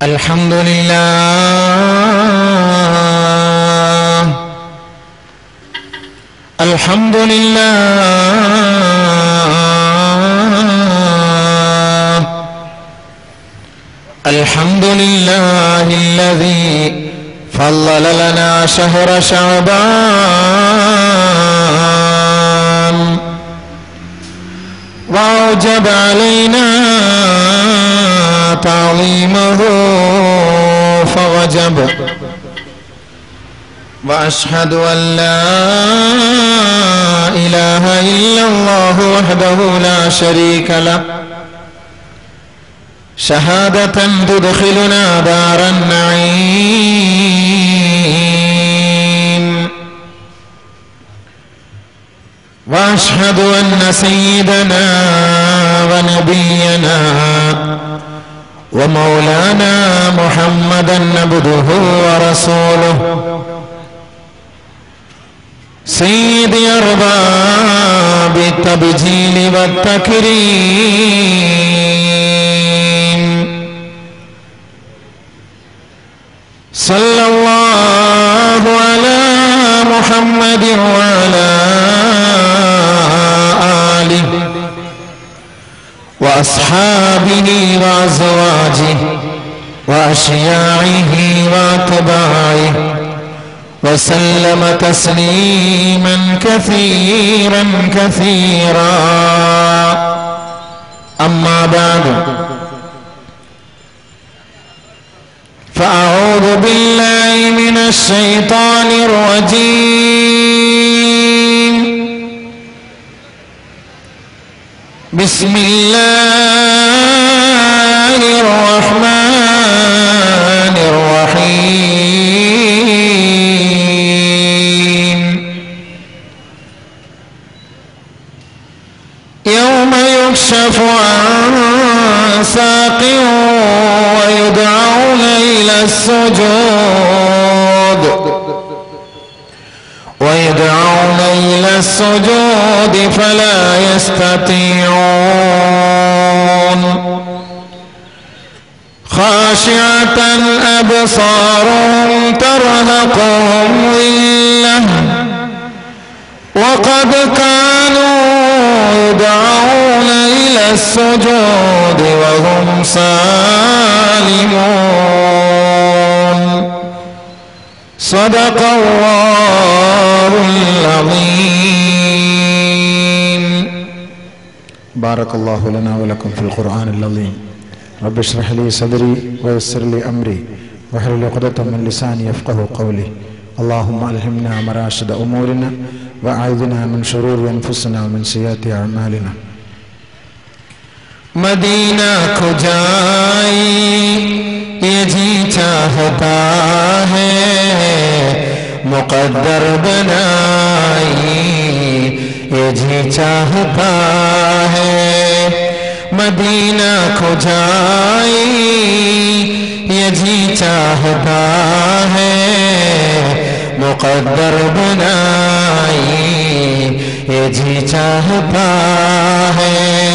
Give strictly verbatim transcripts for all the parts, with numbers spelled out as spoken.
الحمد لله الحمد لله الحمد لله الذي فضل لنا شهر شعبان وأوجب علينا تعظيمه فوجب وأشهد أن لا إله إلا الله وحده لا شريك له شهادة تدخلنا دار النعيم وأشهد أن سيدنا ونبينا ومولانا محمدا عبده ورسوله سيد أرباب التبجيل والتكريم صلى الله على محمد وعلى آله وأصحابه وأزواجه وأشياعه وأتباعه وسلم تسليما كثيرا كثيرا أما بعد فأعوذ بالله من الشيطان الرجيم بسم الله الرحمن الرحيم يوم يكشف عن ساق ويدعون إلى السجود ويدعون إلى السجود فلا يستطيعون خاشعة أبصارهم ترهقهم ذلة وقد كانوا يدعون إلى السجود وهم سالمون صدق الله العظيم. بارك الله لنا ولكم في القرآن العظيم. رب اشرح لي صدري ويسر لي أمري واحلل عقدة من لساني يفقه قولي. اللهم ألهمنا مراشد أمورنا وأعذنا من شرور أنفسنا ومن سيئات أعمالنا. مدینہ کو جائی یہ جی چاہتا ہے مقدر بنائی یہ جی چاہتا ہے مدینہ کو جائی یہ جی چاہتا ہے مقدر بنائی یہ جی چاہتا ہے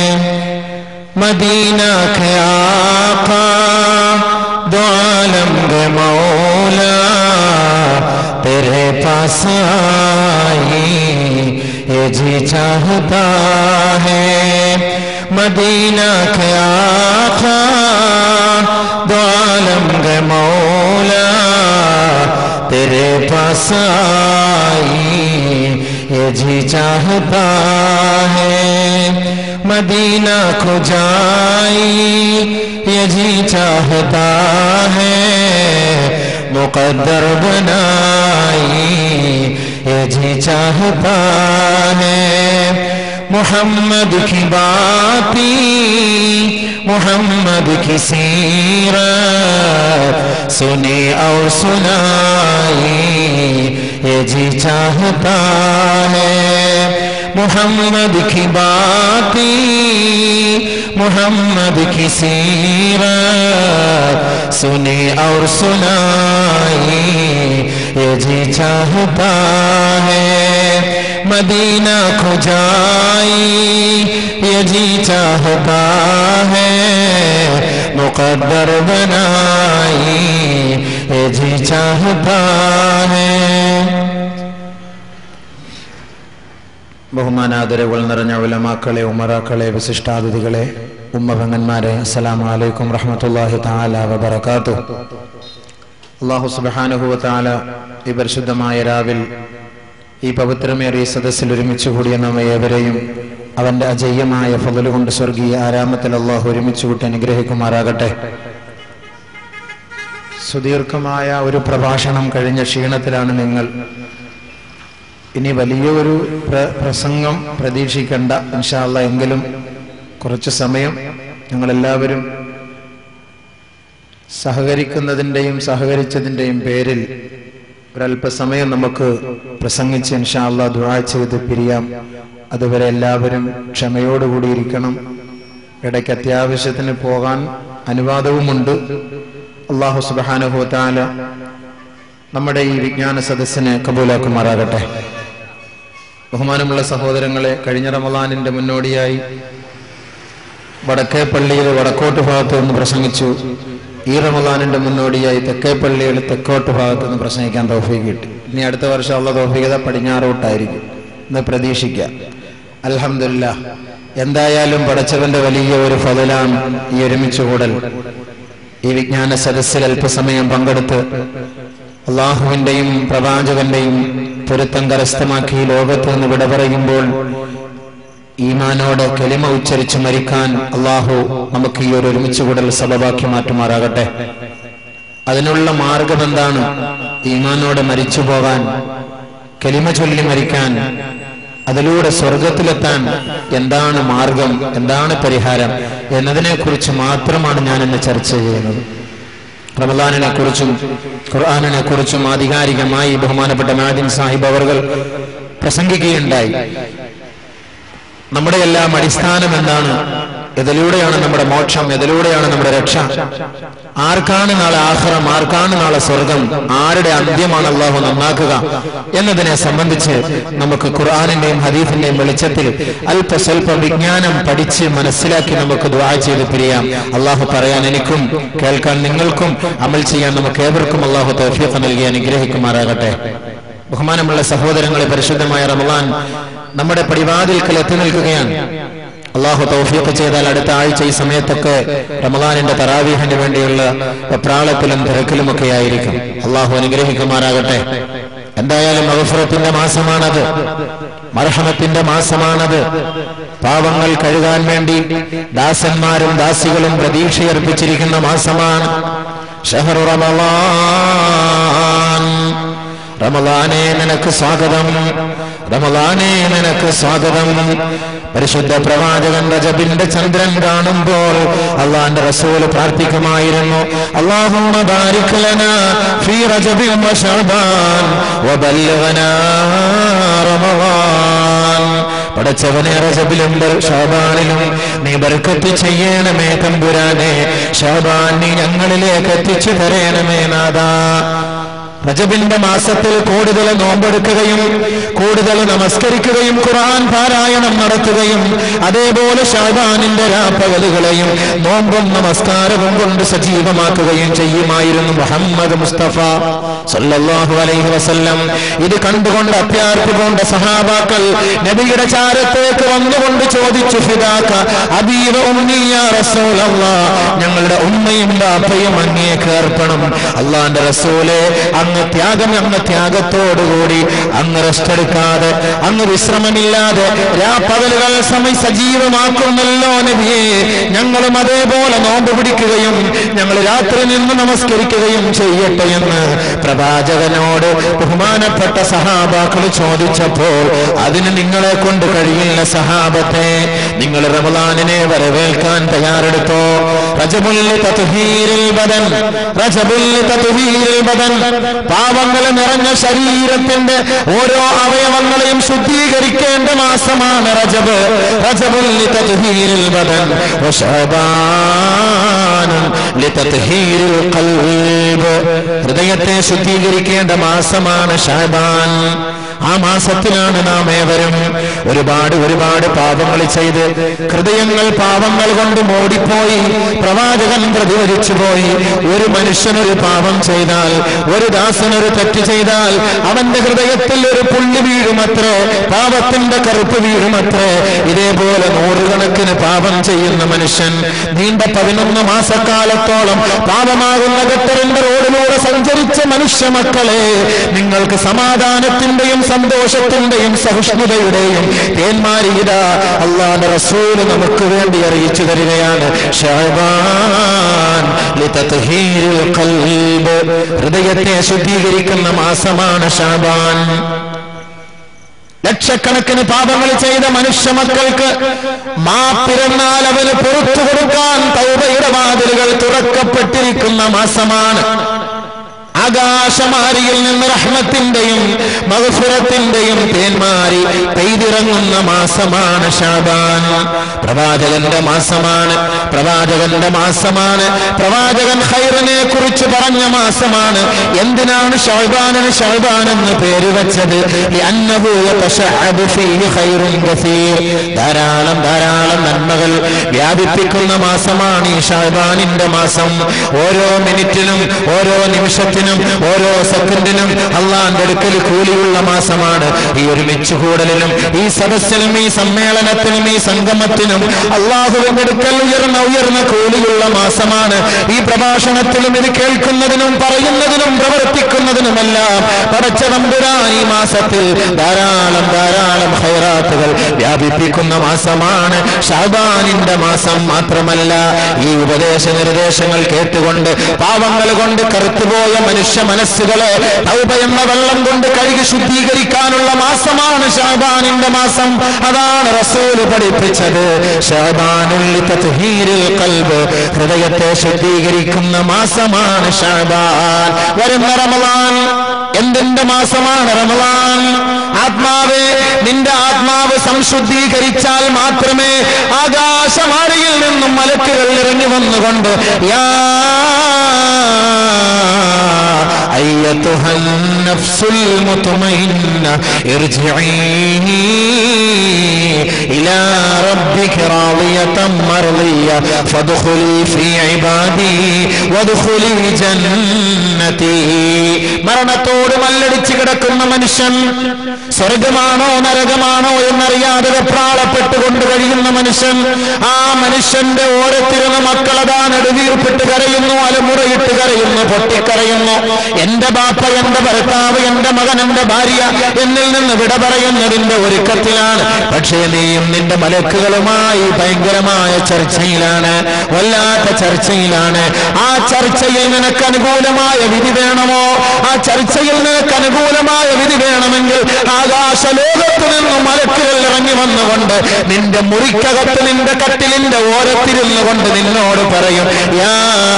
مدینہ کے آقا دو عالم کے مولا تیرے پاس آئی یہ جی چاہتا ہے مدینہ کے آقا دو عالم کے مولا تیرے پاس آئی یہ جی چاہتا ہے مدینہ کو جائی یہ جی چاہتا ہے مقدر بنائی یہ جی چاہتا ہے محمد کی باتی محمد کی سیرت سنی اور سنائی یہ جی چاہتا ہے محمد کی باتی محمد کی سیرت سنی اور سنائی یہ جی چاہتا ہے مدینہ کو جائی یہ جی چاہتا ہے मुक़द्दर बनाई ये जी चाहता है. ബഹുമാനാദരവുകൾ നിറഞ്ഞ ഉലമാക്കളെ, ഉമറാക്കളെ, വിശിഷ്ടാതിഥികളെ, ഉമ്മപെങ്ങന്മാരെ, അസ്സലാമു അലൈക്കും റഹ്മത്തുള്ളാഹി തആല വബറകാതുഹു. അല്ലാഹു സുബ്ഹാനഹു വ തആല ഈ പരിശുദ്ധമായ രാവിൽ ഈ പവിത്രമേറിയ സദസ്സിൽ ഒരുമിച്ച് കൂടിയ നമ്മെ ഏവരെയും അവന്റെ അജയ്യമായ ഫള് കൊണ്ട് സ്വർഗീയ ആരാമത്തിൽ അല്ലാഹു ഒരുമിച്ച് കൂട്ടി അനുഗ്രഹിക്കുമാറാകട്ടെ. സുദീർഘമായ ഒരു പ്രഭാഷണം കഴിഞ്ഞ ക്ഷീണത്തിലാണ് നിങ്ങൾ. ഇനി വലിയൊരു പ്രസംഗം പ്രതീക്ഷിക്കേണ്ട ഇൻഷാ അല്ലാഹ്. എങ്കിലും കുറച്ച് സമയം ഞങ്ങളെല്ലാവരും സഹകരിക്കുന്നതിൻ്റെയും സഹകരിച്ചതിൻ്റെയും പേരിൽ ഒരല്പസമയം നമുക്ക് പ്രസംഗിച്ച് ഇൻഷാ അല്ലാഹ് ദുആ ചെയ്ത് പിരിയാം. അതുവരെ എല്ലാവരും ക്ഷമയോടുകൂടിയിരിക്കണം. ഇടയ്ക്ക് അത്യാവശ്യത്തിന് പോകാൻ അനുവാദവുമുണ്ട്. അല്ലാഹു സുബ്ഹാനഹു വ തആല നമ്മുടെ ഈ വിജ്ഞാന സദസ്സിനെ കബൂലാക്കുമാറാകട്ടെ. ബഹുമാനമുള്ള സഹോദരങ്ങളെ, കഴിഞ്ഞ റമളാനിന്റെ മുന്നോടിയായി വടക്കേ പള്ളിയിൽ വടക്കോട്ട് ഭാഗത്ത് നിന്ന് പ്രസംഗിച്ചു. ഈ റമളാനിന്റെ മുന്നോടിയായി തെക്കേ പള്ളിയിൽ തെക്കോട്ട് ഭാഗത്ത് നിന്ന് പ്രസംഗിക്കാൻ തൗഫീഖ് കിട്ടി. ഇനി അടുത്ത വർഷം അല്ലാഹു തൗഫീഖ് ചെയ്താൽ പടിഞ്ഞാറോട്ടായിരിക്കും എന്ന് പ്രതീക്ഷിക്കാം. അൽഹംദുലില്ലാഹ്. എന്തായാലും പടച്ചവന്റെ വലിയ ഒരു ഫളലാണ് ഈ ഒരുമിച്ച് കൂടൽ. ഈ വിജ്ഞാന സദസ്സിൽ അല്പസമയം പങ്കെടുത്ത് അള്ളാഹുവിന്റെയും പ്രവാചകന്റെയും പൊരുത്തം കരസ്ഥമാക്കി ലോകത്ത് നിന്ന് വിട പറയുമ്പോൾ ഈമാനോട് കലിമ ഉച്ചരിച്ച് മരിക്കാൻ അള്ളാഹു നമുക്ക് ഈ ഒരു ഒരുമിച്ച് കൂടൽ സബബാക്കി മാറ്റുമാറാകട്ടെ. അതിനുള്ള മാർഗം എന്താണ്? ഈമാനോട് മരിച്ചു പോകാൻ, കലിമ ചൊല്ലി മരിക്കാൻ, അതിലൂടെ സ്വർഗത്തിലെത്താൻ എന്താണ് മാർഗം, എന്താണ് പരിഹാരം എന്നതിനെ കുറിച്ച് മാത്രമാണ് ഞാൻ ഇന്ന് ചർച്ച ചെയ്യുന്നത്. റമളാനിനെ കുറിച്ചും ഖുർആനിനെ കുറിച്ചും ആധികാരികമായി ബഹുമാനപ്പെട്ട മാദിൻ സാഹിബ് അവർകൾ പ്രസംഗിക്കുകയുണ്ടായി. നമ്മുടെ എല്ലാം അടിസ്ഥാനം എന്താണ്? ഇതിലൂടെയാണ് നമ്മുടെ മോക്ഷം, ഇതിലൂടെയാണ് നമ്മുടെ രക്ഷ. ആർക്കാണ് നാളെ ആഖിറം, ആർക്കാണ് നാളെ സ്വർഗം, ആരുടെ അന്ത്യമാണ് അള്ളാഹു നന്നാക്കുക എന്നതിനെ സംബന്ധിച്ച് നമുക്ക് ഖുർആനിന്റെയും ഹദീസിന്റെയും വെളിച്ചത്തിൽ അല്പസ്വല്പം വിജ്ഞാനം പഠിച്ച് മനസ്സിലാക്കി നമുക്ക് ദുആ ചെയ്ത് പിരിയാം. അള്ളാഹു പറയാൻ എനിക്കും കേൾക്കാൻ നിങ്ങൾക്കും അമൽ ചെയ്യാൻ നമുക്ക് ഏവർക്കും അള്ളാഹു തൗഫീഖ് നൽകി അനുഗ്രഹിക്കുമാറാകട്ടെ. ബഹുമാനമുള്ള സഹോദരങ്ങളെ, പരിശുദ്ധമായ റമളാൻ നമ്മുടെ പടിവാതിൽക്കൽ എത്തി നിൽക്കുകയാണ്. അള്ളാഹു തൗഫീഖ് ചെയ്താൽ അടുത്ത ആഴ്ച ഈ സമയത്തൊക്കെ റമളാനിന്റെ തറാവീഹിന് വേണ്ടിയുള്ള വെപ്രാളത്തിലും തിരക്കിലുമൊക്കെ ആയിരിക്കും. അള്ളാഹു അനുഗ്രഹിക്കുമാറാകട്ടെ. എന്തായാലും മഗ്ഫിറത്തിന്റെ മാസമാണത്, മർഹമത്തിന്റെ മാസമാണത്. പാവങ്ങൾ കഴുകാൻ വേണ്ടി ദാസന്മാരും ദാസികളും പ്രതീക്ഷയർപ്പിച്ചിരിക്കുന്ന മാസമാണ് ശഹ്റു റമളാൻ. റമളാനേ നിനക്ക് സ്വാഗതം, റമളാനേ നിനക്ക് സ്വാഗതം. പരിശുദ്ധ പ്രവാചകൻ റജബിന്റെ ചന്ദ്രൻ കാണുമ്പോൾ അള്ളാന്റെ റസൂല് പ്രാർത്ഥിക്കുമായിരുന്നു, അല്ലാഹുമ്മ ബാരിക് ലനാ ഫീ റജബിൻ വ ശഅബാൻ വബല്ലിഗ്നാ റമളാൻ. പടച്ചവനെ, റജബിലും ശഅബാനിലും നീ ബർക്കത്ത് ചെയ്യണമേ തമ്പുരാനെ. ശഅബാൻ നീ ഞങ്ങളിലേക്ക് എത്തിച്ചു തരണമേ നാഥാ. റജബിന്റെ മാസത്തിൽ കൂടുതൽ നോമ്പെടുക്കുകയും കൂടുതൽ നമസ്കരിക്കുകയും ഖുർആൻ പാരായണം നടത്തുകയും അതേപോലെ ശഅബാനിന്റെ രാപ്പകലുകളെയും നോമ്പും നമസ്കാരവും കൊണ്ട് സജീവമാക്കുകയും ചെയ്യുമായിരുന്നു മുഹമ്മദ് മുസ്തഫ സല്ലല്ലാഹു അലൈഹി വസല്ലം. ഇത് കണ്ടുകൊണ്ട് അത്യാർത്തി കൊണ്ട സഹാബാക്കൾ നബിയുടെ ചാരത്തേക്ക് വന്നുകൊണ്ട് ചോദിച്ചു, ഫിദാക അബീ വ ഉമ്മി യാ റസൂലല്ലാഹ്, ഞങ്ങളുടെ ഉമ്മയും ബാപ്പയും അങ്ങേക്ക് അർപ്പണം. അല്ലാഹുവിന്റെ റസൂലേ, അങ്ങ് ത്യാഗം, അങ്ങ് ത്യാഗത്തോടുകൂടി അങ്ങ് റെസ്റ്റ് എടുക്കാതെ, അങ്ങ് വിശ്രമമില്ലാതെ രാപ്പകലുകൾ സമയ സജീവമാക്കുന്നല്ലോ നബിയേ. ഞങ്ങളും അതേപോലെ നോമ്പ് പിടിക്കുകയും ഞങ്ങൾ രാത്രി നിന്ന് നമസ്കരിക്കുകയും ചെയ്യട്ടെ എന്ന് പ്രവാചകനോട് ബഹുമാനപ്പെട്ട സഹാബാക്കൾ ചോദിച്ചപ്പോൾ, അതിന് നിങ്ങളെ കൊണ്ട് കഴിയില്ല സഹാബത്തെ, നിങ്ങൾ റമളാനിനെ വരവേൽക്കാൻ തയ്യാറെടുത്തോ. റജബുൽ തത്ഹീരിൽ ബദൻ, റജബുൽ തത്ഹീരിൽ ബദൻ, പാവങ്ങൾ നിറഞ്ഞ ശരീരത്തിന്റെ ഓരോ അവയവങ്ങളെയും ശുദ്ധീകരിക്കേണ്ട മാസമാണ് റജബ്. റജബുൽ ലിതത്ഹീരിൽ ബദൻ വശഅബാൻ ലിതത്ഹീരിൽ ഖൽബ്, ഹൃദയത്തെ ശുദ്ധീകരിക്കേണ്ട മാസമാണ് ശഅബാൻ. ആ മാസത്തിലാണ് നാം ഏവരും ഒരുപാട് ഒരുപാട് പാപങ്ങൾ ചെയ്ത് ഹൃദയങ്ങൾ പാപങ്ങൾ കൊണ്ട് മൂടിപ്പോയി. പ്രവാചകൻ പ്രതിവരിച്ചു പോയി, ഒരു മനുഷ്യനൊരു പാപം ചെയ്താൽ, ഒരു ദാസനൊരു തെറ്റ് ചെയ്താൽ അവന്റെ ഹൃദയത്തിൽ ഒരു പുള്ളി വീഴുമത്രേ, പാപത്തിന്റെ കറുപ്പ് വീഴുമത്രേ. ഇതേപോലെ നൂറുകണക്കിന് പാപം ചെയ്യുന്ന മനുഷ്യൻ നീണ്ട പതിനൊന്ന് മാസക്കാലത്തോളം പാപമാകുന്ന ഗട്ടറിന്റെ റോഡിലൂടെ സഞ്ചരിച്ച മനുഷ്യ മക്കളെ, നിങ്ങൾക്ക് സമാധാനത്തിന്റെയും സന്തോഷത്തിന്റെയും സഹിഷ്ണുതയുടെയും തേന്മാരിത അല്ലാഹുവിന്റെ റസൂൽ നമുക്ക് വേണ്ടി അറിയിച്ചു തരികയാണ്. ശഅബാൻ ലിതത്ഹീരിൽ ഖൽബ്, ഹൃദയത്തെ ശുദ്ധീകരിക്കുന്ന മാസമാണ് ശഅബാൻ. ലക്ഷക്കണക്കിന് പാപങ്ങൾ ചെയ്ത മനുഷ്യ മക്കൾക്ക് മാപ്പിരന്നാൽ അവന് പുറത്തു കൊടുക്കാൻ തൗബയുടെ വാതിലുകൾ തുറക്കപ്പെട്ടിരിക്കുന്ന മാസമാണ്. ആകാശമാരിയിൽ നിന്ന് റഹ്മത്തിന്റെയും മഗ്ഫിറത്തിന്റെയും തേന്മാരി പെയ്തിറങ്ങുന്ന മാസമാണ് ശഅബാൻ. പ്രവാചകന്റെ മാസമാണ്, പ്രവാചകന്റെ മാസമാണ്. പ്രവാചകൻ ഖൈറിനെ കുറിച്ച് പറഞ്ഞ മാസമാണ്. എന്തിനാണ് ശഅബാനിന് ശഅബാൻ എന്ന് പേര് വെച്ചത്? ലിഅന്നഹു യതശഅബു ഫീഹി ഖൈറുൻ കസീർ, ധാരാളം ധാരാളം നന്മകൾ വ്യാപിപ്പിക്കുന്ന മാസമാണ് ഈ ശഅബാനിന്റെ മാസം. ഓരോ മിനിറ്റിലും ഓരോ നിമിഷത്തിനും ഓരോ സെക്കൻഡിനും അള്ളാന്റെ അടുക്കൽ കൂലിയുള്ള മാസമാണ്. ഈ ഒരുമിച്ച് കൂടലിനും ഈ സദസ്സിലും ഈ സമ്മേളനത്തിനും ഈ സംഗമത്തിനും അള്ളാഹുവിന്റെ അടുക്കൽ ഉയർന്ന ഉയർന്ന കൂലിയുള്ള മാസമാണ്. ഈ പ്രഭാഷണത്തിലും ഇത് കേൾക്കുന്നതിനും പറയുന്നതിനും പ്രവർത്തിക്കുന്നതിനുമെല്ലാം പടച്ച തമ്പുരാൻ ഈ മാസത്തിൽ ധാരാളം ധാരാളം ഖൈറാത്തുകൾ വ്യാപിപ്പിക്കുന്ന മാസമാണ് ശഅബാനിന്റെ മാസം. മാത്രമല്ല, ഈ ഉപദേശ നിർദ്ദേശങ്ങൾ കേട്ടുകൊണ്ട് പാവങ്ങൾ കൊണ്ട് കറുത്തുപോയ മനുഷ്യ മനസ്സുകളെ തൗബ എന്ന വെള്ളം കൊണ്ട് കഴുകി ശുദ്ധീകരിക്കാനുള്ള മാസമാണ് ശഅബാനിന്റെ മാസം. അതാണ് റസൂൽ പഠിപ്പിച്ചത്. ശഅബാനുൽ ലിതത്ഹീരിൽ ഖൽബ്, ഹൃദയത്തെ ശുദ്ധീകരിക്കുന്ന മാസമാണ് ശഅബാൻ. വരുന്ന റമളാൻ എന്തിന്റെ മാസമാണ്? റമളാൻ. ആത്മാവേ, നിന്റെ ആത്മാവ് സംശുദ്ധീകരിച്ചാൽ മാത്രമേ ആകാശമാരിയിൽ നിന്നും മലക്കുകൾ ഇറങ്ങി വന്നുകൊണ്ട് യാ أيتها النفس المطمئنة ارجعي إلى ربك راضية مرضية فادخلي في عبادي وادخلي جنتي. മരണത്തോട് മല്ലടിച്ച് കിടക്കുന്ന മനുഷ്യൻ സ്വർഗമാണോ നരകമാണോ എന്നറിയാതെ വെപ്രാളപ്പെട്ടുകൊണ്ട് കഴിയുന്ന മനുഷ്യൻ, ആ മനുഷ്യന്റെ ഓരത്തിരുന്ന മക്കളതാ നെടുവീർപ്പിട്ട് കരയുന്നു, അലമുറയിട്ട് കരയുന്നു, പൊട്ടിക്കരയുന്നു. എന്റെ ബാപ്പ, എന്റെ ഭർത്താവ്, എന്റെ മകൻ, എന്റെ ഭാര്യ എന്നിൽ നിന്ന് വിട പറയുന്നതിന്റെ ഒരുക്കത്തിലാണ്. പക്ഷേ നീയും നിന്റെ മലക്കുകളുമായി ഭയങ്കരമായ ചർച്ചയിലാണ്, വല്ലാത്ത ചർച്ചയിലാണ്. ആ ചർച്ചയിൽ നിനക്ക് അനുകൂലമായ വിധി വേണമോ? ആ ചർച്ചയിൽ നിനക്ക് അനുകൂലമായ വിധി വേണമെങ്കിൽ ആകാശലോകത്ത് നിന്നും മലക്കുകൾ ഇറങ്ങി വന്നുകൊണ്ട് നിന്റെ മുറിക്കകത്ത് നിന്റെ കട്ടിലിന്റെ ഓരത്തിരുന്നു കൊണ്ട് നിന്നോട് പറയും, യാ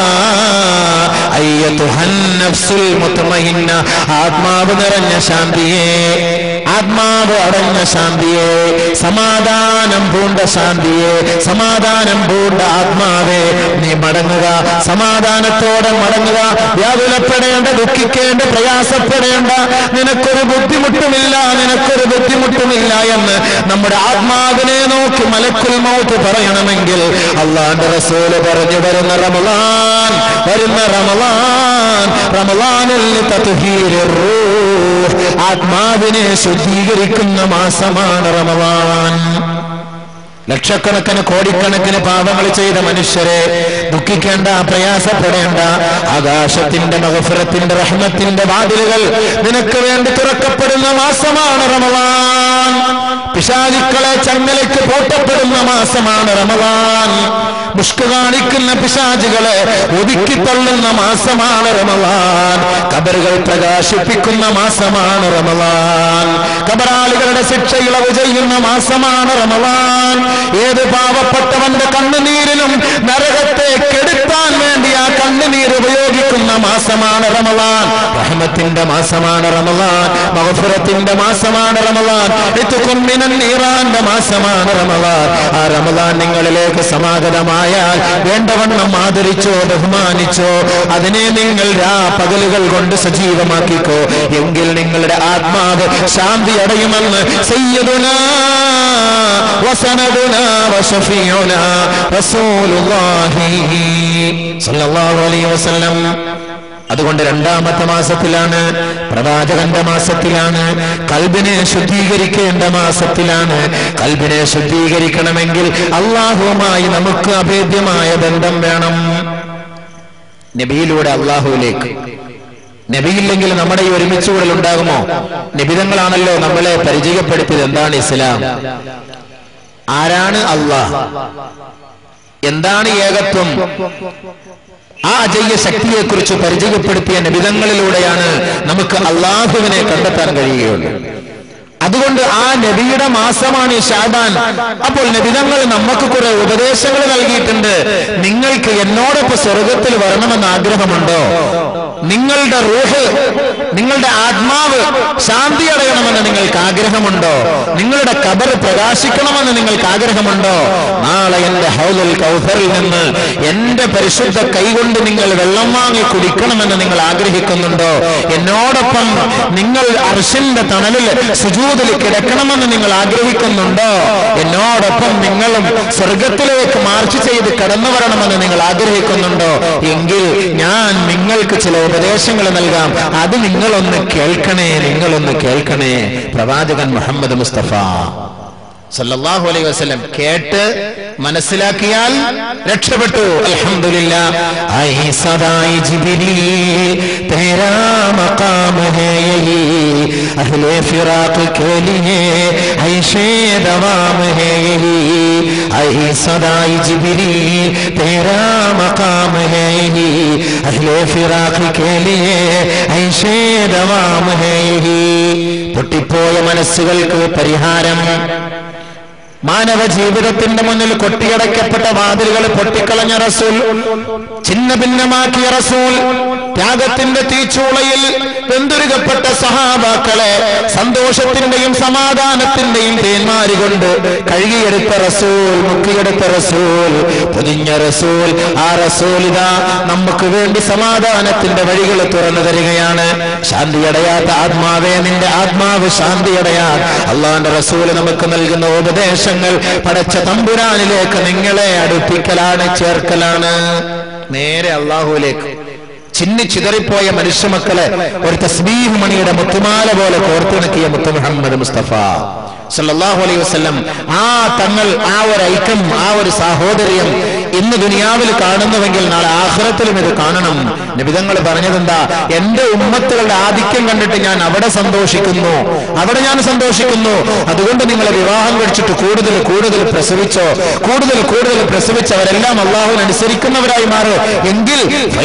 അയ്യതുഹൻ നഫ്സുൽ മുത്മഇന്ന, ആത്മാവ് നിറഞ്ഞ ശാന്തിയെ, ആത്മാവ് അടഞ്ഞ ശാന്തിയെ, സമാധാനം പൂണ്ട ശാന്തിയെ, സമാധാനം പൂണ്ട ആത്മാവേ, നീ മടങ്ങുക, സമാധാനത്തോടെ മടങ്ങുക. വ്യാകുലപ്പെടേണ്ട, ദുഃഖിക്കേണ്ട, പ്രയാസപ്പെടേണ്ട, നിനക്കൊരു ബുദ്ധിമുട്ടുമില്ല, നിനക്കൊരു ബുദ്ധിമുട്ടുമില്ല എന്ന് നമ്മുടെ ആത്മാവിനെ നോക്കി മലക്കുൽ മൗത്ത് പറയണമെങ്കിൽ അല്ലാഹുവിന്റെ റസൂൽ പറഞ്ഞു, വരുന്ന റമളാൻ, വരുന്ന റമളാൻ, റമളാനിൽ തത്ഹീരിർ റൂഹ്, ആത്മാവിനെ ശുദ്ധീകരിക്കുന്ന മാസമാണ് റമളാൻ. ലക്ഷക്കണക്കിന് കോടിക്കണക്കിന് പാപങ്ങൾ ചെയ്ത മനുഷ്യരെ ദുഃഖിക്കേണ്ട, പ്രയാസപ്പെടേണ്ട. ആകാശത്തിന്റെ മഗ്ഫിറത്തിന്റെ റഹ്മത്തിന്റെ വാതിലുകൾ നിനക്ക് വേണ്ടി തുറക്കപ്പെടുന്ന മാസമാണ് റമളാൻ. പിശാചുക്കളെ ചങ്ങലയ്ക്ക് പൂട്ടപ്പെടുന്ന മാസമാണ് റമളാൻ. മുഷ്ക് കാണിക്കുന്ന പിശാചുകളെ ഒതുക്കിത്തള്ളുന്ന മാസമാണ് റമളാൻ. ഖബറുകൾ പ്രകാശിപ്പിക്കുന്ന മാസമാണ് റമളാൻ. ഖബറാളികളുടെ ശിക്ഷ ഇളവ് ചെയ്യുന്ന മാസമാണ് റമളാൻ. ഏത് പാവപ്പെട്ടവന്റെ കണ്ണുനീരിലും നരകത്തെ കെടുത്താൻ വേണ്ടി ആ കണ്ണുനീർ ഉപയോഗിക്കുന്ന മാസമാണ് റമളാൻ, റഹ്മത്തിന്റെ മാസമാണ് റമളാൻ, മഗ്ഫിറത്തിന്റെ മാസമാണ് റമളാൻ, ഇത്ഖും മിനൻ നീറാന്റെ മാസമാണ് റമളാൻ. ആ റമളാൻ നിങ്ങളിലേക്ക് സമാഗതമായാൽ വേണ്ടവണ്ണം ആദരിച്ചോ ബഹുമാനിച്ചോ, അതിനെ നിങ്ങൾ രാ പകലുകൾ കൊണ്ട് സജീവമാക്കിക്കോ. എങ്കിൽ നിങ്ങളുടെ ആത്മാവ് ശാന്തി അടയുമെന്ന് സയ്യിദുനാ വസനദുനാ വശഫീഉനാ റസൂലുള്ളാഹി സ്വല്ലല്ലാഹു അലൈഹി വസല്ലം. അതുകൊണ്ട് രണ്ടാമത്തെ മാസത്തിലാണ്, പ്രവാചകന്റെ മാസത്തിലാണ്, കൽബിനെ ശുദ്ധീകരിക്കേണ്ട മാസത്തിലാണ്. കൽബിനെ ശുദ്ധീകരിക്കണമെങ്കിൽ അല്ലാഹുവുമായി നമുക്ക് അഭേദ്യമായ ബന്ധം വേണം. നബിയിലൂടെ അല്ലാഹുവിലേക്ക്. നബിയില്ലെങ്കിൽ നമ്മുടെ ഈ ഒരുമിച്ചുകൂടൽ ഉണ്ടാകുമോ? നബിതങ്ങളാണല്ലോ നമ്മളെ പരിചയപ്പെടുത്തിയത് എന്താണ് ഇസ്ലാം, ആരാണ് അല്ലാഹ്, എന്താണ് ഏകത്വം. ആ അജയ്യ ശക്തിയെക്കുറിച്ച് പരിചയപ്പെടുത്തിയ നബിതങ്ങളിലൂടെയാണ് നമുക്ക് അല്ലാഹുവിനെ കണ്ടെത്താൻ കഴിയുകയുള്ളൂ. അതുകൊണ്ട് ആ നബിയുടെ മാസമാണ് ഈ ശഅബാൻ. അപ്പോൾ നബിതങ്ങൾ നമുക്ക് കുറെ ഉപദേശങ്ങൾ നൽകിയിട്ടുണ്ട്. നിങ്ങൾക്ക് എന്നോടൊപ്പം സ്വർഗത്തിൽ വരണമെന്ന് ആഗ്രഹമുണ്ടോ? നിങ്ങളുടെ റൂഹ്, നിങ്ങളുടെ ആത്മാവ് ശാന്തി അടയണമെന്ന് നിങ്ങൾക്ക് ആഗ്രഹമുണ്ടോ? നിങ്ങളുടെ ഖബർ പ്രകാശിക്കണമെന്ന് നിങ്ങൾക്ക് ആഗ്രഹമുണ്ടോ? നാളെ എന്റെ ഹൗലുൽ കൗസറിൽ നിന്ന് എന്റെ പരിശുദ്ധ കൈകൊണ്ട് നിങ്ങൾ വെള്ളം വാങ്ങി കുടിക്കണമെന്ന് നിങ്ങൾ ആഗ്രഹിക്കുന്നുണ്ടോ? എന്നോടൊപ്പം നിങ്ങൾ അർശിന്റെ തണലിൽ സുജൂദിൽ കിടക്കണമെന്ന് നിങ്ങൾ ആഗ്രഹിക്കുന്നുണ്ടോ? എന്നോടൊപ്പം നിങ്ങളും സ്വർഗത്തിലേക്ക് മാർച്ച് ചെയ്ത് കടന്നു വരണമെന്ന് നിങ്ങൾ ആഗ്രഹിക്കുന്നുണ്ടോ? എങ്കിൽ ഞാൻ നിങ്ങൾക്ക് ചില ഉപദേശങ്ങൾ നൽകാം. അത് നിങ്ങളൊന്ന് കേൾക്കണേ, നിങ്ങളൊന്ന് കേൾക്കണേ. പ്രവാചകൻ മുഹമ്മദ് മുസ്തഫ സല്ലല്ലാഹു അലൈഹി വസല്ലം കേട്ട് മനസ്സിലാക്കിയാൽ രക്ഷപ്പെട്ടു. അൽഹംദുലില്ലാഹ്. ഐ സദായി ജിബ്രീൽ തേരാ മഖാം ഹേ യഹി അഹ്ലെ ഫിറാഖ് കേ ലിയേ ഐശേ ദവാം ഹേ യഹി ഐ സദായി ജിബ്രീൽ തേരാ മഖാം ഹേ യഹി അഹ്ലെ ഫിറാഖ് കേ ലിയേ ഐശേ ദവാം ഹേ യഹി. പൊട്ടിപ്പോയ മനസ്സുകൾക്ക് പരിഹാരം. മാനവ ജീവിതത്തിന്റെ മുന്നിൽ കൊട്ടിയടക്കപ്പെട്ട വാതിലുകൾ പൊട്ടിക്കളഞ്ഞ റസൂൽ, ഛിന്ന ഭിന്നമാക്കിയ റസൂൽ, ത്യാഗത്തിന്റെ തീച്ചൂളയിൽ വെന്തുരുകപ്പെട്ട സഹാബാക്കളെ സന്തോഷത്തിന്റെയും സമാധാനത്തിന്റെയും തേന്മാരി കൊണ്ട് കഴുകിയെടുത്ത റസൂൽ, മുക്കിയെടുത്ത റസൂൽ, പൊതിഞ്ഞ റസൂൽ. ആ റസൂൽ ഇതാ നമുക്ക് വേണ്ടി സമാധാനത്തിന്റെ വഴികൾ തുറന്നു തരികയാണ്. ശാന്തിയടയാത്ത ആത്മാവേ, നിന്റെ ആത്മാവ് ശാന്തിയടയാൻ അള്ളാന്റെ റസൂൽ നമുക്ക് നൽകുന്ന ഉപദേശം പടച്ച തമ്പുരാനിലേക്ക് നിങ്ങളെ അടുപ്പിക്കലാണ്, ചേർക്കലാണ്, നേരെ അള്ളാഹുവിലേക്ക്. ചിന്നി ചിതറിപ്പോയ മനുഷ്യമക്കളെ ഒരു തസ്ബീഹ് മണിയുടെ മുത്തുമാല പോലെ കോർത്തിണക്കിയ മുത്തു മുഹമ്മദ് മുസ്തഫ സല്ലല്ലാഹു അലൈഹി വസല്ലം. ആ തങ്ങൾ, ആ ഒരു ഐക്യം, ആ ഒരു സാഹോദര്യം ഇന്ന് ദുനിയാവിൽ കാണുന്നുവെങ്കിൽ നാളെ ആഖിറത്തിലും ഇത് കാണണം. നബിതങ്ങൾ പറഞ്ഞതെന്താ? എന്റെ ഉമ്മത്തുകളുടെ ആധിക്യം കണ്ടിട്ട് ഞാൻ അവിടെ സന്തോഷിക്കുന്നു, അവിടെ ഞാൻ സന്തോഷിക്കുന്നു. അതുകൊണ്ട് നിങ്ങളെ വിവാഹം കഴിച്ചിട്ട് കൂടുതൽ കൂടുതൽ പ്രസവിച്ചോ, കൂടുതൽ കൂടുതൽ പ്രസവിച്ചവരെല്ലാം അള്ളാഹുവിനെ അനുസരിക്കുന്നവരായി മാറും. എങ്കിൽ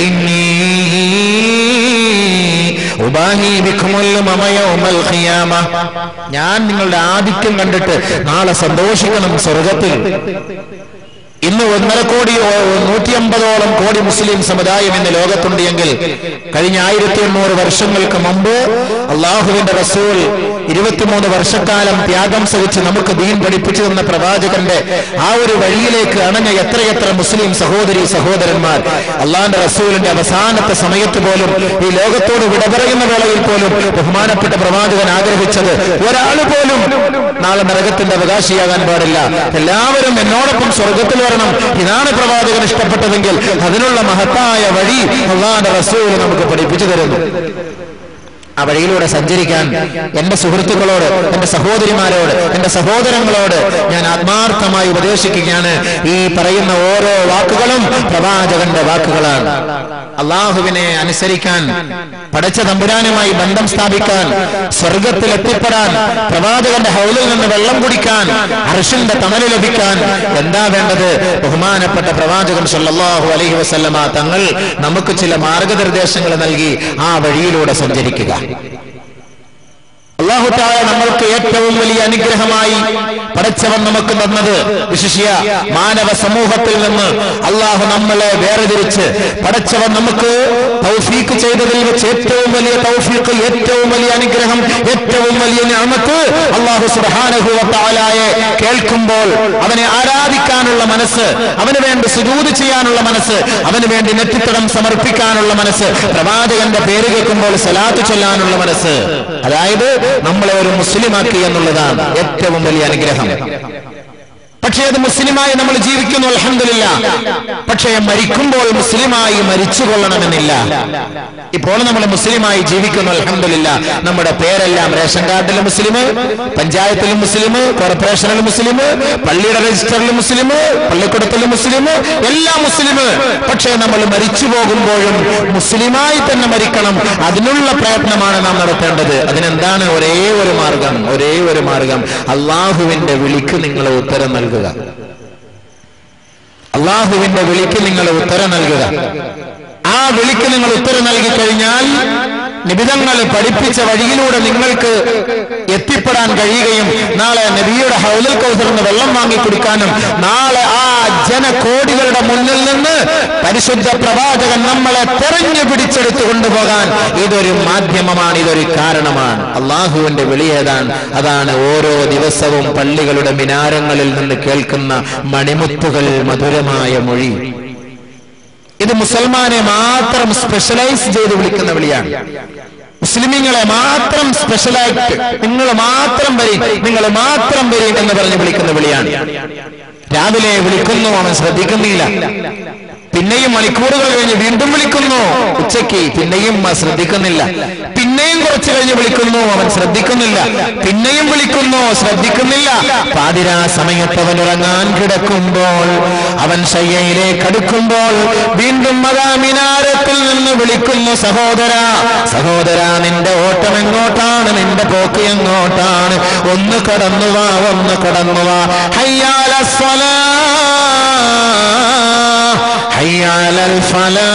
ഞാൻ നിങ്ങളുടെ ആധിക്യം കണ്ടിട്ട് നാളെ സന്തോഷിക്കണം സ്വർഗത്തിൽ. ഇന്ന് ഒന്നര കോടി നൂറ്റി അമ്പതോളം കോടി മുസ്ലിം സമുദായം ഇന്ന് ലോകത്തുണ്ട് എങ്കിൽ കഴിഞ്ഞ ആയിരത്തി എണ്ണൂറ് വർഷങ്ങൾക്ക് മുമ്പ് അള്ളാഹുവിന്റെ റസൂൽ ഇരുപത്തിമൂന്ന് വർഷക്കാലം ത്യാഗം സഹിച്ച് നമുക്ക് ദീൻ പഠിപ്പിച്ചു തന്ന പ്രവാചകന്റെ ആ ഒരു വഴിയിലേക്ക് അണഞ്ഞ എത്രയെത്ര മുസ്ലിം സഹോദരി സഹോദരന്മാർ. അള്ളാഹിന്റെ റസൂലിന്റെ അവസാനത്തെ സമയത്ത് പോലും, ഈ ലോകത്തോട് വിട പറയുന്ന വേളയിൽ പോലും ബഹുമാനപ്പെട്ട പ്രവാചകൻ ആഗ്രഹിച്ചത് ഒരാൾ പോലും നാളെ നരകത്തിന്റെ അവകാശിയാകാൻ പാടില്ല, എല്ലാവരും എന്നോടൊപ്പം സ്വർഗത്തിൽ വരണം. ഇതാണ് പ്രവാചകൻ ഇഷ്ടപ്പെട്ടതെങ്കിൽ അതിനുള്ള മഹത്തായ വഴി അള്ളാഹിന്റെ റസൂൽ നമുക്ക് പഠിപ്പിച്ചു തരുന്നു. ആ വഴിയിലൂടെ സഞ്ചരിക്കാൻ എന്റെ സുഹൃത്തുക്കളോട്, എന്റെ സഹോദരിമാരോട്, എന്റെ സഹോദരങ്ങളോട് ഞാൻ ആത്മാർത്ഥമായി ഉപദേശിക്കുകയാണ്. ഈ പറയുന്ന ഓരോ വാക്കുകളും പ്രവാചകന്റെ വാക്കുകളാണ്. അള്ളാഹുവിനെ അനുസരിക്കാൻ, പടച്ച തമ്പുരാനുമായി ബന്ധം സ്ഥാപിക്കാൻ, സ്വർഗത്തിൽ എത്തിപ്പെടാൻ, പ്രവാചകന്റെ ഹൗലിൽ നിന്ന് വെള്ളം കുടിക്കാൻ, അർശിന്റെ തണല് ലഭിക്കാൻ എന്താ വേണ്ടത്? ബഹുമാനപ്പെട്ട പ്രവാചകൻ സല്ലല്ലാഹു അലൈഹി വസല്ലമ തങ്ങൾ നമുക്ക് ചില മാർഗനിർദ്ദേശങ്ങൾ നൽകി ആ വഴിയിലൂടെ സഞ്ചരിക്കുക. അല്ലാഹു തആല നമ്മൾക്ക് ഏറ്റവും വലിയ അനുഗ്രഹമായി പടച്ചവൻ നമുക്ക് തന്നത്, വിശിഷ്യ മാനവ സമൂഹത്തിൽ നിന്ന് അല്ലാഹു നമ്മളെ വേർതിരിച്ച് പടച്ചവൻ നമുക്ക് തൗഫീഖ് തൗഫീഖ് ചെയ്തതിൽ വെച്ച് ഏറ്റവും വലിയ തൗഫീഖ്, ഏറ്റവും വലിയ അനുഗ്രഹം, ഏറ്റവും വലിയ നിഅമത്ത് അല്ലാഹു സുബ്ഹാനഹു വ തആലയെ കേൾക്കുമ്പോൾ അവനെ ആരാധിക്കാനുള്ള മനസ്സ്, അവന് വേണ്ടി സുജൂദ് ചെയ്യാനുള്ള മനസ്സ്, അവന് വേണ്ടി നെറ്റിത്തടം സമർപ്പിക്കാനുള്ള മനസ്സ്, പ്രവാചകന്റെ പേര് കേൾക്കുമ്പോൾ സലാത്ത് ചൊല്ലാനുള്ള മനസ്സ്, അതായത് നമ്മളെ ഒരു മുസ്ലിമാക്കി എന്നുള്ളതാണ് ഏറ്റവും വലിയ അനുഗ്രഹം. പക്ഷേ അത് മുസ്ലിമായി നമ്മൾ ജീവിക്കുന്നു, അൽഹംദുലില്ലാഹ്. പക്ഷേ മരിക്കുമ്പോൾ മുസ്ലിമായി മരിച്ചു കൊള്ളണമെന്നില്ല. ഇപ്പോൾ നമ്മൾ മുസ്ലിമായി ജീവിക്കുന്നു, അൽഹംദുലില്ലാഹ്. നമ്മുടെ പേരെല്ലാം റേഷൻ കാർഡിൽ മുസ്ലിം, പഞ്ചായത്തിൽ മുസ്ലിം, കോർപ്പറേഷനിൽ മുസ്ലിം, പള്ളിയുടെ രജിസ്റ്ററിൽ മുസ്ലിം, പള്ളിക്കൂടത്തിൽ മുസ്ലിം, എല്ലാം മുസ്ലിം. പക്ഷേ നമ്മൾ മരിച്ചു പോകുമ്പോഴും മുസ്ലിമായി തന്നെ മരിക്കണം. അതിനുള്ള പ്രയത്നമാണ് നാം നടത്തേണ്ടത്. അതിനെന്താണ് ഒരേ ഒരു മാർഗം, ഒരേ ഒരു മാർഗം അള്ളാഹുവിന്റെ വിളിക്ക് നിങ്ങൾ ഉത്തരം നൽകുക. അള്ളാഹുവിന്റെ വിളിക്ക് നിങ്ങൾ ഉത്തരം നൽകുക. ആ വിളിക്ക് നിങ്ങൾ ഉത്തരം നൽകി കഴിഞ്ഞാൽ നിബിതങ്ങൾ പഠിപ്പിച്ച വഴിയിലൂടെ നിങ്ങൾക്ക് എത്തിപ്പെടാൻ കഴിയുകയും നാളെ നബിയുടെ ഹൗലുൽ കൗസറിന് വെള്ളം വാങ്ങി കുടിക്കാനും നാളെ ആ ജനകോടികളുടെ മുന്നിൽ നിന്ന് പരിശുദ്ധ പ്രവാചകൻ നമ്മളെ തെരഞ്ഞു പിടിച്ചെടുത്തു കൊണ്ടുപോകാൻ ഇതൊരു മാധ്യമമാണ്, ഇതൊരു കാരണമാണ്. അള്ളാഹുവിന്റെ വിളി ഏതാണ്? അതാണ് ഓരോ ദിവസവും പള്ളികളുടെ മിനാരങ്ങളിൽ നിന്ന് കേൾക്കുന്ന മണിമുത്തുകൾ, മധുരമായ മൊഴി. ഇത് മുസൽമാനെ മാത്രം സ്പെഷ്യലൈസ് ചെയ്ത് വിളിക്കുന്ന വിളിയാണ്. മുസ്ലിമീങ്ങളെ മാത്രം സ്പെഷ്യലായിട്ട് നിങ്ങൾ മാത്രം വരും, നിങ്ങൾ മാത്രം വരും എന്ന് പറഞ്ഞ് വിളിക്കുന്ന വിളിയാണ്. രാവിലെ വിളിക്കുന്നു, അവൻ ശ്രദ്ധിക്കുന്നില്ല. പിന്നെയും മണിക്കൂറുകൾ കഴിഞ്ഞ് വീണ്ടും വിളിക്കുന്നു, ഉച്ചയ്ക്ക് പിന്നെയും ശ്രദ്ധിക്കുന്നില്ല. പിന്നെയും കുറച്ചു കഴിഞ്ഞ് വിളിക്കുന്നു, അവൻ ശ്രദ്ധിക്കുന്നില്ല. പിന്നെയും വിളിക്കുന്നു, ശ്രദ്ധിക്കുന്നില്ല. പാതിരാ സമയത്ത് അവൻ ഉറങ്ങാൻ കിടക്കുമ്പോൾ, അവൻ ശയ്യയിലേക്ക് അടുക്കുമ്പോൾ വീണ്ടും മദാ മിനാരത്തിൽ നിന്ന് വിളിക്കുന്നു, സഹോദര സഹോദര നിന്റെ ഓട്ടം എങ്ങോട്ടാണ്, നിന്റെ പോക്ക് എങ്ങോട്ടാണ്? ഒന്ന് കടന്നുവാ, ഒന്ന് കടന്നുവാ. ഹയ്യാല സ്വലാ ഹയ്യാലൽ ഫലാ,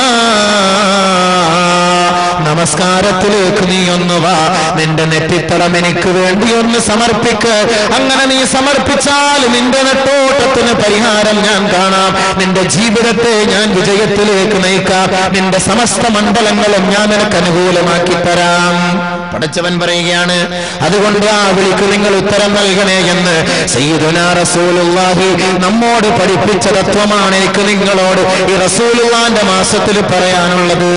നമസ്കാരത്തിലേക്ക് നീ ഒന്ന് വാ, നിന്റെ നെറ്റിത്തടം എനിക്ക് വേണ്ടി ഒന്ന് സമർപ്പിക്ക്. അങ്ങനെ നീ സമർപ്പിച്ചാൽ നിന്റെ നെട്ടോട്ടത്തിന് പരിഹാരം ഞാൻ കാണാം. നിന്റെ ജീവിതത്തെ ഞാൻ വിജയത്തിലേക്ക് നയിക്കാം. നിന്റെ സമസ്ത മണ്ഡലങ്ങളും ഞാൻ നിനക്ക് അനുകൂലമാക്കി തരാം. പടച്ചവൻ പറയുകയാണ്, അതുകൊണ്ട് ആ വിളിക്ക് നിങ്ങൾ ഉത്തരം നൽകണേ എന്ന് സയ്യിദുനാ റസൂലുള്ളാഹി നമ്മോട് പഠിപ്പിച്ച തത്വമാണ് എനിക്ക് നിങ്ങളോട് ഈ റസൂലുള്ളാന്റെ മാസത്തിൽ പറയാനുള്ളത്.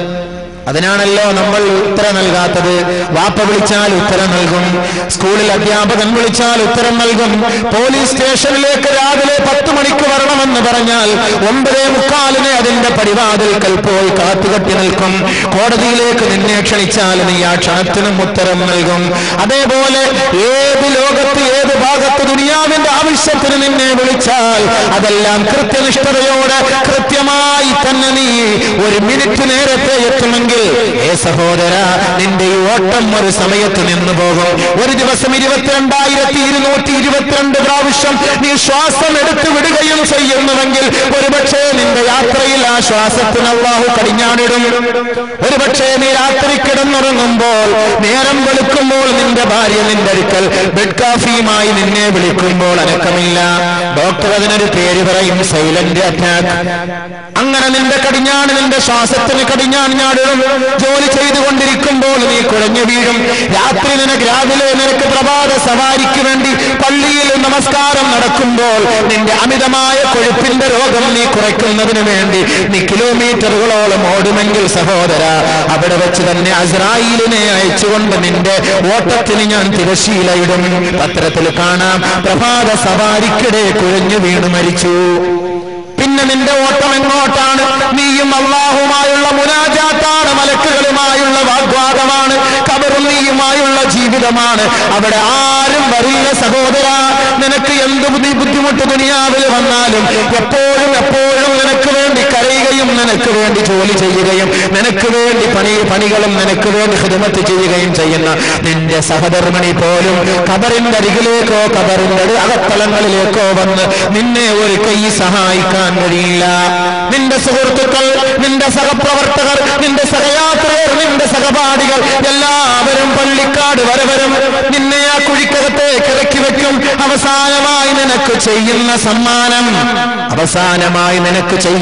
അതിനാണല്ലോ നമ്മൾ ഉത്തരം നൽകാത്തത്. വാപ്പ വിളിച്ചാൽ ഉത്തരം നൽകും, സ്കൂളിൽ അധ്യാപകൻ വിളിച്ചാൽ ഉത്തരം നൽകും. പോലീസ് സ്റ്റേഷനിലേക്ക് രാവിലെ പത്ത് മണിക്ക് വരണമെന്ന് പറഞ്ഞാൽ ഒമ്പതേ മുക്കാലിന് അതിന്റെ പടിവാതിൽക്കൽ പോയി കാത്തുകെട്ടി നിൽക്കും. കോടതിയിലേക്ക് നിന്നെ ക്ഷണിച്ചാൽ നീ ആ ക്ഷണത്തിനും ഉത്തരം നൽകും. അതേപോലെ ഏത് ലോകത്ത് ഏത് ഭാഗത്ത് ദുനിയാവിന്റെ ആവശ്യത്തിന് നിന്നെ വിളിച്ചാൽ അതെല്ലാം കൃത്യനിഷ്ഠതയോടെ കൃത്യമായി തന്നെ നീ ഒരു മിനിറ്റ് നേരത്തെ എത്തുമെങ്കിൽ ഏ സഹോദര, നിന്റെ ഈ ഓട്ടം ഒരു സമയത്ത് നിന്ന് പോകും. ഒരു ദിവസം ഇരുപത്തിരണ്ടായിരത്തി ഇരുന്നൂറ്റി ഇരുപത്തിരണ്ട് പ്രാവശ്യം നീ ശ്വാസം എടുത്തു വിടുകയും ചെയ്യുന്നുവെങ്കിൽ ഒരുപക്ഷെ നിന്റെ യാത്രയിൽ ആ ശ്വാസത്തിന് അല്ലാഹു കടിഞ്ഞാണിടും. ഒരുപക്ഷെ നീ രാത്രി കിടന്നുറങ്ങുമ്പോൾ നേരം വെളുക്കുമ്പോൾ നിന്റെ ഭാര്യ നിന്റെ അടുക്കൽ ബെഡ് കാഫിയുമായി നിന്നെ വിളിക്കുമ്പോൾ അനക്കമില്ല. ഡോക്ടർ അതിനൊരു പേര് പറയും, സൈലന്റ് അറ്റാക്ക്. അങ്ങനെ നിന്റെ കടിഞ്ഞാണ്, നിന്റെ ശ്വാസത്തിന് കടിഞ്ഞാണിടും. ജോലി ചെയ്തുകൊണ്ടിരിക്കുമ്പോൾ നീ കുഴഞ്ഞു വീഴും. രാത്രി നിനക്ക് രാവിലെ നിനക്ക് പ്രഭാത സവാരിക്ക് വേണ്ടി പള്ളിയിൽ നമസ്കാരം നടക്കുമ്പോൾ നിന്റെ അമിതമായ കൊഴുപ്പിന്റെ രോഗം നീ കുറയ്ക്കുന്നതിന് വേണ്ടി നീ കിലോമീറ്ററുകളോളം ഓടുമെങ്കിൽ സഹോദര, അവിടെ വെച്ച് തന്നെ അസ്രായീലിനെ അയച്ചുകൊണ്ട് നിന്റെ ഓട്ടത്തിന് ഞാൻ തിരശീലയിടും. പത്രത്തിൽ കാണാം, പ്രഭാത സവാരിക്കിടെ കുഴഞ്ഞു വീണ് മരിച്ചു. പിന്നെ നിന്റെ ഓട്ടം എങ്ങോട്ടാണ്? നീയും അല്ലാഹുമായുള്ള മുനാജാത്താണ്, മലക്കുകളുമായുള്ള വാഗ്വാദമാണ്, ഖബറും നീയുമായുള്ള ജീവിതമാണ്. അവിടെ ആരും വരില്ല സഹോദര. നിനക്ക് എന്ത് ബുദ്ധിമുട്ട് ദുനിയാവിൽ വന്നാലും എപ്പോഴും എപ്പോഴും നിനക്ക് വേണ്ടി കരയുകയും നിനക്ക് വേണ്ടി ജോലി ചെയ്യുകയും നിനക്ക് വേണ്ടി പണി പണികളും നിനക്ക് വേണ്ടി ഖിദ്മത്ത് ചെയ്യുകയും ചെയ്യുന്ന നിന്റെ സഹധർമ്മിണി പോലും ഖബറിന്റെ അരികിലേക്കോ ഖബറിന്റെ അകത്തളങ്ങളിലേക്കോ വന്ന് നിന്നെ ഒരു കൈ സഹായിക്കാൻ കഴിയില്ല. നിന്റെ സുഹൃത്തുക്കൾ, നിന്റെ സഹപ്രവർത്തകർ, നിന്റെ സഹയാത്രികർ, നിന്റെ സഹപാഠികൾ എല്ലാവരും പള്ളിക്കാട് വരെ വരും. നിന്നെ ആ കുഴിക്കകത്തേക്ക് ഇറക്കി വെക്കും. അവസാനമായി നിനക്ക് ചെയ്യുന്ന സമ്മാനം, അവസാനമായി നിനക്ക് ചെയ്യുന്ന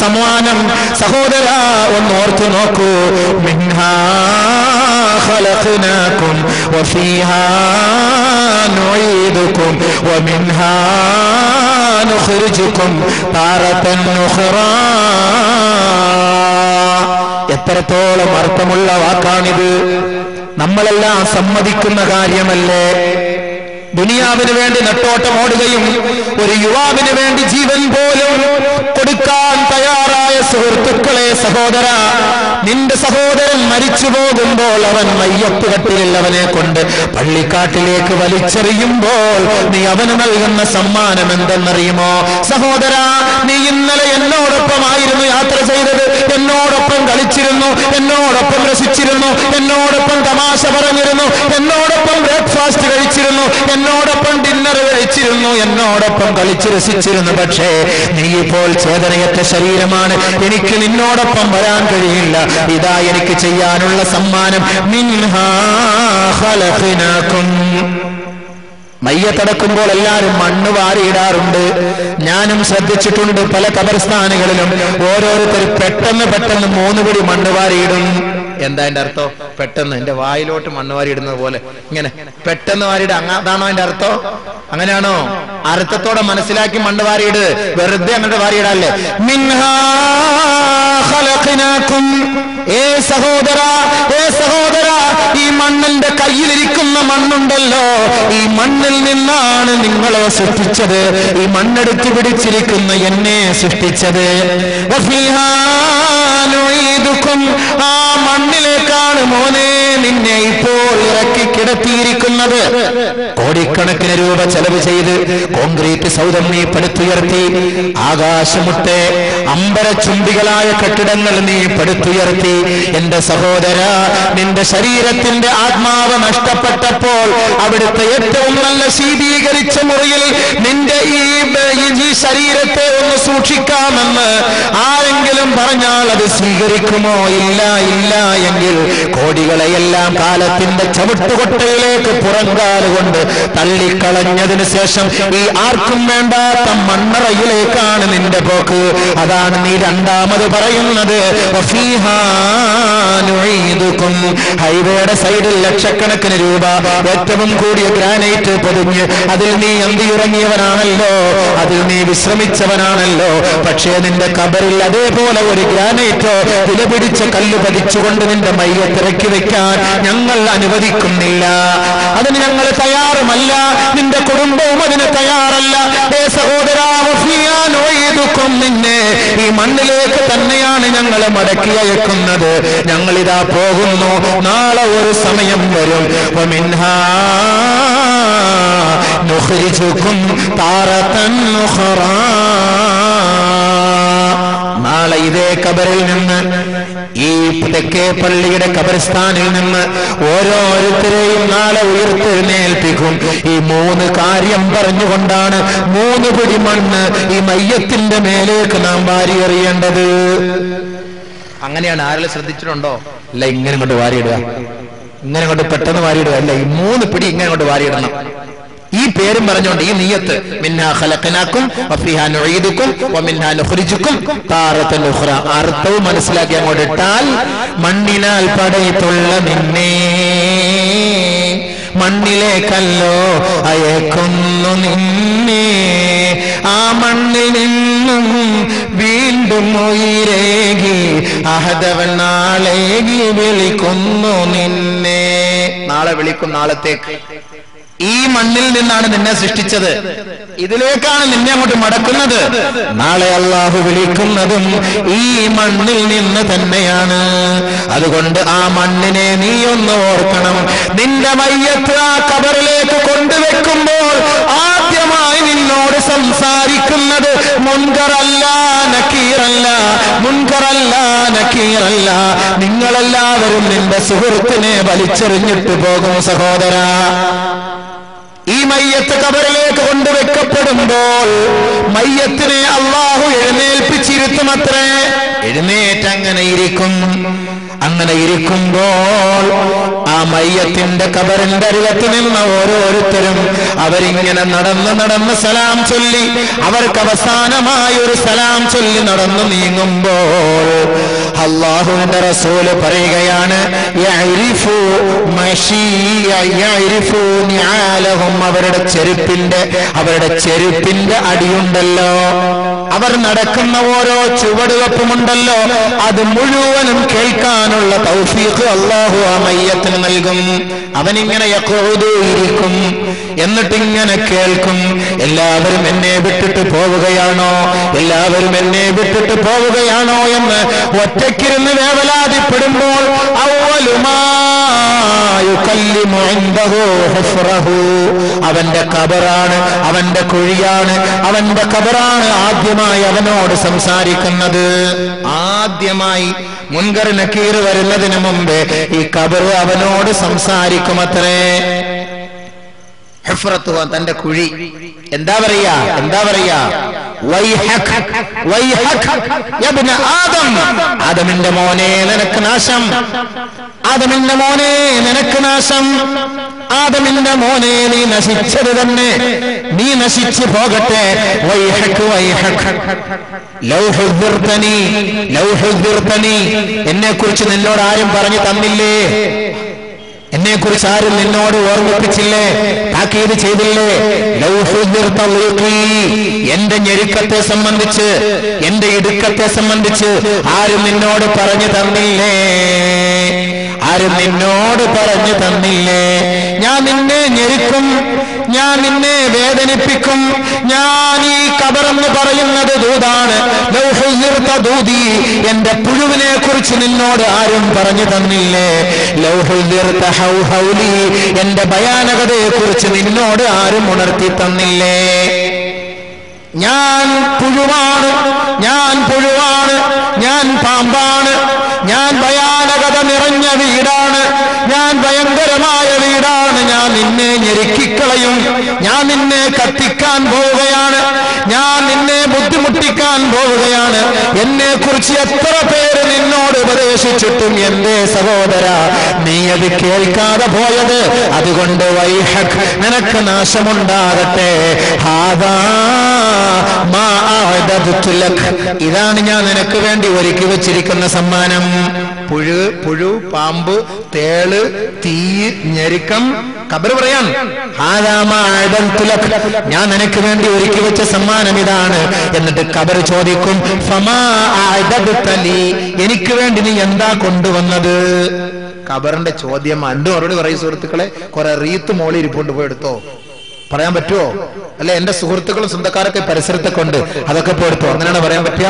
സമ്മാനം സഹോദര ഒന്ന് ഓർത്തു നോക്കൂ. മിൻഹാ ഖലഖനാകും വഫീഹാ നുഈദുകും വമിൻഹാ നുഖ്രിജുകും താറതൻ ഉഖ്റാ. എത്രത്തോളം അർത്ഥമുള്ള വാക്കാണിത്. നമ്മളെല്ലാം സമ്മതിക്കുന്ന കാര്യമല്ലേ? ദുനിയാവിന് വേണ്ടി നെട്ടോട്ടം ഓടുകയും ഒരു യുവാവിന് വേണ്ടി ജീവൻ പോലും കൊടുക്കാൻ തയ്യാറായ സുഹൃത്തുക്കളെ, സഹോദര, നിന്റെ സഹോദരൻ മരിച്ചു പോകുമ്പോൾ അവൻ മയ്യത്ത് കട്ടിലിൽ അവനെ കൊണ്ട് പള്ളിക്കാട്ടിലേക്ക് വലിച്ചെറിയുമ്പോൾ നീ അവന് നൽകുന്ന സമ്മാനം എന്തെന്നറിയുമോ? സഹോദര, നീ ഇന്നലെ എന്നോടൊപ്പമായിരുന്നു യാത്ര ചെയ്തത്, എന്നോടൊപ്പം കളിച്ചിരുന്നു, എന്നോടൊപ്പം രസിച്ചിരുന്നു, എന്നോടൊപ്പം തമാശ പറഞ്ഞിരുന്നു, എന്നോടൊപ്പം ബ്രേക്ക്ഫാസ്റ്റ് കഴിച്ചിരുന്നു, എന്നോടൊപ്പം ഡിന്നർ കഴിച്ചിരുന്നു, എന്നോടൊപ്പം കളിച്ച് രസിച്ചിരുന്നു. പക്ഷേ നീ ഇപ്പോൾ ചേതനയറ്റ ശരീരമാണ്, എനിക്ക് നിന്നോടൊപ്പം വരാൻ കഴിയില്ല. ഇതാ എനിക്ക് ചെയ്യാനുള്ള സമ്മാനം. മിൻഹാ ഖലഖനാകും. മയ്യത്തടക്കുമ്പോൾ എല്ലാവരും മണ്ണ് വാരിയിടാറുണ്ട്. ഞാനും ശ്രദ്ധിച്ചിട്ടുണ്ട്. പല ഖബർസ്ഥാനുകളിലും ഓരോരുത്തർ പെട്ടെന്ന് പെട്ടെന്ന് മൂന്ന് പിടി മണ്ണ് വാരിയിടും. എന്താ എന്റെ അർത്ഥം? പെട്ടെന്ന് എന്റെ വായിലോട്ട് മണ്ണ് വാരി ഇടുന്നത് പോലെ ഇങ്ങനെ പെട്ടെന്ന് വാരിയിട. അതാണോ എന്റെ അർത്ഥം? അങ്ങനെയാണോ? അർത്ഥത്തോടെ മനസ്സിലാക്കി മണ്ണ് വാരിയിട്, വെറുതെ അങ്ങോട്ട് വാരിയിടല്ലേ. മിൻഹാ ഖലഖനാകും. ഏ സഹോദര, ഏ സഹോദര, ഈ മണ്ണിന്റെ കയ്യിലിരിക്കുന്ന മണ്ണുണ്ടല്ലോ, ഈ മണ്ണിൽ നിന്നാണ് നിങ്ങളെ സൃഷ്ടിച്ചത്. ഈ മണ്ണെടുത്ത് പിടിച്ചിരിക്കുന്ന എന്നെ സൃഷ്ടിച്ചത്. വഫീഹാ നുഈദുകും. ആ മണ്ണിലേക്കാണ് മോനെ നിന്നെ ഇപ്പോൾ ഇറക്കി കിടത്തിയിരിക്കുന്നത്. കോടിക്കണക്കിന് രൂപ ചെലവ് ചെയ്ത് കോൺക്രീറ്റ് സൗധം നീ പടുത്തുയർത്തി, ആകാശമുട്ടെ അമ്പരചുംബികളായ കെട്ടിടങ്ങൾ നീ പടുത്തുയർത്തി. എന്റെ സഹോദര, നിന്റെ ശരീരത്തിന്റെ ആത്മാവ് നഷ്ടപ്പെട്ടപ്പോൾ അവിടുത്തെ ഏറ്റവും നല്ല ശീതീകരിച്ച മുറിയിൽ നിന്റെ ഈ ഈ ശരീരത്തെ ഒന്ന് സൂക്ഷിക്കാമെന്ന് ആരെങ്കിലും പറഞ്ഞാൽ അത് സ്വീകരിക്കുമോ? ഇല്ല, ഇല്ല എങ്കിൽ കോടികളെയെല്ലാം കാലത്തിന്റെ ചവിട്ടുകൊട്ടയിലേക്ക് പുറങ്കാലുകൊണ്ട് തള്ളിക്കളഞ്ഞതിന് ശേഷം ഈ ആർക്കും വേണ്ടാത്ത മണ്ണറയിലേക്കാണ് നിന്റെ പോക്ക്. അതാണ് നീ രണ്ടാമത് പറയുന്നത്. ഹൈവേയുടെ സൈഡിൽ ലക്ഷക്കണക്കിന് രൂപ ഏറ്റവും കൂടിയ ഗ്രാനൈറ്റ് പൊതിഞ്ഞ് അതിൽ നീ അന്തിയുറങ്ങിയവനാണല്ലോ, അതിൽ നീ വിശ്രമിച്ചവനാണല്ലോ. പക്ഷേ നിന്റെ കബറിൽ അതേപോലെ ഒരു ഗ്രാനൈറ്റോ വിലപിടിച്ച കല്ല് പതിച്ചുകൊണ്ട് നിന്റെ മയ്യത്തിറക്കി വെക്കാൻ ഞങ്ങൾ അനുവദിക്കുന്നില്ല. അതിന് ഞങ്ങൾ തയ്യാറുമല്ല, നിന്റെ കുടുംബവും അതിന് തയ്യാറല്ല. ഏ സഹോദരാ, നിന്നെ ഈ മണ്ണിലേക്ക് തന്നെയാണ് ഞങ്ങൾ മടക്കി അയക്കുന്നത്. ഞങ്ങളിതാ പോകുന്നു. നാളെ ഒരു സമയം വരും. വമിൻഹാ നുഖ്രിജുകും താറതൻ ഉഖ്റാ. നാളെ ഇതേ കബറിൽ നിന്ന്, ഈ തെക്കേ പള്ളിയുടെ ഖബർസ്ഥാനിൽ നിന്ന് ഓരോരുത്തരെയും നാളെ ഉയർത്തെഴുന്നേൽപ്പിക്കും. ഈ മൂന്ന് കാര്യം പറഞ്ഞുകൊണ്ടാണ് മൂന്ന് പിടി മണ്ണ് ഈ മയ്യത്തിന്റെ മേലേക്ക് നാം വാരിയെറിയേണ്ടത്. അങ്ങനെയാണ്. ആരെങ്കിലും ശ്രദ്ധിച്ചിട്ടുണ്ടോ? അല്ല, ഇങ്ങനെ കൊണ്ട് വാരിയിടുക, ഇങ്ങനെ കൊണ്ട് പെട്ടെന്ന് വാരിയിടുക അല്ല, ഈ മൂന്ന് പിടി ഇങ്ങനെ കൊണ്ട് വാരിയിടണം. ഈ പേരും പറഞ്ഞുകൊണ്ട് ഈ നിയ്യത്ത്. മിൻഹാ ഖലഖനാകും വഫീഹാ നുഈദുകും വമിൻഹാ നുഖ്രിജുകും താറതൻ ഉഖ്റാ. അർത്ഥവും മനസ്സിലാക്കി അങ്ങോട്ട് ഇട്ടാൽ, മണ്ണിനാൽ പടയിട്ടുള്ള നിന്നെ മണ്ണിലേക്കല്ലോ അയക്കുന്നു നിന്നെ, ആ മണ്ണിൽ നിന്നും വീണ്ടും ഉയരേകി അഹദവൻ നാളേകി വിളിക്കുന്നു നിന്നെ. നാളെ വിളിക്കും. നാളത്തേക്ക് ഈ മണ്ണിൽ നിന്നാണ് നിന്നെ സൃഷ്ടിച്ചത്, ഇതിലേക്കാണ് നിന്നെ അങ്ങോട്ട് മടക്കുന്നത്. നാളെ അല്ലാഹു വിളിക്കുന്നതും ഈ മണ്ണിൽ നിന്ന് തന്നെയാണ്. അതുകൊണ്ട് ആ മണ്ണിനെ നീ ഒന്ന് ഓർക്കണം. നിന്റെ മയ്യത്ത് ആ ഖബറിലേക്ക് കൊണ്ടുവെക്കുമ്പോൾ ആദ്യമായി നിന്നോട് സംസാരിക്കുന്നത് മുൻകറല്ല, നക്കീറല്ല. മുൻകറല്ല, നക്കീറല്ല. നിങ്ങളെല്ലാവരും നിന്റെ സുഹൃത്തിനെ വലിച്ചെറിഞ്ഞിട്ട് പോകും സഹോദര. ഈ മയ്യത്ത് ഖബറിലേക്ക് കൊണ്ടുവെക്കപ്പെടുമ്പോൾ മയ്യത്തിനെ അല്ലാഹു എഴുന്നേൽപ്പിച്ചിരുത്തുമത്രേ. എഴുന്നേറ്റ് അങ്ങനെ ഇരിക്കും. അങ്ങനെ ഇരിക്കുമ്പോൾ ആ മയ്യത്തിന്റെ ഖബറിന്റെ അരികത്ത് നിന്ന് ഓരോരുത്തരും അവരിങ്ങനെ നടന്ന് നടന്ന് സലാം ചൊല്ലി അവർക്ക് അവസാനമായി ഒരു സലാം ചൊല്ലി നടന്നു നീങ്ങുമ്പോൾ അല്ലാഹുവിന്റെ റസൂല് പറയുകയാണ് യഅരിഫു മശീയ യഅരിഫു നിആലഹും അവരുടെ ചെരുപ്പിന്റെ അവരുടെ ചെരുപ്പിന്റെ അടിയുണ്ടല്ലോ അവർ നടക്കുന്ന ഓരോ ചുവടുവെപ്പുമുണ്ടല്ലോ അത് മുഴുവനും കേൾക്കാനുള്ള തൗഫീഖ് അല്ലാഹു ആ മയ്യത്തിന് നൽകും. അവനിങ്ങനെ യഖൂദു ഇരിക്കും, എന്നിട്ടിങ്ങനെ കേൾക്കും. എല്ലാവരും എന്നെ വിട്ടിട്ട് പോവുകയാണോ എല്ലാവരും എന്നെ വിട്ടിട്ട് പോവുകയാണോ എന്ന് ഒറ്റയ്ക്കിരുന്ന് വേവലാതിപ്പെടുമ്പോൾ അവലുമാ യുകല്ലിമു ഇൻദഹു ഹുഫ്റഹു അവന്റെ ഖബറാണ്, അവന്റെ കുഴിയാണ്, അവന്റെ ഖബറാണ് ആദ്യമായി അവനോട് സംസാരിക്കുന്നത്. ആദ്യമായി മുൻകർ നക്കീർ വരുന്നതിന് മുമ്പേ ഈ ഖബർ അവനോട് സംസാരിക്കുമത്രേ. ഹുഫ്റത്തു തന്റെ കുഴി. എന്താ പറയാ എന്താ പറയാ വൈഹക് വൈഹക് യബ്ന ആദം ആദമിന്റെ മോനെ നിനക്ക് നാശം, ആദമിന്റെ മോനെ നിനക്ക് നാശം, ആദമിന്റെ മോനെ നീ നശിച്ചത് തന്നെ, നീ നശിച്ചു പോകട്ടെ. വൈഹക് വൈഹക് ലൗ ഹുദ്ദിർതനി ലൗ ഹുദ്ദിർതനി എന്നെ കുറിച്ച് നിന്നോട് ആരും പറഞ്ഞു തന്നില്ലേ, എന്നെ കുറിച്ച് ആരും നിന്നോട് ഓർമ്മിപ്പിച്ചില്ലേ, താക്കീത് ചെയ്തില്ലേ? എന്റെ ഞെരുക്കത്തെ സംബന്ധിച്ച് എന്റെ ഇടുക്കത്തെ സംബന്ധിച്ച് ആരും നിന്നോട് പറഞ്ഞു തന്നില്ലേ, ആരും നിന്നോട് പറഞ്ഞു തന്നില്ലേ? ഞാൻ നിന്നെ ഞെരുക്കും, ഞാൻ നിന്നെ വേദനിപ്പിക്കും. ഞാൻ ഈ ഖബറെന്ന് പറയുന്നത് ദൂതാണ്. ദൂതി എന്റെ പുഴുവിനെ കുറിച്ച് നിന്നോട് ആരും പറഞ്ഞു തന്നില്ലേ? എന്റെ ഭയാനകതയെ കുറിച്ച് നിന്നോട് ആരും ഉണർത്തി തന്നില്ലേ? ഞാൻ പുഴുവാണ്, ഞാൻ പുഴുവാണ്, ഞാൻ പാമ്പാണ്, ഞാൻ ഭയാനകത നിറഞ്ഞ വീടാണ്, ഞാൻ ഭയങ്കരമായ വീടാണ്. ഞാൻ നിന്നെ ഞെരുക്കിക്കളയും, ഞാൻ നിന്നെ കത്തിക്കാൻ പോവുകയാണ്, ഞാൻ നിന്നെ ബുദ്ധിമുട്ടിക്കാൻ പോവുകയാണ്. എന്നെ കുറിച്ച് എത്ര പേര് നിന്നോട് ഉപദേശിച്ചിട്ടും എന്റെ സഹോദര നീ അത് കേൾക്കാതെ പോയത്, അതുകൊണ്ട് വൈഹക് നിനക്ക് നാശമുണ്ടാകട്ടെ. ഹാദാ മാ അഅദതു ലക് ഇതാണ് ഞാൻ നിനക്ക് വേണ്ടി ഒരുക്കി വെച്ചിരിക്കുന്ന സമ്മാനം. പുഴു പുഴു പാമ്പ് തേള് തീ ഞെരുക്കം. ഖബർ പറയാൻ ഹാദാ മാ അഅദതു ലക് ഞാൻ നിനക്ക് വേണ്ടി ഒരുക്കി വെച്ച സമ്മാനം ഇതാണ്. എന്നിട്ട് ഖബർ ചോദിക്കും ഫമാ അഅദതു ലി എനിക്ക് വേണ്ടി നീ എന്താ കൊണ്ടുവന്നത്? ഖബറിന്റെ ചോദ്യം അണ്ട് മറുപടി പറയും സുഹൃത്തുക്കളെ. കുറെ റീത്ത് മോളി ഇരിപ്പുണ്ട്, പോയി എടുത്തോ. പറയാൻ പറ്റുമോ? അല്ലെ എന്റെ സുഹൃത്തുക്കളും സ്വന്തക്കാരൊക്കെ പരിസരത്തെ കൊണ്ട് അതൊക്കെ പോയെടുത്തോ, അങ്ങനെയാണ് പറയാൻ പറ്റുക?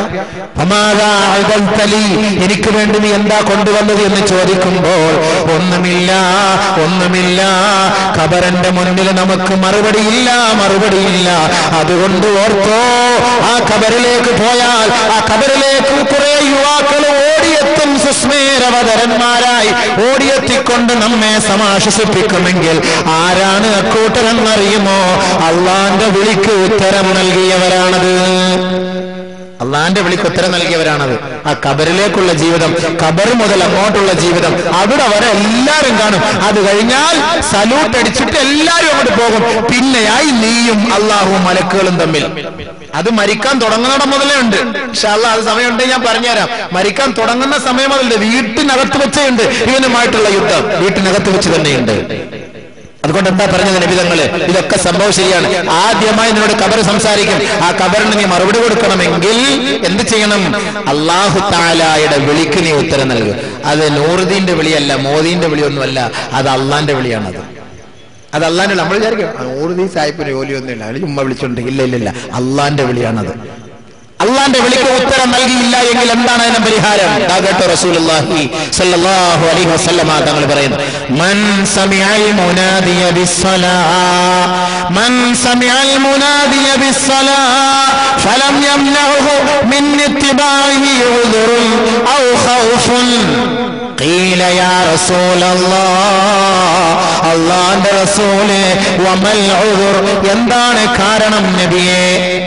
എനിക്ക് വേണ്ടി നീ എന്താ കൊണ്ടുവന്നത് എന്ന് ചോദിക്കുമ്പോൾ ഒന്നുമില്ല ഒന്നുമില്ല. ഖബറിന്റെ മുന്നിൽ നമുക്ക് മറുപടിയില്ല മറുപടിയില്ല. അതുകൊണ്ട് ഓർത്തോ, ആ ഖബറിലേക്ക് പോയാൽ ആ ഖബറിലേക്ക് കുറെ യുവാക്കൾ ഓടിയെത്തും, സുസ്മേരവതരന്മാരായി ഓടിയെത്തിക്കൊണ്ട് നമ്മെ സമാശ്വസിപ്പിക്കുമെങ്കിൽ ആരാണ് അക്കൂട്ടരെന്നറിയുമോ? അള്ളാന്റെ വിളിക്ക് ഉത്തരം നൽകിയവരാണത്, അള്ളാന്റെ വിളിക്ക് ഉത്തരം നൽകിയവരാണത്. ആ ഖബറിലേക്കുള്ള ജീവിതം, ഖബർ മുതൽ അങ്ങോട്ടുള്ള ജീവിതം, അവിടെ വരെ എല്ലാരും കാണും. അത് കഴിഞ്ഞാൽ സല്യൂട്ട് അടിച്ചിട്ട് എല്ലാരും അങ്ങോട്ട് പോകും. പിന്നെയായി നീയും അള്ളാഹുവും മലക്കുകളും തമ്മിൽ. അത് മരിക്കാൻ തുടങ്ങുന്നിടം മുതലേ ഉണ്ട്. ഇൻഷാ അല്ലാഹ് അത് സമയമുണ്ടെങ്കിൽ ഞാൻ പറഞ്ഞുതരാം. മരിക്കാൻ തുടങ്ങുന്ന സമയം മുതലുണ്ട്. വീട്ടിനകത്ത് വെച്ചേ ഉണ്ട് ഇവനുമായിട്ടുള്ള യുദ്ധം, വീട്ടിനകത്ത് വെച്ച് തന്നെയുണ്ട്. അതുകൊണ്ട് എന്താ പറഞ്ഞത് നബിതങ്ങള്? ഇതൊക്കെ സംഭവം ശരിയാണ്. ആദ്യമായി നിന്നോട് ഖബർ സംസാരിക്കും. ആ ഖബറിന് നീ മറുപടി കൊടുക്കണമെങ്കിൽ എന്ത് ചെയ്യണം? അല്ലാഹു തആലയുടെ വിളിക്ക് നീ ഉത്തരം നൽകുക. അത് നൂറുദ്ദീന്റെ വിളിയല്ല, മോദീന്റെ വിളിയൊന്നുമല്ല, അത് അള്ളാന്റെ വിളിയാണത്. അത് അള്ളാന്റെ. നമ്മൾ വിചാരിക്കും നൂറുദ്ദീൻ സാഹിബിന് ജോലിയൊന്നും ഇല്ല, അതിന് ഉമ്മ വിളിച്ചോണ്ട്. ഇല്ല ഇല്ല ഇല്ല, അള്ളാന്റെ വിളിയാണത്. അള്ളാന്റെ വിളിക്ക് ഉത്തരം നൽകിയില്ല എങ്കിൽ എന്താണ് അതിന് പരിഹാരം? കേട്ടോ, റസൂലുള്ളാഹി സ്വല്ലല്ലാഹു അലൈഹി വസല്ലമ തങ്ങൾ പറയുന്നു, മൻ സമിഅൽ മുനാദിയ ബിസ്സലാ മൻ സമിഅൽ മുനാദിയ ബിസ്സലാ ഫലം യംനഉഹു മിൻ ഇത്തിബാഇഹി ഉദ്റുൻ ഔ ഖൗഫുൻ ഖീല യാ റസൂലല്ലാഹ് അല്ലാഹുവിന്റെ റസൂലേ വമൽ ഉദ്ർ എന്താണ് കാരണം നബിയേ?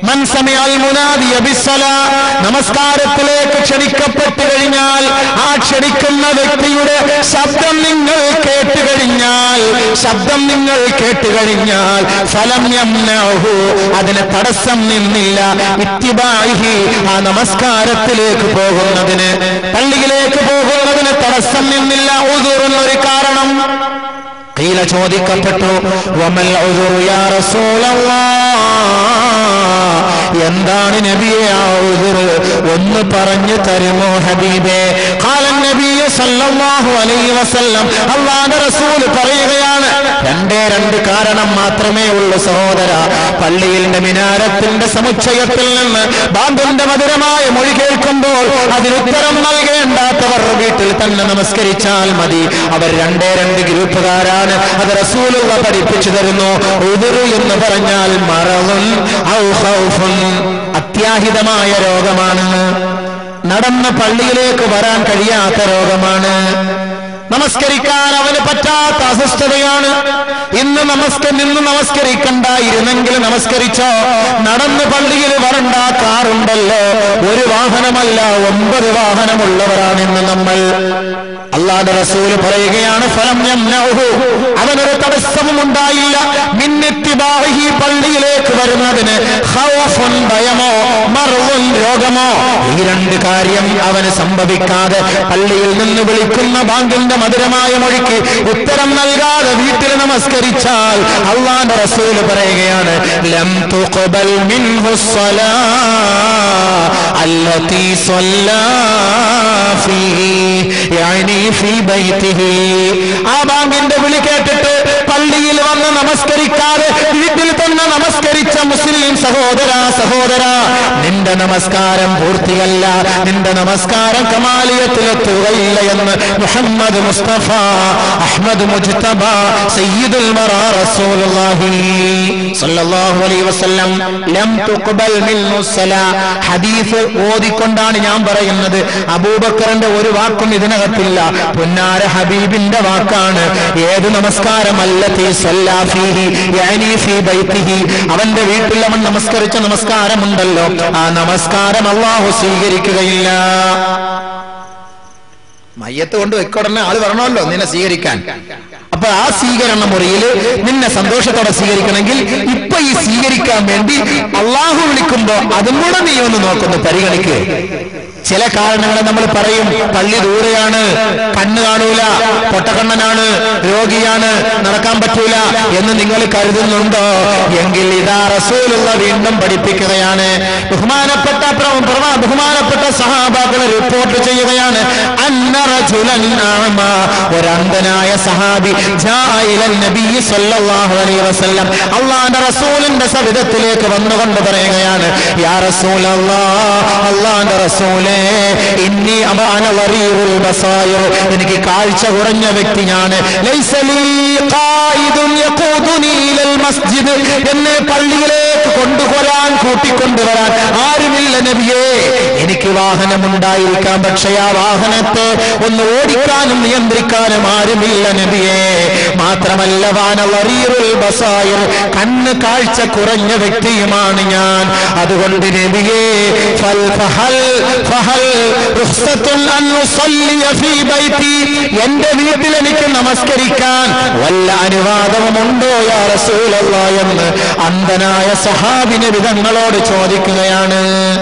മൻ സമിഅൽ മുനാദിയ ബിസ്സലാ, നമസ്കാരത്തിലേക്ക് ക്ഷണിക്കപ്പെട്ടു കഴിഞ്ഞാൽ ആ ക്ഷണിക്കുന്ന വ്യക്തിയുടെ ശബ്ദം നിങ്ങൾ കേട്ടു കഴിഞ്ഞാൽ ശബ്ദം നിങ്ങൾ കേട്ടു കഴിഞ്ഞാൽ ഫലം യംനഉഹു, അതിന് തടസ്സം നിന്നില്ല, ഇത്തിബാഇഹി, ആ നമസ്കാരത്തിലേക്ക് പോകുന്നതിന്, പള്ളിയിലേക്ക് പോകുന്നതിന് തടസ്സം നിന്നില്ല. ഉദുർ ഒരു കാരണം. ഖീല, ചോദിക്കപ്പെട്ടു, വമൽ ഉദുറു യാ റസൂലല്ലാഹ്, എന്താണ് നബിയെ ആ ഉദുർ, ഒന്ന് പറഞ്ഞു തരുമോ ഹബീബേ? ഖാല നബി സല്ലല്ലാഹു അലൈഹി വസല്ലം, അല്ലാഹുവിന്റെ റസൂൽ പറയുകയാണ്, രണ്ടേ രണ്ട് കാരണം മാത്രമേ ഉള്ളൂ സഹോദര. പള്ളിയിലെ മിനാരത്തിന്റെ സമുച്ചയത്തിൽ നിന്ന് ബാങ്കിന്റെ മധുരമായ മൊഴി കേൾക്കുമ്പോൾ അതിനുത്തരം നൽകേണ്ടാത്തവർ വീട്ടിൽ തന്നെ നമസ്കരിച്ചാൽ മതി. അവർ രണ്ടേ രണ്ട് ഗ്രൂപ്പുകാരാണ്. അത് റസൂലുള്ള പഠിപ്പിച്ചു തരുന്നു. ഉദുർ എന്ന് പറഞ്ഞാൽ മറളുൻ ഔ ഖൗഫുൻ, അത്യാഹിതമായ രോഗമാണ്. നടന്ന് പള്ളിയിലേക്ക് വരാൻ കഴിയാത്ത രോഗമാണ്. നമസ്കരിക്കാൻ അവന് പറ്റാത്ത അസ്വസ്ഥതയാണ്. ഇന്ന് നമസ്ക നിന്ന് നമസ്കരിക്കണ്ടായിരുന്നെങ്കിൽ നമസ്കരിച്ചോ. നടന്ന് പള്ളിയിൽ വരണ്ട കാറുണ്ടല്ലോ, ഒരു വാഹനമല്ല ഒമ്പത് വാഹനമുള്ളവരാണ് ഇന്ന് നമ്മൾ. അല്ലാഹുവിന്റെ റസൂൽ പറയുകയാണ്, ഫലം യംനഉഹു, അവനൊരു തടസ്സവും ഉണ്ടായില്ല, മിൻ ഇത്തിബാഇഹി, പള്ളിയിലേക്ക് വരുന്നതിന്, ഖൗഫുൻ, ഭയമോ, മർഉൻ, രോഗമോ, ഈ രണ്ട് കാര്യം അവന് സംഭവിക്കാതെ പള്ളിയിൽ നിന്ന് വിളിക്കുന്ന ബാങ്കിന്റെ മധുരമായ മൊഴിക്ക് ഉത്തരം നൽകാതെ വീട്ടിൽ നമസ്കരിച്ചാൽ അല്ലാഹുവിന്റെ റസൂൽ പറയുകയാണ്, ലം തുഖബൽ മിൻഹു സ്വലാ അല്ലതി സ്വല്ലാ ഫീഹി, യാനി ഫീ ബൈതിഹി, ആ ബാങ്കിന്റെ വിളി കേട്ടിട്ട് പള്ളിയിൽ വന്ന് നമസ്കരിക്കാതെ വീട്ടിൽ തന്നെ നമസ്കരിച്ച മുസ്ലിം സഹോദര സഹോദര, നിന്റെ നമസ്കാരം പൂർത്തിയല്ല, നിന്റെ നമസ്കാരം കമാലിയത്തിലെത്തുകയില്ല എന്ന് മുഹമ്മദ് മുസ്തഫ അഹ്മദ് മുജ്തബ സയ്യിദുൽ വറാ റസൂലുള്ളാഹി സ്വല്ലല്ലാഹു അലൈഹി വസല്ലം. ലം തുഖബൽ മിൻഹു സ്വലാ, ഹദീസ് ഓതിക്കൊണ്ടാണ് ഞാൻ പറയുന്നത്. അബൂബക്കറിന്റെ ഒരു വാക്കും ഇതിനകത്തില്ല, പുന്നാര ഹബീബിന്റെ വാക്കാണ്. ഏത് നമസ്കാരമല്ല അവന്റെ വീട്ടിൽ അവൻ നമസ്കരിച്ച നമസ്കാരമുണ്ടല്ലോ, ആ നമസ്കാരം അല്ലാഹു സ്വീകരിക്കുകയില്ല. മയ്യത്ത് കൊണ്ട് വെക്കോടനെ ആള് വരണമല്ലോ നിന്നെ സ്വീകരിക്കാൻ. അപ്പൊ ആ സ്വീകരണ മുറിയിൽ നിന്നെ സന്തോഷത്തോടെ സ്വീകരിക്കണമെങ്കിൽ ഇപ്പൊ ഈ സ്വീകരിക്കാൻ വേണ്ടി അള്ളാഹു വിളിക്കുമ്പോ അതും കൂടെ നീ ഒന്ന് നോക്കുന്നു, പരിഗണിക്ക്. ചില കാരണങ്ങൾ നമ്മൾ പറയും, പള്ളി ദൂരെയാണ്, കണ്ണ് കാണൂല, പൊട്ടക്കണ്ണനാണ്, രോഗിയാണ്, നടക്കാൻ പറ്റൂല എന്ന് നിങ്ങൾ കരുതുന്നുണ്ടോ? എങ്കിൽ ഇതാ റസൂലുള്ള വീണ്ടും പഠിപ്പിക്കുകയാണ്. ബഹുമാനപ്പെട്ട ബഹുമാനപ്പെട്ട സഹാബാക്കളെ റിപ്പോർട്ട് ചെയ്യുകയാണ്, അന്ന റജുലൻ അഅമ, ഒരന്ധനായ സഹാബി ജാഅ ഇലൻ നബി സ്വല്ലല്ലാഹു അലൈഹി വസല്ലം, അല്ലാഹുവിന്റെ റസൂലിന്റെ സവിധത്തിലേക്ക് വന്നുകൊണ്ട് പറയുകയാണ്, യാ റസൂലല്ലാഹ്, അല്ലാഹുവിന്റെ റസൂലേ, ഇന്നി അബഅന വറീറുൽ ബസായിർ, എനിക്ക് കാഴ്ച കുറഞ്ഞ വ്യക്തി ഞാൻ, ലൈസ ലീ ഖായിദുൻ യഖൂദുനി ഇലൽ മസ്ജിദ്, എന്നെ പള്ളിയിലേക്ക് കൊണ്ടുവരാൻ കൂട്ടിക്കൊണ്ടുവരാൻ ആരുമില്ല നബിയേ. എനിക്ക് വാഹനമുണ്ടായിരിക്കാം, പക്ഷേ ആ വാഹനത്തെ ഒന്ന് ഓടിക്കാനും നിയന്ത്രിക്കാനും ആരുമില്ല നബിയേ. മാത്രമല്ല വാന വറീറുൽ ബസായിർ, കണ്ണ് കാഴ്ച കുറഞ്ഞ വ്യക്തിയുമാണ് ഞാൻ. അതുകൊണ്ട് നബിയേ, ഫൽ ഫഹൽ എന്റെ വീട്ടിൽ എനിക്ക് നമസ്കരിക്കാൻ വല്ല അനുവാദവുമുണ്ടോ യാ റസൂലല്ലാഹ് എന്ന് അന്ധനായ സഹാബി നബി തങ്ങളോട് ചോദിക്കുകയാണ്.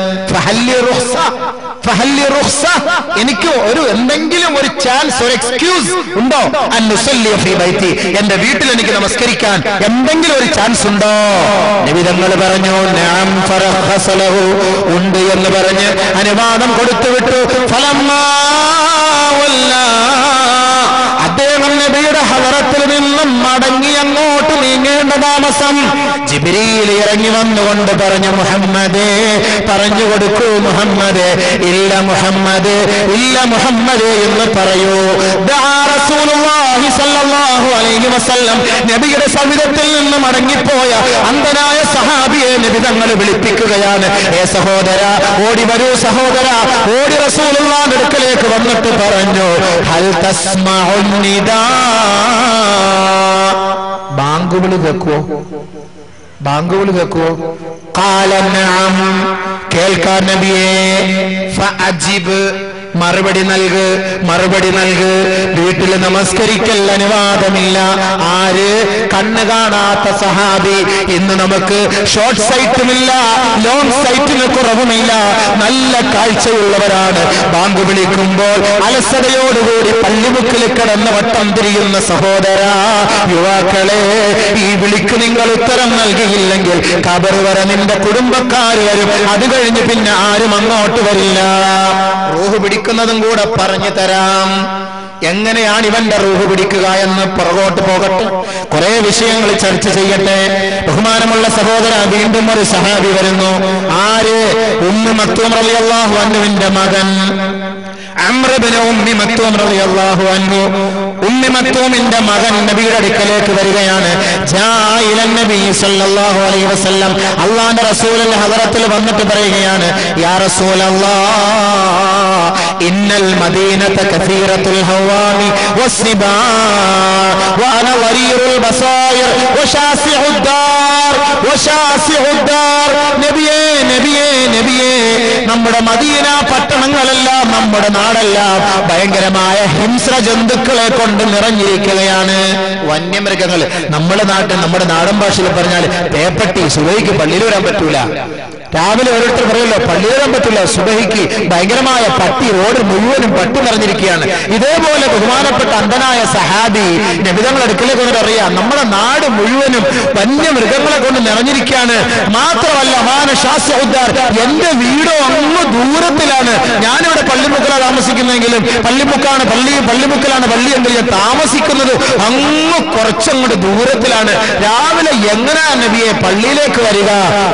എനിക്ക് ഒരു എന്തെങ്കിലും ഒരു ചാൻസ്, ഒരു എക്സ്ക്യൂസ് ഉണ്ടോ? എന്റെ വീട്ടിൽ എനിക്ക് നമസ്കരിക്കാൻ എന്തെങ്കിലും ഒരു ചാൻസ് ഉണ്ടോ? നബി തങ്ങൾ പറഞ്ഞു, നഅം ഫറഖസ ലഹു, ഉണ്ട് എന്ന് പറഞ്ഞ് അനുവാദം കൊടുത്തുവിട്ടു. ഫലമ്മാ വല്ലാ, അദ്ദേഹം നബിയുടെ ഹദറത്തിൽ നിന്നും മടങ്ങി അങ്ങോട്ട് നീങ്ങേണ്ട താമസം ജിബ്രീൽ ഇറങ്ങി വന്നുകൊണ്ട് പറഞ്ഞു, മുഹമ്മദേ, പറഞ്ഞു കൊടുക്കൂ മുഹമ്മദേ, ഇല്ല മുഹമ്മദേ, ഇല്ല മുഹമ്മദേ എന്ന് പറയൂ. ദഅ റസൂലുള്ളാഹി സ്വല്ലല്ലാഹു അലൈഹി വസല്ലം, നബിയുടെ സവിധത്തിൽ നിന്ന് മടങ്ങിപ്പോയ അന്ധനായ സഹാബിയെ നബി തങ്ങൾ വിളിപ്പിക്കുകയാണ്. ഏ സഹോദര, ഓടി വരൂ സഹോദര, ഓടി റസൂലുള്ളാഹിന്റെ അടുക്കലേക്ക് വന്നിട്ട് പറഞ്ഞു, ഹൽ തസ്മഉൻ നിദാ, ബാങ്ക് വിളി കേൾക്കുവോ? ബാങ്ക് വിളി കേൾക്കുവോ? ഖാല നഅം, കേൾക്കാൻ നബിയേ. ഫഅജിബ്, മറുപടി നൽക്, മറുപടി നൽക്. വീട്ടിൽ നമസ്കരിക്കൽ അനുവാദമില്ല. ആര്? കണ്ണ് കാണാത്ത സഹാബി. ഇന്ന് നമുക്ക് ഷോർട്ട് സൈറ്റുമില്ല, ലോങ് സൈറ്റിന് കുറവുമില്ല, നല്ല കാഴ്ചയുള്ളവരാണ്. ബാങ്ക് വിളിക്കുമ്പോൾ അലസതയോടുകൂടി പള്ളിമുക്കിൽ കിടന്ന് വട്ടം തിരിയുന്ന സഹോദര, യുവാക്കളെ, ഈ വിളിക്ക് നിങ്ങൾ ഉത്തരം നൽകിയില്ലെങ്കിൽ ഖബർ വരെ നിന്റെ കുടുംബക്കാർ വരും. അത് കഴിഞ്ഞ് പിന്നെ ആരും അങ്ങോട്ട് വരില്ല. റൂഹ് പിടിക്കുന്നതും കൂടെ പറഞ്ഞു തരാം. എങ്ങനെയാണ് ഇവന്റെ റൂഹ് പിടിക്കുക എന്ന് പുറകോട്ട് പോകട്ടെ, കുറെ വിഷയങ്ങൾ ചർച്ച ചെയ്യട്ടെ. ബഹുമാനമുള്ള സഹോദര, വീണ്ടും ഒരു സഹാബി വരുന്നു. ആര്? ഉമ്മു മക്തൂം റളിയല്ലാഹു അൻഹുവിന്റെ മകൻ അംർ ഇബ്നു ഉമ്മി മക്തൂം റളിയല്ലാഹു അൻഹു. ഉമ്മി മക്തൂമിന്റെ മകൻ നബിയുടെ അടുക്കലേക്ക് വരികയാണ്. ജാഅ ഇലൻ നബി സല്ലല്ലാഹു അലൈഹി വസല്ലം, അല്ലാഹുവിന്റെ റസൂലിന്റെ ഹദറത്തിൽ വന്നിട്ട് പറയുകയാണ്, യാ റസൂലല്ലാഹ്, ഇന്നൽ മദീനത കസീറത്തുൽ ഹവാമി വസ്നിബാ വഅന വരീറുൽ ബസായിർ വശാസിഉദ് ദാർ വശാസിഉദ് ദാർ. നബിയേ, നബിയേ, നബിയേ, നമ്മുടെ മദീന പട്ടണങ്ങളെല്ലാം, നമ്മുടെ നാടെല്ലാം ഭയങ്കരമായ ഹിംസ്ര ജന്തുക്കളെ കൊണ്ട് നിറഞ്ഞിരിക്കുകയാണ്. വന്യമൃഗങ്ങൾ. നമ്മുടെ നാട്ടിൽ, നമ്മുടെ നാടൻ ഭാഷയിൽ പറഞ്ഞാൽ പേപ്പട്ടി. സുബഹിക്ക് പള്ളിയിൽ വരാൻ പറ്റൂല. രാവിലെ ഓരോരുത്തർ പറയല്ലോ പള്ളിയിൽ വരാൻ പറ്റില്ല, സുബഹിക്ക് ഭയങ്കരമായ പട്ടി, റോഡ് മുഴുവനും പട്ടി നിറഞ്ഞിരിക്കുകയാണ്. ഇതേപോലെ ബഹുമാനപ്പെട്ട അന്ധനായ സഹാബി നബിതങ്ങളുടെ അടുക്കലേക്ക് വന്നിട്ട് അറിയാം, നമ്മുടെ നാട് മുഴുവനും വന്യമൃഗങ്ങളെ കൊണ്ട് നിറഞ്ഞിരിക്കുകയാണ്. മാത്രമല്ല, മാന ശാസ്യഉദ്ദാർ, എന്റെ വീടോ അങ്ങ് ദൂരത്തിലാണ്. ഞാനിവിടെ പള്ളിമുക്കലാണ് താമസിക്കുന്നതെങ്കിലും, പള്ളിമുക്കാണ് പള്ളി പള്ളിമുക്കലാണ് പള്ളി എങ്കിൽ ഞാൻ താമസിക്കുന്നത് അങ്ങ് കുറച്ചങ്ങോട്ട് ദൂരത്തിലാണ്. രാവിലെ എങ്ങനെയാ നബിയെ പള്ളിയിലേക്ക് വരിക?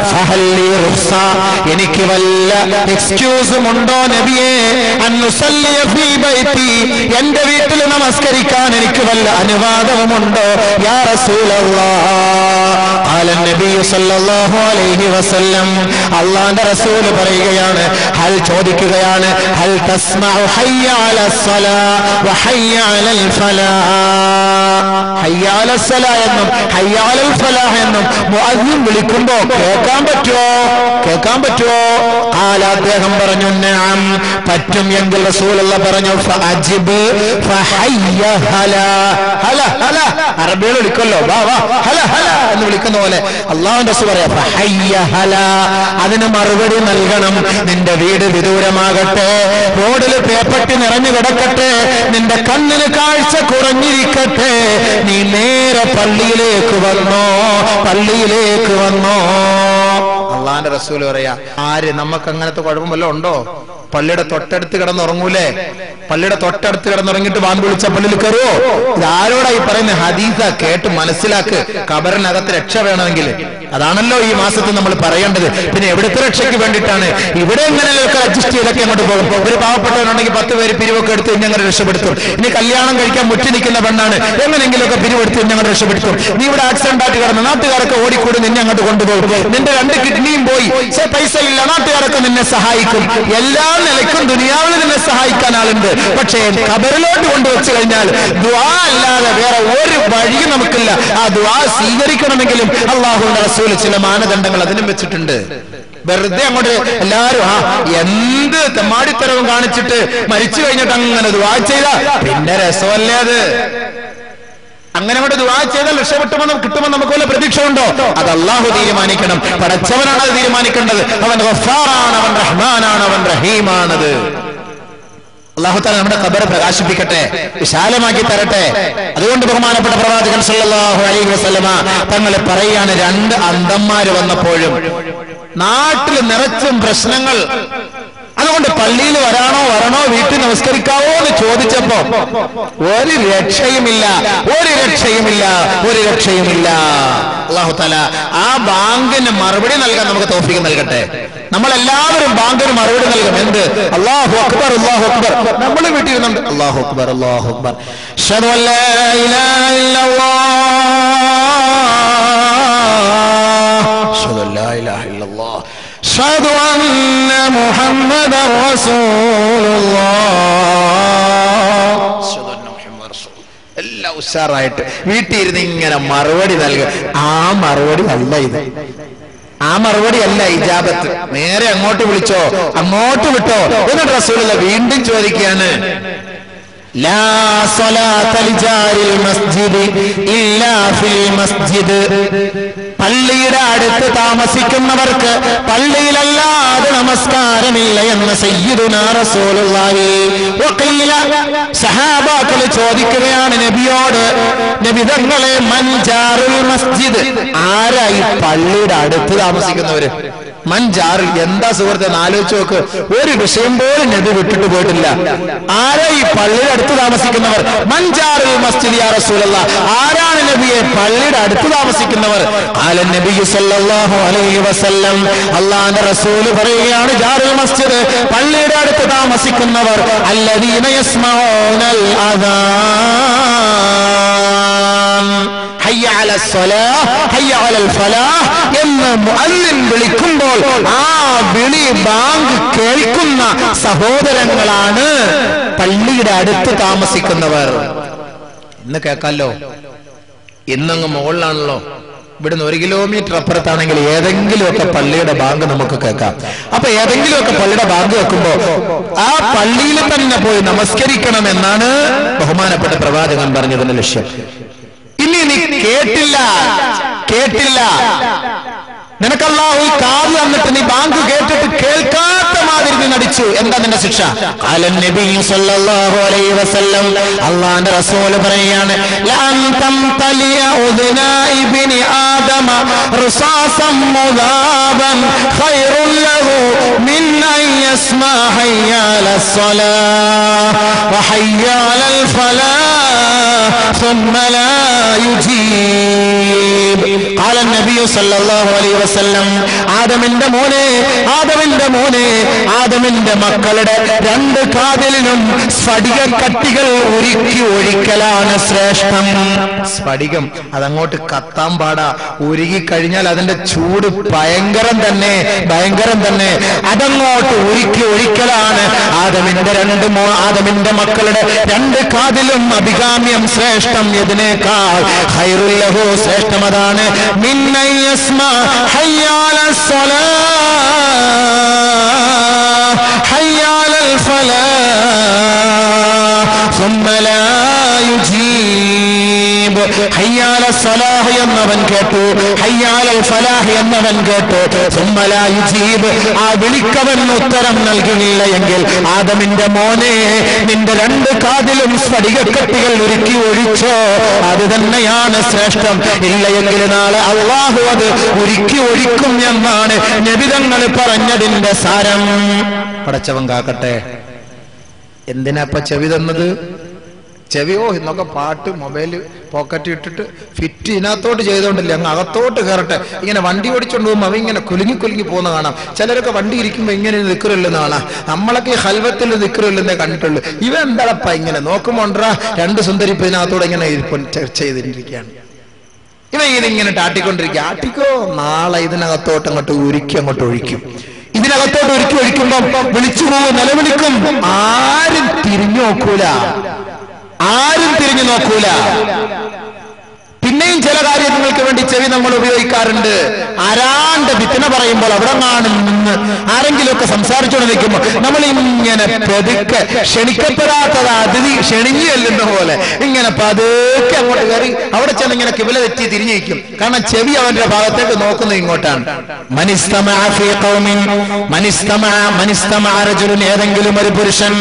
എനിക്ക് വല്ല എക്സ്ക്യൂസും ഉണ്ടോ നബിയെ? അന്നുസല്ലിയ ഫീ ബൈതി, എന്റെ വീട്ടിൽ നമസ്കരിക്കാൻ എനിക്ക് വല്ല അനുവാദവുമുണ്ടോ? യാ റസൂലല്ലാഹ്. ഖാല നബി സല്ലല്ലാഹു അലൈഹി വസല്ലം, അല്ലാഹുവിന്റെ റസൂൽ പറയുകയാണ്, ഹൽ ചോദിക്കുകയാണ്, ഹൽ തസ്മഉ ഹയ്യ അലസ് സലാ വ ഹയ്യ അലൽ ഫലാഹ്. ഹയ്യ അലസ് സലാ എന്നും ഹയ്യ അലൽ ഫലാഹ് എന്നും മുഅദ്ദിൻ വിളിക്കുമ്പോ കേൾക്കാൻ പറ്റുമോ? കേൾക്കാൻ പറ്റുമോ? ഖാല, അദ്ദേഹം പറഞ്ഞു, നഅം, പറ്റും. എങ്കിൽ റസൂലുള്ളാഹി പറഞ്ഞു, ഫഅജിബ് ഫഹയ്യ ഹലാ. ഹല ഹല അറബിയിൽ വിളിക്കല്ലോ, വാ വാ ഹല ഹല എന്ന് വിളിക്കുന്ന പോലെ അല്ലാഹുവിന്റെ റസൂൽ പറയാ, ഫഹയ്യ ഹലാ. അതിന് മറുപടി നൽകണം. നിന്റെ വീട് വിദൂരമാകട്ടെ, റോഡിൽ പേപ്പട്ടി നിറഞ്ഞു കിടക്കട്ടെ, നിന്റെ കണ്ണിന് കാഴ്ച കുറഞ്ഞിരിക്കട്ടെ, നീ നേരെ പള്ളിയിലേക്ക് വന്നോ, പള്ളിയിലേക്ക് വന്നോ. അള്ളാന്റെ റസൂൽ പറയാ, ആര്? നമുക്ക് അങ്ങനത്തെ കുഴപ്പം വല്ലതും ഉണ്ടോ? പള്ളിയുടെ തൊട്ടടുത്ത് കിടന്നുറങ്ങൂലേ? പള്ളിയുടെ തൊട്ടടുത്ത് കിടന്നുറങ്ങിട്ട് ബാങ്ക് വിളിച്ച പള്ളിയിൽ കയറുവോ? ഇതാരോടാ ഈ പറയുന്ന? ഹദീസ കേട്ട് മനസ്സിലാക്ക്. ഖബറിനകത്ത് രക്ഷ വേണമെങ്കിൽ അതാണല്ലോ ഈ മാസത്തിൽ നമ്മൾ പറയേണ്ടത്. പിന്നെ എവിടുത്തെ രക്ഷയ്ക്ക് വേണ്ടിയിട്ടാണ്? ഇവിടെ എങ്ങനെയൊക്കെ അഡ്ജസ്റ്റ് ചെയ്തൊക്കെ അങ്ങോട്ട് പോകും. ഒരു പാവപ്പെട്ടവരുണ്ടെങ്കിൽ പത്ത് പേര് പിരിവൊക്കെ എടുത്ത് ഞങ്ങൾ രക്ഷപ്പെടുത്തും. ഇനി കല്യാണം കഴിക്കാൻ മുറ്റി നിൽക്കുന്ന പെണ്ണാണ്, എങ്ങനെയെങ്കിലുമൊക്കെ പിരിവെടുത്ത് ഞങ്ങൾ രക്ഷപ്പെടുത്തും. നീ ഇവിടെ ആക്സിഡന്റ് ആയിട്ട് കിടന്ന് നാട്ടുകാരൊക്കെ ഓടിക്കൂടി നിന്നെ അങ്ങോട്ട് കൊണ്ടുപോകും. നിന്റെ രണ്ട് കിഡ്നിയും പോയി, പൈസ ഇല്ല, നാട്ടുകാരൊക്കെ നിന്നെ സഹായിക്കും. എല്ലാ നിലയ്ക്കും ദുനിയാവിൽ നിന്നെ സഹായിക്കാൻ ആളുണ്ട്. പക്ഷേ ഖബറിലോട്ട് കൊണ്ടുവച്ചു കഴിഞ്ഞാൽ ദുആ അല്ലാതെ വേറെ ഒരു വഴിയും നമുക്കില്ല. ആ ദുആ സ്വീകരിക്കണമെങ്കിലും അല്ലാഹുവിന്റെ റസൂൽ ചില മാനദണ്ഡങ്ങൾ അതിനും വെച്ചിട്ടുണ്ട്. വെറുതെ അങ്ങോട്ട് എല്ലാരും ആ എന്ത് തെമ്മാടിത്തരവും കാണിച്ചിട്ട് മരിച്ചു കഴിഞ്ഞിട്ട് അങ്ങനെ ദുആ ചെയ്താ പിന്നെ രസമല്ലേ അത്? അങ്ങനെ അങ്ങോട്ട് ദുആ ചെയ്താൽ രക്ഷപ്പെട്ടുമെന്നും കിട്ടുമെന്ന് നമുക്ക് വല്ല പ്രതീക്ഷ ഉണ്ടോ? അത് അല്ലാഹു തീരുമാനിക്കണം. പടച്ചവനാണ് അത് തീരുമാനിക്കേണ്ടത്. അവൻ ഗഫാറാണ്, അവൻ റഹ്മാനാണ്, അവൻ റഹീമാണത്. അല്ലാഹു തആല നമ്മുടെ ഖബർ പ്രകാശിപ്പിക്കട്ടെ, വിശാലമാക്കി തരട്ടെ. അതുകൊണ്ട് ബഹുമാനപ്പെട്ട പ്രവാചകൻ സല്ലല്ലാഹു അലൈഹി വസല്ലമ തങ്ങൾ പറയാണ്, രണ്ട് അന്ധന്മാര് വന്നപ്പോഴും നാട്ടിൽ നിറച്ചും പ്രശ്നങ്ങൾ. അതുകൊണ്ട് പള്ളിയിൽ വരാണോ വരണോ വീട്ടിൽ നമസ്കരിക്കാവോ എന്ന് ചോദിച്ചപ്പോ ഒരു രക്ഷയുമില്ല, ഒരു രക്ഷയുമില്ല, ഒരു രക്ഷയുമില്ല. അല്ലാഹു തആല ആ ബാങ്കിന് മറുപടി നൽകാൻ നമുക്ക് തൗഫീഖ് നൽകട്ടെ. നമ്മളെല്ലാവരും ബാങ്കിന് മറുപടി നൽകും. എന്ത്? അല്ലാഹു അക്ബർ, അല്ലാഹു അക്ബർ. നമ്മൾ വീട്ടിൽ ഇരുന്നുണ്ട് അല്ലാഹു അക്ബർ, അല്ലാഹു അക്ബർ, അശ്ഹദു അല്ലാ ഇലാഹ ഇല്ലല്ലാഹ്, അശ്ഹദു അല്ലാ ഇലാഹ ഇല്ലല്ലാഹ്, അശ്ഹദു അന്ന മുഹമ്മദൻ റസൂലുള്ളാഹ്, അശ്ഹദു അന്ന മുഹമ്മദൻ റസൂലുള്ളാഹ്. എല്ലാ ഉഷാറായിട്ട് വീട്ടിൽ ഇരുന്ന് ഇങ്ങനെ മറുപടി നൽകുക. ആ മറുപടി അല്ല ഇത്, ആ മറുപടി അല്ല ഇജാബത്ത്. നേരെ അങ്ങോട്ട് വിളിച്ചോ, അങ്ങോട്ട് വിട്ടോ. എന്നിട്ട് റസൂലുള്ള വീണ്ടും ചോദിക്കുകയാണ്, ലാ സ്വലാത്ത ലിജാരിൽ മസ്ജിദ് ഇല്ലാ ഫിൽ മസ്ജിദ്. പള്ളിയുടെ അടുത്ത് താമസിക്കുന്നവർക്ക് പള്ളിയിലല്ലാതെ നമസ്കാരമില്ല എന്ന് സയ്യിദുനാ റസൂലുള്ളാഹി. വഖീല, സഹാബാക്കൾ ചോദിക്കുകയാണ് നബിയോട്, നബി തങ്ങളെ, മൻ ജാറുൽ മസ്ജിദ്, ആരായി പള്ളിയുടെ അടുത്ത് താമസിക്കുന്നവര്? മൻജാർ, എന്താ സുഹൃത്തെ ആലോചിച്ച് നോക്ക്. ഒരു വിഷയം പോലും നബി വിട്ടിട്ട് പോയിട്ടില്ല. ആരാ ഈ പള്ളിയുടെ അടുത്ത് താമസിക്കുന്നവർ? മൻജാറുൽ മസ്ജിദ് യാ റസൂലല്ലാഹ്, ആരാണ് നബിയെ പള്ളിയുടെ അടുത്ത് താമസിക്കുന്നവർ? ഖാല നബി സല്ലല്ലാഹു അലൈഹി വസല്ലം, അല്ലാഹുവിന്റെ റസൂൽ പറയുകയാണ്, ജാറുൽ മസ്ജിദ്, പള്ളിയുടെ അടുത്ത് താമസിക്കുന്നവർ അല്ലദീന യസ്മഊനൽ അദാൻ ഹയ്യ അലൽ സ്വലാഹ് ഹയ്യ അലൽ ഫലാഹ് എന്ന് മുഅല്ലിൻ വിളിക്കുമ്പോൾ ആ വിളി ബാങ്ക് കേൾക്കുന്ന സഹോദരങ്ങളാണ് പള്ളിയുടെ അടുത്ത് താമസിക്കുന്നവർ. ഇന്ന് കേൾക്കാമല്ലോ, ഇന്നങ്ങ് മുകളിലാണല്ലോ. ഇവിടുന്ന് ഒരു കിലോമീറ്റർ അപ്പുറത്താണെങ്കിൽ ഏതെങ്കിലുമൊക്കെ പള്ളിയുടെ ബാങ്ക് നമുക്ക് കേൾക്കാം. അപ്പൊ ഏതെങ്കിലുമൊക്കെ പള്ളിയുടെ ബാങ്ക് കേൾക്കുമ്പോ ആ പള്ളിയിൽ തന്നെ പോയി നമസ്കരിക്കണം എന്നാണ് ബഹുമാനപ്പെട്ട പ്രവാചകൻ പറഞ്ഞതിന്റെ ലക്ഷ്യം. ഇനി നീ കേട്ടില്ല കേട്ടില്ല നിനക്ക് അല്ലാഹു കാത് തന്നിട്ട് നീ ബാങ്ക് കേട്ടിട്ട് കേൾക്കാത്ത മാതിരി നീ നടിച്ചു, എന്താ നിന്റെ ശിക്ഷ? ഖാലൻ നബി സല്ലല്ലാഹു അലൈഹി വസല്ലം, അല്ലാഹുവിന്റെ റസൂൽ പറയാണ്, ലൻ തംതലിയ ഉദ്നാഇ ഇബ്നി ആദമ റുസാസൻ മുദാബൻ ഖൈറുൻ ലഹു മിൻ അൻ യസ്മാ ഹയ്യ അലസ് സ്വലാഹ് വ ഹയ്യ അലൽ ഫലാഹ് ثم لا يجيب. قال النبي صلى الله عليه وسلم, ആദമിന്റെ മോനെ ആദമിന്റെ മോനെ ആദമിന്റെ മക്കളുടെ രണ്ട് കാതിലും സ്ഫടിക കട്ടികൾ ഉരുക്കി ഒഴിക്കലാണ് ശ്രേഷ്ഠം. സ്ഫടികം അതങ്ങോട്ട് കത്താൻ പാടാ, ഉരുകി കഴിഞ്ഞാൽ അതിന്റെ ചൂട് ഭയങ്കരം തന്നെ ഭയങ്കരം തന്നെ അതങ്ങോട്ട് ഉരുക്കി ഒഴിക്കലാണ് ആദമിന്റെ രണ്ട് മോ ആദമിന്റെ മക്കളുടെ രണ്ട് കാതിലും അഭികാമ്യം ശ്രേഷ്ഠം. ഇതിനേക്കാൾ ഖൈറുൽ ലഹു, ശ്രേഷ്ഠം അതാണ്. മിൻ അൻ യസ്മാ ഹയ്യ അലസ് സ്വലാഹ് ഹയ്യ അലൽ ഫലാഹ് ثم لا يجيب. ഹയ്യ അലസ് സ്വലാഹ് എന്നവൻ കേട്ടു, ഹയ്യ അലൽ ഫലാഹ് എന്നവൻ കേട്ടു, ثم لا يجيب, ആ വിളിക്കവൻ ഉത്തരം നൽകുന്നില്ല എങ്കിൽ ആദമിന്റെ മോനെ നിന്റെ രണ്ട് കാതിലും സ്ഫടികക്കട്ടികൾ ഉരുക്കി ഒഴിച്ചോ, അത് തന്നെയാണ് ശ്രേഷ്ഠം. ഇല്ല എങ്കിൽ നാളെ അല്ലാഹു അത് ഉരുക്കി ഒഴിക്കും എന്നാണ് നബിതങ്ങൾ പറഞ്ഞതിന്റെ സാരം. പടച്ചവൻ കാക്കട്ടെ. എന്തിനാ ഇപ്പൊ ചെവി തന്നത്? ചെവിയോ എന്നൊക്കെ പാട്ട് മൊബൈല് പോക്കറ്റ് ഇട്ടിട്ട് ഫിറ്റ് ഇതിനകത്തോട്ട് ചെയ്തോണ്ടില്ലേ, അങ്ങ് അകത്തോട്ട് കയറട്ടെ. ഇങ്ങനെ വണ്ടി ഓടിച്ചോണ്ട് പോകുമ്പോൾ അവ ഇങ്ങനെ കുലുങ്ങി കുലുങ്ങി പോകുന്ന കാണാം. ചിലരൊക്കെ വണ്ടി ഇരിക്കുമ്പോ ഇങ്ങനെ നിൽക്കറില്ലെന്ന് കാണാം. നമ്മളൊക്കെ ഈ ഹൽവത്തിൽ നിൽക്കറില്ലെന്നേ കണ്ടിട്ടുള്ളൂ. ഇവ എന്താളപ്പ ഇങ്ങനെ നോക്കുമ്പോണ്ടാ രണ്ട് സുന്ദരിപ്പ് ഇതിനകത്തോടെ ഇങ്ങനെ ചെയ്തിരിക്കുകയാണ്. ഇവ ഇതിങ്ങനെ ആട്ടിക്കൊണ്ടിരിക്കുക. ആട്ടിക്കോ, നാളെ ഇതിനകത്തോട്ട് അങ്ങോട്ട് ഉരുക്കി അങ്ങോട്ട് ഒഴിക്കും. ഇതിനകത്തോട്ട് ഒരുക്കി ഒഴിക്കുമ്പം വിളിച്ചു പോകും, നിലവിളിക്കും. ആരും തിരിഞ്ഞു നോക്കൂല, ആരും തിരിഞ്ഞു നോക്കൂല. പിന്നെയും ചില കാര്യങ്ങൾക്ക് വേണ്ടി ചെവി നമ്മൾ ഉപയോഗിക്കാറുണ്ട്. ആരാണ്ട് ഫിത്ന പറയുമ്പോൾ അവിടെ കാണും നിന്ന് ആരെങ്കിലുമൊക്കെ സംസാരിച്ചുകൊണ്ട് നിൽക്കുമ്പോൾ നമ്മൾ ഇങ്ങനെ പതുക്കെ ക്ഷണിക്കപ്പെടാത്തത് അതിഥി ക്ഷണിഞ്ഞു ചെല്ലുന്ന പോലെ ഇങ്ങനെ പതുക്കെ അങ്ങോട്ട് കയറി അവിടെ ചെന്ന് ഇങ്ങനെ കിബില തെറ്റി തിരിഞ്ഞു നിൽക്കും. കാരണം ചെവി അവന്റെ ഭാഗത്തേക്ക് നോക്കുന്നത് ഇങ്ങോട്ടാണ്. ഏതെങ്കിലും ഒരു പുരുഷൻ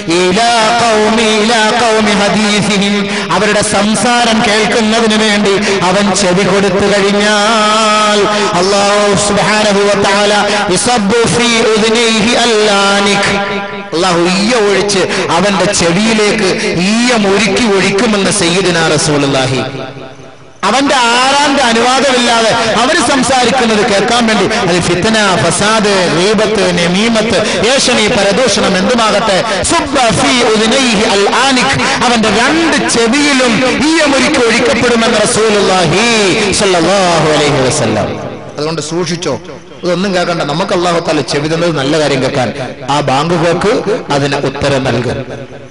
അവരുടെ സംസാരം കേൾക്കുന്നതിന് വേണ്ടി അവൻ ചെവി കൊടുത്തു കഴിഞ്ഞാൽ അല്ലാഹു സുബ്ഹാനഹു വ തആല യസബ്ബു ഫീ ഉദ്നിഹി അല്ലാനിക്, അല്ലാഹു ഈയ ഒഴിച്ച് അവന്റെ ചെവിയിലേക്ക് ഈയം ഒരുക്കി ഒഴിക്കുമെന്ന് സയ്യിദുനാ റസൂലുള്ളാഹി. അവന്റെ ആറാന്റെ അനുവാദമില്ലാതെ അവര് സംസാരിക്കുന്നത് കേൾക്കാൻ വേണ്ടി അത് ഫിത്ന, ഫസാദ്, ഗീബത്ത്, നമീമത്ത്, ഏഷണി, പരദൂഷണം എന്തുമാകട്ടെ, സുബ്ബ ഫീ ഉദ്നൈഹി അൽആനിക്, അവന്റെ രണ്ട് ചെവിയിലും ഈയമൊരുക്കി ഒഴിക്കപ്പെടുമെന്ന് റസൂലുള്ളാഹി സ്വല്ലല്ലാഹു അലൈഹി വസല്ലം. അതുകൊണ്ട് സൂക്ഷിച്ചോ, ഇതൊന്നും കേൾക്കണ്ട. നമുക്ക് അല്ലാഹു തആല ചെവി തന്നത് നല്ല കാര്യം കേൾക്കാൻ. ആ ബാങ്ക് കേൾക്ക്, അതിന് ഉത്തരം നൽകും.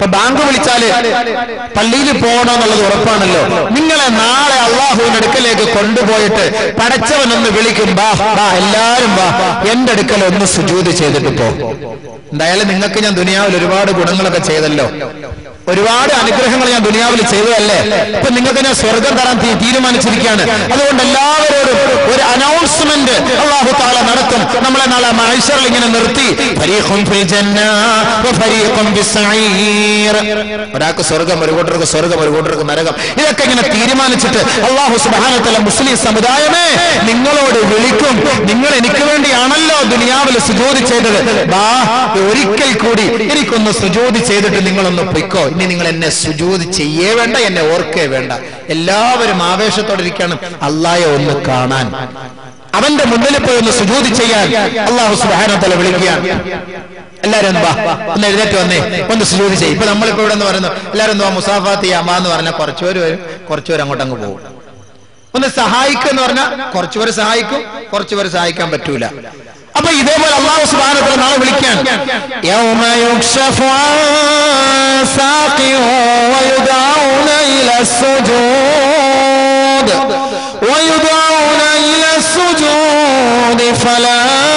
ഇപ്പൊ ബാങ്ക് വിളിച്ചാല് പള്ളിയിൽ പോകണോ എന്നുള്ളത് ഉറപ്പാണല്ലോ. നിങ്ങളെ നാളെ അള്ളാഹുവിന്റെ അടുക്കലേക്ക് കൊണ്ടുപോയിട്ട് പടച്ചവനൊന്ന് വിളിക്കും, ബാ ബാ എല്ലാരും ബാ എന്റെ അടുക്കൽ ഒന്ന് സുജൂദ് ചെയ്തിട്ട് പോ. എന്തായാലും നിങ്ങൾക്ക് ഞാൻ ദുനിയാവിൽ ഒരുപാട് ഗുണങ്ങളൊക്കെ ചെയ്തല്ലോ, ഒരുപാട് അനുഗ്രഹങ്ങൾ ഞാൻ ദുനിയാവിൽ ചെയ്തതല്ലേ, ഇപ്പൊ നിങ്ങൾക്ക് ഞാൻ സ്വർഗം തരാൻ തീരുമാനിച്ചിരിക്കുകയാണ്. അതുകൊണ്ട് എല്ലാവരോടും ഒരു അനൗൺസ്മെന്റ് അല്ലാഹു തആല നടത്തും. നമ്മളെ നാളെ മഹ്ശറിൽ ഇങ്ങനെ നിർത്തി, ഫരീഖുൻ ഫിൽ ജന്ന വ ഫരീഖുൻ ഫിസ്സഈർ, ഒരാൾക്ക് സ്വർഗം, ഒരു കൂട്ടർക്ക് സ്വർഗം, ഒരു കൂട്ടർക്ക് നരകം. ഇതൊക്കെ ഇങ്ങനെ തീരുമാനിച്ചിട്ട് അല്ലാഹു സുബ്ഹാനഹു വ തആല മുസ്ലിം സമുദായമേ നിങ്ങളോട് വിളിക്കും, നിങ്ങൾ എനിക്ക് വേണ്ടിയാണല്ലോ ദുനിയാവിൽ സുജൂദ് ചെയ്തത്, ബാ ഒരിക്കൽ കൂടി എനിക്കൊന്ന് സുജൂദ് ചെയ്തിട്ട് നിങ്ങളൊന്ന് പൊയ്ക്കോ, ഇനി നിങ്ങൾ എന്നെ സുജൂദ് ചെയ്യേ വേണ്ട, എന്നെ ഓർക്കേ വേണ്ട. എല്ലാവരും ആവേശത്തോടെ ഇരിക്കണം അല്ലാഹയെ ഒന്ന് കാണാൻ, അവന്റെ മുന്നിൽ പോയി ഒന്ന് സുജൂദ് ചെയ്യാൻ അല്ലാഹു സുബ്ഹാനഹു വ തആല വിളിക്കുകയാണ്. എല്ലാവരും വാ ഒന്ന് എഴുന്നേറ്റ് വന്നേ, ഒന്ന് സുജൂദ് ചെയ്യും. ഇപ്പൊ നമ്മളിപ്പോ ഇവിടെ നിന്ന് പറയുന്നു എല്ലാവരും ഒന്ന് മുസാഫാത്ത് ചെയ്യാമാ എന്ന് പറഞ്ഞാൽ കുറച്ചുപേര് വരും, കുറച്ചുപേര് അങ്ങോട്ട് അങ്ങ് പോകും. ഒന്ന് സഹായിക്കും എന്ന് പറഞ്ഞാൽ കുറച്ചുപേര് സഹായിക്കും, കുറച്ചുപേര് സഹായിക്കാൻ പറ്റൂല. അപ്പൊ ഇതേപോലെ അല്ലാഹു സുബ്ഹാനഹു വ തആല നാളെ വിളിക്കാൻ, യൗമ യുക്ശഫു അൻ സാഖിൻ വയുദഊന ഇലാ സുജൂദ് വയുദഊന ഇലാ സുജൂദ് ഫലാ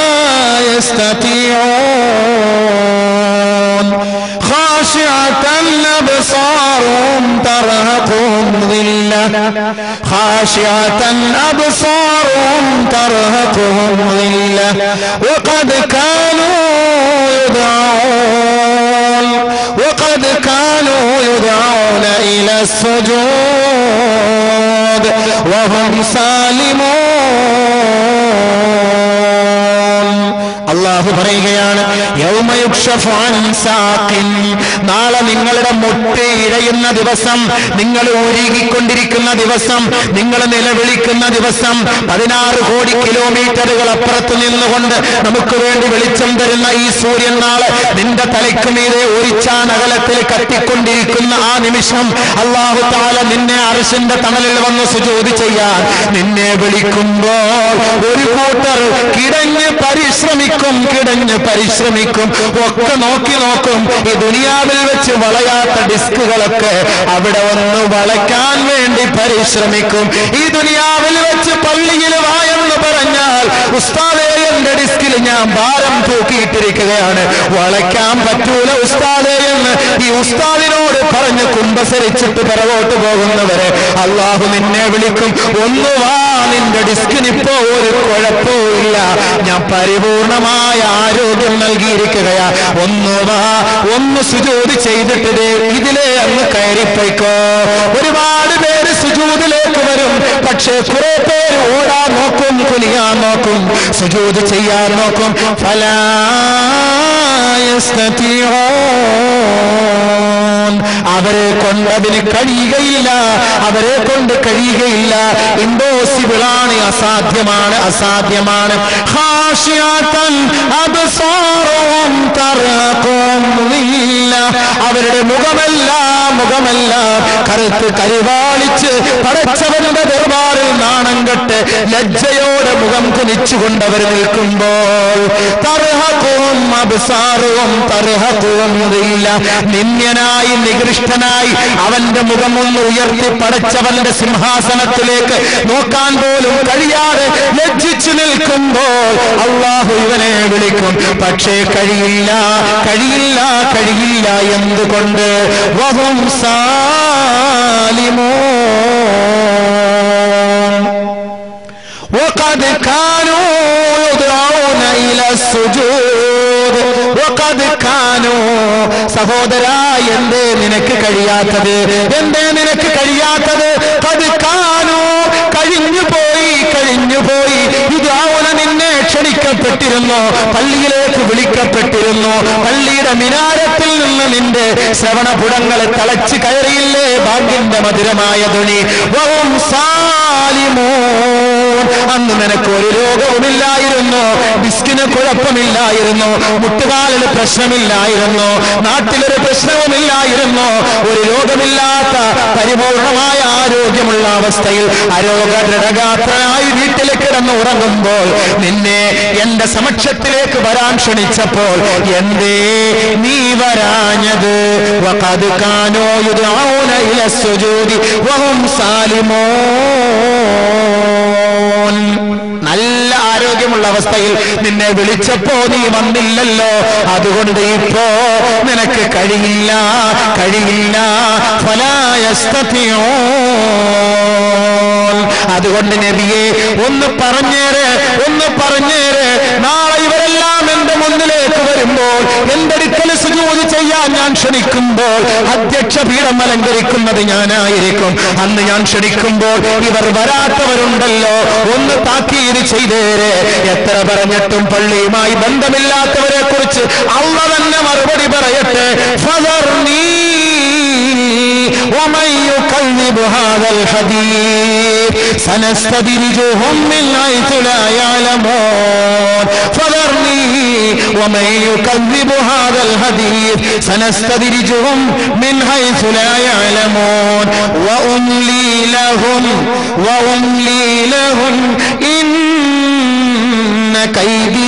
യസ്തതിഊൻ ഖാശിഅതൻ അബ്സാറുഹും തർഹഖുഹും ളില്ല ഖാശിഅതൻ അബ്സാറുഹും തർഹഖുഹും ളില്ല وقد كانوا يدعون وقد كانوا يدعون إلى السجود وهم سالمون. അല്ലാഹു പറയുകയാണ്, യൗമ യുക്ശഫു അൻ സാഖിൻ, നാളെ നിങ്ങളുടെ മുട്ട് ഇഴയുന്ന ദിവസം, നിങ്ങൾ ഉരുകിക്കൊണ്ടിരിക്കുന്ന ദിവസം, നിങ്ങൾ നിലവിളിക്കുന്ന ദിവസം, പതിനാറ് കോടി കിലോമീറ്ററുകൾ അപ്പുറത്ത് നിന്നുകൊണ്ട് നമുക്ക് വേണ്ടി വെളിച്ചം തരുന്ന ഈ സൂര്യൻ നാളെ നിന്റെ തലയ്ക്ക് മീതെ ഒരിച്ചാൻ അകലത്തിൽ കത്തിക്കൊണ്ടിരിക്കുന്ന ആ നിമിഷം അല്ലാഹു തആല നിന്നെ അർശിന്റെ തണലിൽ വന്ന് സുജൂദ് ചെയ്യാൻ നിന്നെ വിളിക്കുമ്പോൾ ഒരു കൂട്ടർ കിടഞ്ഞ് പരിശ്രമിക്കും, കിടഞ്ഞ് പരിശ്രമിക്കും, ഒക്കെ നോക്കി നോക്കും. ഈ ദുനിയാവിൽ വെച്ച് വളയാത്ത ഡിസ്കുകളൊക്കെ അവിടെ ഒന്ന് വളയ്ക്കാൻ വേണ്ടി പരിശ്രമിക്കും. ഈ ദുനിയാവിൽ വെച്ച് പള്ളിയിൽ വായെന്ന് പറഞ്ഞാൽ ഉസ്താദേ എന്റെ ഡിസ്കിൽ ഞാൻ ഭാരം തൂക്കിയിട്ടിരിക്കുകയാണ്, വളയ്ക്കാൻ പറ്റൂല ഉസ്താദേ എന്ന് ഈ ഉസ്താദിനോട് പറഞ്ഞ് കുമ്പസരിച്ചിട്ട് പിറകോട്ട് പോകുന്നവരെ അല്ലാഹു നിന്നെ വിളിക്കും, ഒന്ന് വാ, നിന്റെ ഡിസ്കിനിപ്പോ ഒരു കുഴപ്പവും ഇല്ല, ഞാൻ പരിപൂർണമായ ആരോഗ്യം നൽകിയിരിക്കുകയാ, ഒന്ന് വാ, ഒന്ന് സുജൂദ് ചെയ്തിട്ട് ഇതിലേ അങ്ങ് കയറിപ്പോയിക്കോ. ഒരുപാട് പേര് സുജൂദിലേക്ക് വരും, പക്ഷേ കുറെ പേര് ഓടാൻ നോക്കും, കുനിയാൻ നോക്കും, സുജൂദ് ചെയ്യാൻ നോക്കും. ഫലാ യസ്തതിഊൻ, അവരെ കൊണ്ട് അതിന് കഴിയുകയില്ല, അവരെ കൊണ്ട് കഴിയുകയില്ല. ഇമ്പോസിബിളാണ്, അസാധ്യമാണ്, അസാധ്യമാണ്. ഖാശിഅതൻ അബ്സാറുഹും തർഹഖുഹും ളില്ല, അവരുടെ മുഖമെല്ലാം മുഖമെല്ലാം കറുത്ത് കരിവാളിച്ച് പടച്ചവന്റെ ദർബാറിൽ നാണം കെട്ട് ലജ്ജയോടെ മുഖം കുനിച്ചുകൊണ്ടവർ നിൽക്കുമ്പോൾ തർഹഖുഹും അബ്സാറുഹും തർഹഖുഹും ളില്ല, നിന്ദ്യനായി നികൃഷ്ടനായി അവന്റെ മുഖമൊന്ന് ഉയർത്തി പടച്ചവന്റെ സിംഹാസനത്തിലേക്ക് നോക്കാൻ പോലും കഴിയാതെ ലജ്ജിച്ചു നിൽക്കുമ്പോൾ അല്ലാഹു ഇവനെ വിളിക്കും, പക്ഷേ കഴിയില്ല, കഴിയില്ല, കഴിയില്ല. എന്തുകൊണ്ട്? വഹും സാലിമൂൻ വഖദ് കാനൂ യുദ്ഊന ഇലാ സുജൂദ് വഖദ് കാനൂ. സഹോദരാ, എന്തേ നിനക്ക് കഴിയാത്തത്? എന്തേ നിനക്ക് കഴിയാത്തത്? ഖദ് കാനൂ, കഴിഞ്ഞു പോയി, കഴിഞ്ഞു പോയി. യുദ്ഊന, നിന്നെ ക്ഷണിക്കപ്പെട്ടിരുന്നു, പള്ളിയിലേക്ക് വിളിക്കപ്പെട്ടിരുന്നു, പള്ളിയുടെ മിനാരത്തിൽ നിന്ന് നിന്റെ ശ്രവണപുടങ്ങളെ തളച്ച് കയറിയില്ലേ ഭാഗ്യന്റെ മധുരമായ ധ്വനി. വഹും സാലിമൂൻ, അന്ന് നിനക്ക് ഒരു രോഗവുമില്ലായിരുന്നു, ഡിസ്കിന് കുഴപ്പമില്ലായിരുന്നു, മുട്ടുകാലിന് പ്രശ്നമില്ലായിരുന്നു, നാട്ടിലൊരു പ്രശ്നവുമില്ലായിരുന്നു. ഒരു രോഗമില്ലാത്ത പരിപൂർണമായ ആരോഗ്യമുള്ള അവസ്ഥയിൽ അരോഗാത്രനായി വീട്ടിൽ കിടന്ന് ഉറങ്ങുമ്പോൾ നിന്നെ എന്റെ സമക്ഷത്തിലേക്ക് വരാൻ ക്ഷണിച്ചപ്പോൾ എന്തേ നീ വരാഞ്ഞത്? വഖദ് കാനൂ യുദ്ഊന ഇല സുജൂദി വഹും സാലിമൂൻ. നല്ല ആരോഗ്യമുള്ള അവസ്ഥയിൽ നിന്നെ വിളിച്ചപ്പോ നീ വന്നില്ലല്ലോ, അതുകൊണ്ട് ഇപ്പോ നിനക്ക് കഴിയില്ല കഴിയില്ല ഫലാ യസ്തതിഊൻ. അതുകൊണ്ട് നബിയെ ഒന്ന് പറഞ്ഞേരെ ഒന്ന് പറഞ്ഞേരെ നാളെ ഇവരെല്ലാം എന്റെ മുന്നിലേക്ക് വരുമ്പോൾ, എന്റെ അടുക്കൽ സുജൂദ് ചെയ്യാൻ ഞാൻ ക്ഷണിക്കുമ്പോൾ അധ്യക്ഷ പീഠം അലങ്കരിക്കുന്നത് ഞാനായിരിക്കും. അന്ന് ഞാൻ ക്ഷണിക്കുമ്പോൾ ഇവർ വരാത്തവരുണ്ടല്ലോ, ഒന്ന് താക്കീത് ചെയ്തേരെ. എത്ര പറഞ്ഞിട്ടും പള്ളിയുമായി ബന്ധമില്ലാത്തവരെ കുറിച്ച് അല്ലാഹു തന്നെ മറുപടി പറയട്ടെ, ഫദർനീ വമൻ യുകല്ലിബു ഹാദൽ ഹദീസ് സനസ്തദ്രിജുഹും മിൻ ഹൈതു ലാ യഅലമൂൻ. ഫദർനീ വമൻ യുകല്ലിബു ഹാദൽ ഹദീസ് സനസ്തദ്രിജുഹും മിൻ ഹൈതു ലാ യഅലമൂൻ വഉംലി ലഹും വഉംലി ലഹും ഇന്ന കൈദീ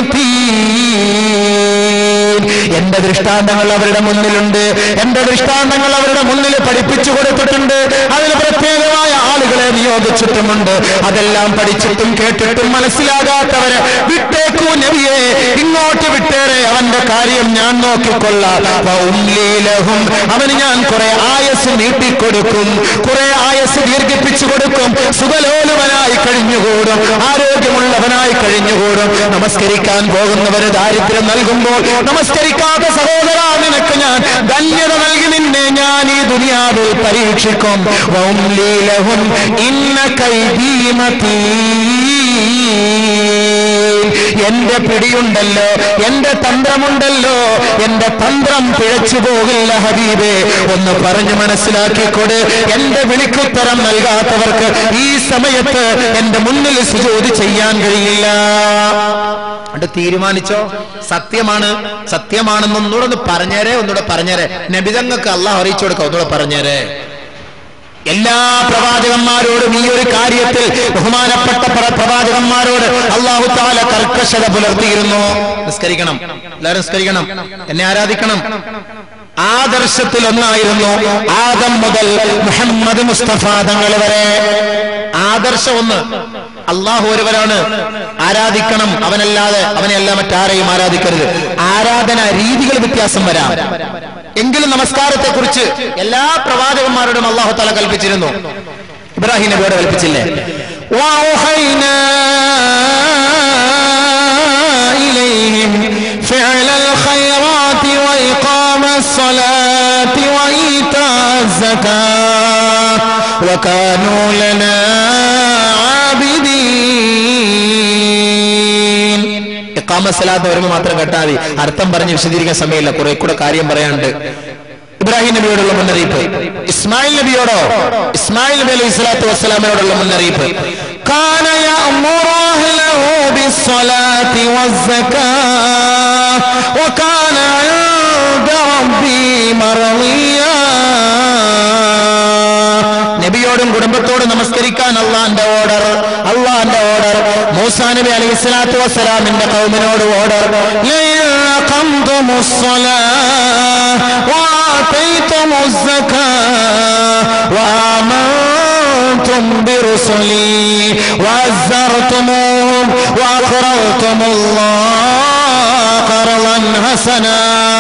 മതീൻ. എന്റെ ദൃഷ്ടാന്തങ്ങൾ അവരുടെ മുന്നിലുണ്ട്, എന്റെ ദൃഷ്ടാന്തങ്ങൾ അവരുടെ മുന്നിൽ പഠിപ്പിച്ചു കൊടുത്തിട്ടുണ്ട്. അതിൽ പ്രത്യേകമായ ആളുകളെ നിയോഗിച്ചിട്ടുമുണ്ട്. അതെല്ലാം പഠിച്ചിട്ടും കേട്ടിട്ടും മനസ്സിലാകാത്തവരെ വിട്ടേക്കൂ നബിയെ, ഇങ്ങോട്ട് വിട്ടേറെ, അവന്റെ കാര്യം ഞാൻ നോക്കിക്കൊള്ളാം. അവന് ഞാൻ കുറെ ആയസ് നീട്ടിക്കൊടുക്കും, കുറെ ആയസ് ദീർഘിപ്പിച്ചു കൊടുക്കും. സുഖലോലുവനായി കഴിഞ്ഞുകൂടും, ആരോഗ്യമുള്ളവനായി കഴിഞ്ഞുകൂടും. നമസ്കരിക്കാൻ പോകുന്നവര് ദാരിദ്ര്യം നൽകുമ്പോൾ നമസ്കരിക്കാത്ത സഹോദര നിനക്ക് ഞാൻ ധന്യത നൽകി നിന്നെ ഞാൻ ഈ ദുനിയാവിൽ പരീക്ഷിക്കും. ഇന്ന കൈദീ മതീൻ. എന്റെ പിടിയുണ്ടല്ലോ, എന്റെ തന്ത്രമുണ്ടല്ലോ, എന്റെ തന്ത്രം പിഴച്ചു പോകില്ല ഹബീബേ. ഒന്ന് പറഞ്ഞു മനസ്സിലാക്കിക്കൊട്. എന്റെ വിളിക്കുത്തരം നൽകാത്തവർക്ക് ഈ സമയത്ത് എന്റെ മുന്നിൽ സുജൂദ് ചെയ്യാൻ കഴിയില്ല. അത് തീരുമാനിച്ചോ? സത്യമാണ്, സത്യമാണെന്ന് ഒന്നുകൂടെ ഒന്ന് പറഞ്ഞേരെ, ഒന്നുകൂടെ പറഞ്ഞേരെ. നബിതങ്ങൾക്ക് അള്ളാഹു അറിയിച്ചു കൊടുക്കുക, ഒന്നുകൂടെ പറഞ്ഞേരെ. എല്ലാ പ്രവാചകന്മാരോടും ഈ ഒരു കാര്യത്തിൽ ബഹുമാനപ്പെട്ട പ്രവാചകന്മാരോട് അല്ലാഹു തആല കർക്കശത പുലർത്തിയിരുന്നു. നിസ്കരിക്കണം, എല്ലാവരും നിസ്കരിക്കണം, എന്നെ ആരാധിക്കണം. ആദർശത്തിൽ ഒന്നായിരുന്നു ആദം മുതൽ മുഹമ്മദ് മുസ്തഫ തങ്ങൾ വരെ. ആദർശം ഒന്ന്, അള്ളാഹു ഒരുവരാണ്, ആരാധിക്കണം അവനല്ലാതെ, അവനെയല്ല മറ്റാരെയും ആരാധിക്കരുത്. ആരാധന രീതികൾ വ്യത്യാസം വരാം, എങ്കിലും നമസ്കാരത്തെ കുറിച്ച് എല്ലാ പ്രവാചകന്മാരോടും അല്ലാഹു തആല കൽപ്പിച്ചിരുന്നു. ഇബ്രാഹിം നബിയോട് കൽപ്പിച്ചില്ലേ? വഅഹൈനാ ഇലൈഹിം ഫിഅലൽ ഖൈറാത്തി വഇഖാമസ് സ്വലാത്തി വഈതാഅസ് സകാത്ത് വകാനൂ ലനാ ആബിദീൻ. ഇഖാമസ് സ്വലാത്ത് വരുമ്പോൾ മാത്രം കേട്ടാൽ മതി, അർത്ഥം പറഞ്ഞ് വിശദീകരിക്കാൻ സമയമില്ല, കുറെ കൂടെ കാര്യം പറയാനുണ്ട്. ഇബ്രാഹിം നബിയോടുള്ള മുന്നറിയിപ്പ്, ഇസ്മായിൽ നബിയോടോ ഇസ്മായിൽ നബി അലൈഹി സ്വലാത്തു വസ്സലാമിനോടുള്ള മുന്നറിയിപ്പ്. കാന യഅ്മുറു അഹ്ലഹു ബിസ്സലാത്തി വസ്സകാത്ത് വകാന ഇൻദ റബ്ബി മർളിയാ. നബിയോടും കുടുംബത്തോടും നമസ്കരിക്കാൻ അള്ളാന്റെ ഓർഡർ, അള്ളാന്റെ ഓർഡർ. മൂസാ നബി അലൈഹി സ്വലാത്തു വസ്സലാമിന്റെ ഖൗമിനോട് ഓർഡർ, ലയഖംതുമുസ് സ്വലാത്ത് വആതൈതുമുസ് സകാത്ത് വആമൻതും ബിറുസുലി വഅസ്സർതുമുഹും വഅഖറതുമുല്ലാഹ ഖർളൻ ഹസനാ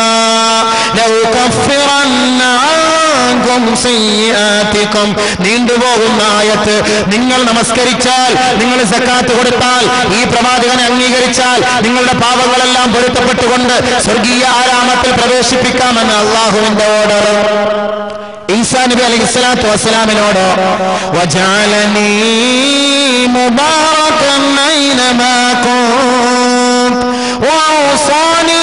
ലൗകഫിറന്ന സയ്യിആതികും. നീണ്ടുപോകുന്ന ആയത്ത്. നിങ്ങൾ നമസ്കരിച്ചാൽ, നിങ്ങൾ സക്കാത്ത് കൊടുത്താൽ, ഈ പ്രവാചകനെ അംഗീകരിച്ചാൽ നിങ്ങളുടെ പാപങ്ങളെല്ലാം പൊരുത്തപ്പെട്ടുകൊണ്ട് സ്വർഗീയ ആരാമത്തിൽ പ്രവേശിപ്പിക്കാമെന്ന് അള്ളാഹുവിന്റെ ഓർഡർ. ഈസാ നബി അലൈഹി സ്വലാത്തു വസ്സലാമിനോട് വജഅലനീ മുബാറകൻ ഐനമാ കുൻത് വഔസാനി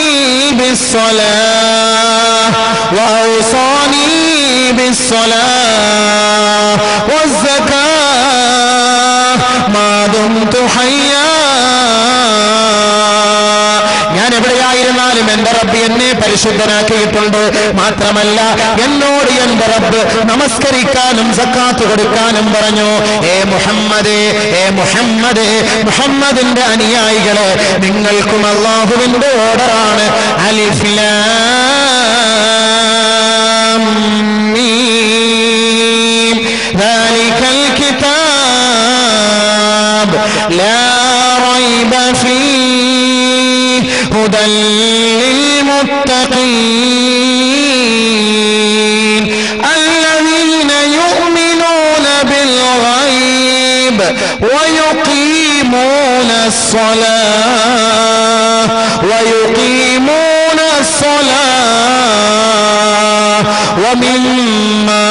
ബിസ്സലാത്ത് വഔസാനി بالصلاة والزكاة ما പരിശുദ്ധനാക്കിയിട്ടുണ്ട്. മാത്രമല്ല എന്നോട് എന്റെ റബ്ബ് നമസ്കരിക്കാനും സക്കാത്ത് കൊടുക്കാനും പറഞ്ഞു. ഏ മുഹമ്മദേ ഏ മുഹമ്മദേ മുഹമ്മദിന്റെ അനുയായികളെ, നിങ്ങൾക്കും അല്ലാഹുവിന്റെ ഓർഡറാണ്. അലിഫ് ലാം മീം ദാലികൽ കിതാബ് ലാ റൈബ ഫീഹി ഹുദൽ ലിൽമുത്തഖീൻ الذين يؤمنون بالغيب ويقيمون الصلاة ويقيمون الصلاة ومما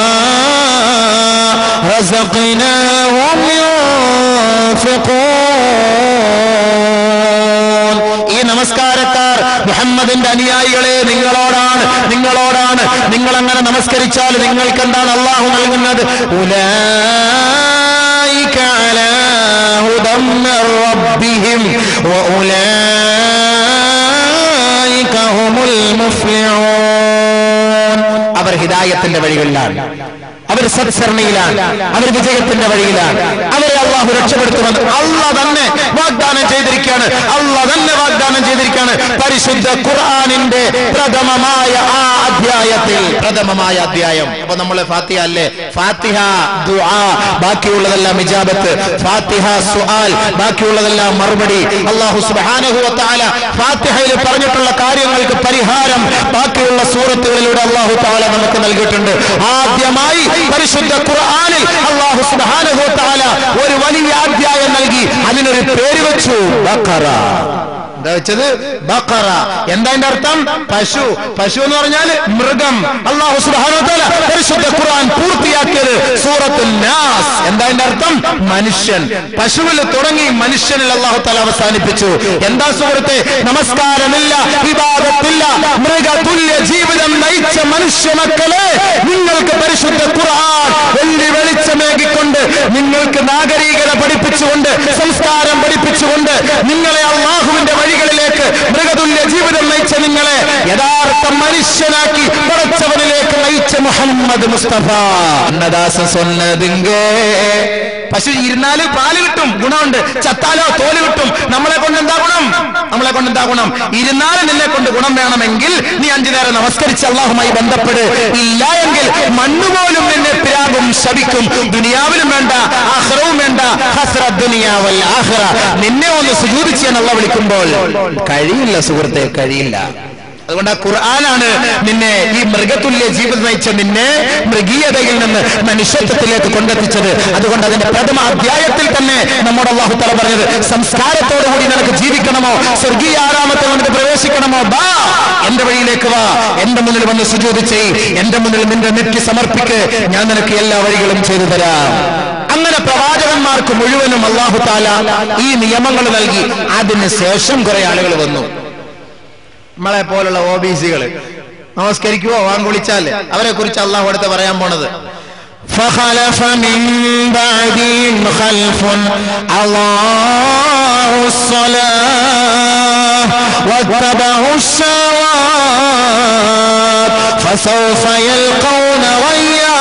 رزقناهم ينفقون. ഈ നമസ്കാരക്കാർ മുഹമ്മദിന്റെ അനുയായികളെ, നിങ്ങളോടാണ് നിങ്ങളോടാണ് നിങ്ങൾ അങ്ങനെ നമസ്കരിച്ചാൽ നിങ്ങൾക്ക് എന്താണ് അല്ലാഹു നൽകുന്നത്? ഉലൈക അലാ ഹുദം മിർ റബ്ബിഹിം വഉലൈക ഹുമുൽ മുഫ്ലിഹൂൻ. അവർ ഹിദായത്തിന്റെ വഴികളിലാണ്, അവർ സത്സരണയിലാണ്, അവർ വിജയത്തിന്റെ വഴിയിലാണ്. അവരെ അള്ളാഹു രക്ഷപ്പെടുത്തുമെന്ന് അള്ളാഹ് തന്നെ വാഗ്ദാനം ചെയ്തിരിക്കുകയാണ്. അള്ളാഹ് തന്നെ വാഗ്ദാനം ചെയ്തിരിക്കുകയാണ് പരിശുദ്ധ ഖുർആനിന്റെ പ്രഥമമായ ആ അധ്യായത്തിൽ. പ്രഥമമായ അധ്യായം. അപ്പൊ നമ്മള് ഫാത്തിഹ അല്ലേ? ഫാത്തിഹ ദുആ, ബാക്കിയുള്ളതെല്ലാം ഇജാബത്ത്. ഫാത്തിഹ സുആൽ, ബാക്കിയുള്ളതെല്ലാം മറുപടി. അല്ലാഹു സുബ്ഹാനഹു വ തആല ഫാത്തിഹയിൽ പറഞ്ഞിട്ടുള്ള കാര്യങ്ങൾക്ക് പരിഹാരം ബാക്കിയുള്ള സൂറത്തുകളിലൂടെ അല്ലാഹു തആല നമുക്ക് നൽകിയിട്ടുണ്ട്. ആദ്യമായി പരിശുദ്ധ ഖുർആനിൽ അല്ലാഹു സുബ്ഹാനഹു വ തആല ഒരു വലിയ അധ്യായം നൽകി. അതിനൊരു പേര് വെച്ചു ബഖറ. എന്താ വെച്ചത്? ബഖറ. എന്താ അതിന്റെ അർത്ഥം? പശു. പശു എന്ന് പറഞ്ഞാൽ മൃഗം. അല്ലാഹു സുബ്ഹാനഹു വ തആല പരിശുദ്ധ ഖുർആൻ പൂർത്തിയാക്കിയത് സൂറത്തുൻ നാസ്. എന്താ അതിന്റെ അർത്ഥം? മനുഷ്യൻ. പശുവിൽ തുടങ്ങി മനുഷ്യനിൽ അല്ലാഹു തആല അവസാനിപ്പിച്ചു. എന്താ സുഹൃത്തെ? നമസ്കാരമില്ല, ഇബാദത്തില്ല, മൃഗതുല്യ ജീവിതം നയിച്ച മനുഷ്യ മക്കളെ, നിങ്ങൾക്ക് പരിശുദ്ധ ഖുർആൻ വെള്ളി വെളിച്ചമേകിക്കൊണ്ട്, നിങ്ങൾക്ക് നാഗരികത പഠിപ്പിച്ചുകൊണ്ട്, സംസ്കാരം പഠിപ്പിച്ചുകൊണ്ട്, നിങ്ങളെ അല്ലാഹുവിന്റെ വഴികളിലേക്ക്, മൃഗതുല്യ ജീവിതം നയിച്ച നിങ്ങളെ യഥാർത്ഥ മനുഷ്യനാക്കി പടച്ചവനിലേക്ക് നയിച്ച മുഹമ്മദ് മുസ്തഫ അന്നദാസ സൊന്നതിങ്കേ. പശു ഇരുന്നാല് പാല് കിട്ടും, ഗുണമുണ്ട്. ചത്താലോ തോല് കിട്ടും. നമ്മളെ കൊണ്ട് എന്താ ഗുണം? നമ്മളെ കൊണ്ട് എന്താ ഗുണം? ഇരുന്നാലും നിന്നെ കൊണ്ട് ഗുണം വേണമെങ്കിൽ നീ അഞ്ചു നേരം നമസ്കരിച്ച് അല്ലാഹുമായി ബന്ധപ്പെട്. ഇല്ല എങ്കിൽ മണ്ണുപോലും നിന്നെ പിരാകും, ശപിക്കും. ദുനിയാവിലും വേണ്ട, ആഖിറവും വേണ്ട. ഹസ്രത്ത് ദുനിയ വൽ ആഖിറ. നിന്നെ ഒന്ന് സുജൂദ് ചെയ്യാൻ അല്ലാഹു വിളിക്കുമ്പോൾ കഴിയില്ല സുഹൃത്തെ, കഴിയില്ല. അതുകൊണ്ട് ആ ഖുർആനാണ് നിന്നെ, ഈ മൃഗതുല്യ ജീവിതം നയിച്ച നിന്നെ മൃഗീയതയിൽ നിന്ന് മനുഷ്യത്വത്തിലേക്ക് കൊണ്ടെത്തിച്ചത്. അതുകൊണ്ട് അതിന്റെ പ്രഥമ അധ്യായത്തിൽ തന്നെ നമ്മുടെ അല്ലാഹു തആല പറഞ്ഞത്, സംസ്കാരത്തോടുകൂടി നിനക്ക് ജീവിക്കണമോ, സ്വർഗീയ ആരാമത്തിൽ നിനക്ക് പ്രവേശിക്കണമോ, വാ എന്റെ വഴിയിലേക്ക് വാ, എന്റെ മുന്നിൽ വന്ന് സുജൂദ് ചെയ്യ്, എന്റെ മുന്നിൽ നിന്റെ നെറ്റി സമർപ്പിക്ക്, ഞാൻ നിനക്ക് എല്ലാ വഴികളും ചെയ്തു തരാം. അങ്ങനെ പ്രവാചകന്മാർക്ക് മുഴുവനും അല്ലാഹു തആല ഈ നിയമങ്ങൾ നൽകി. അതിന് ശേഷം കുറെ ആളുകൾ വന്നു, നമ്മളെ പോലുള്ള ഒ ബി സികള്. നമസ്കരിക്കുവോ വാങ്കുളിച്ചാൽ അവരെ കുറിച്ച് അള്ളാഹു അടുത്ത് പറയാൻ പോണത്. فخلف من بعدهم خلف أضاعوا الصلاة واتبعوا الشهوات فسوف يلقون غيا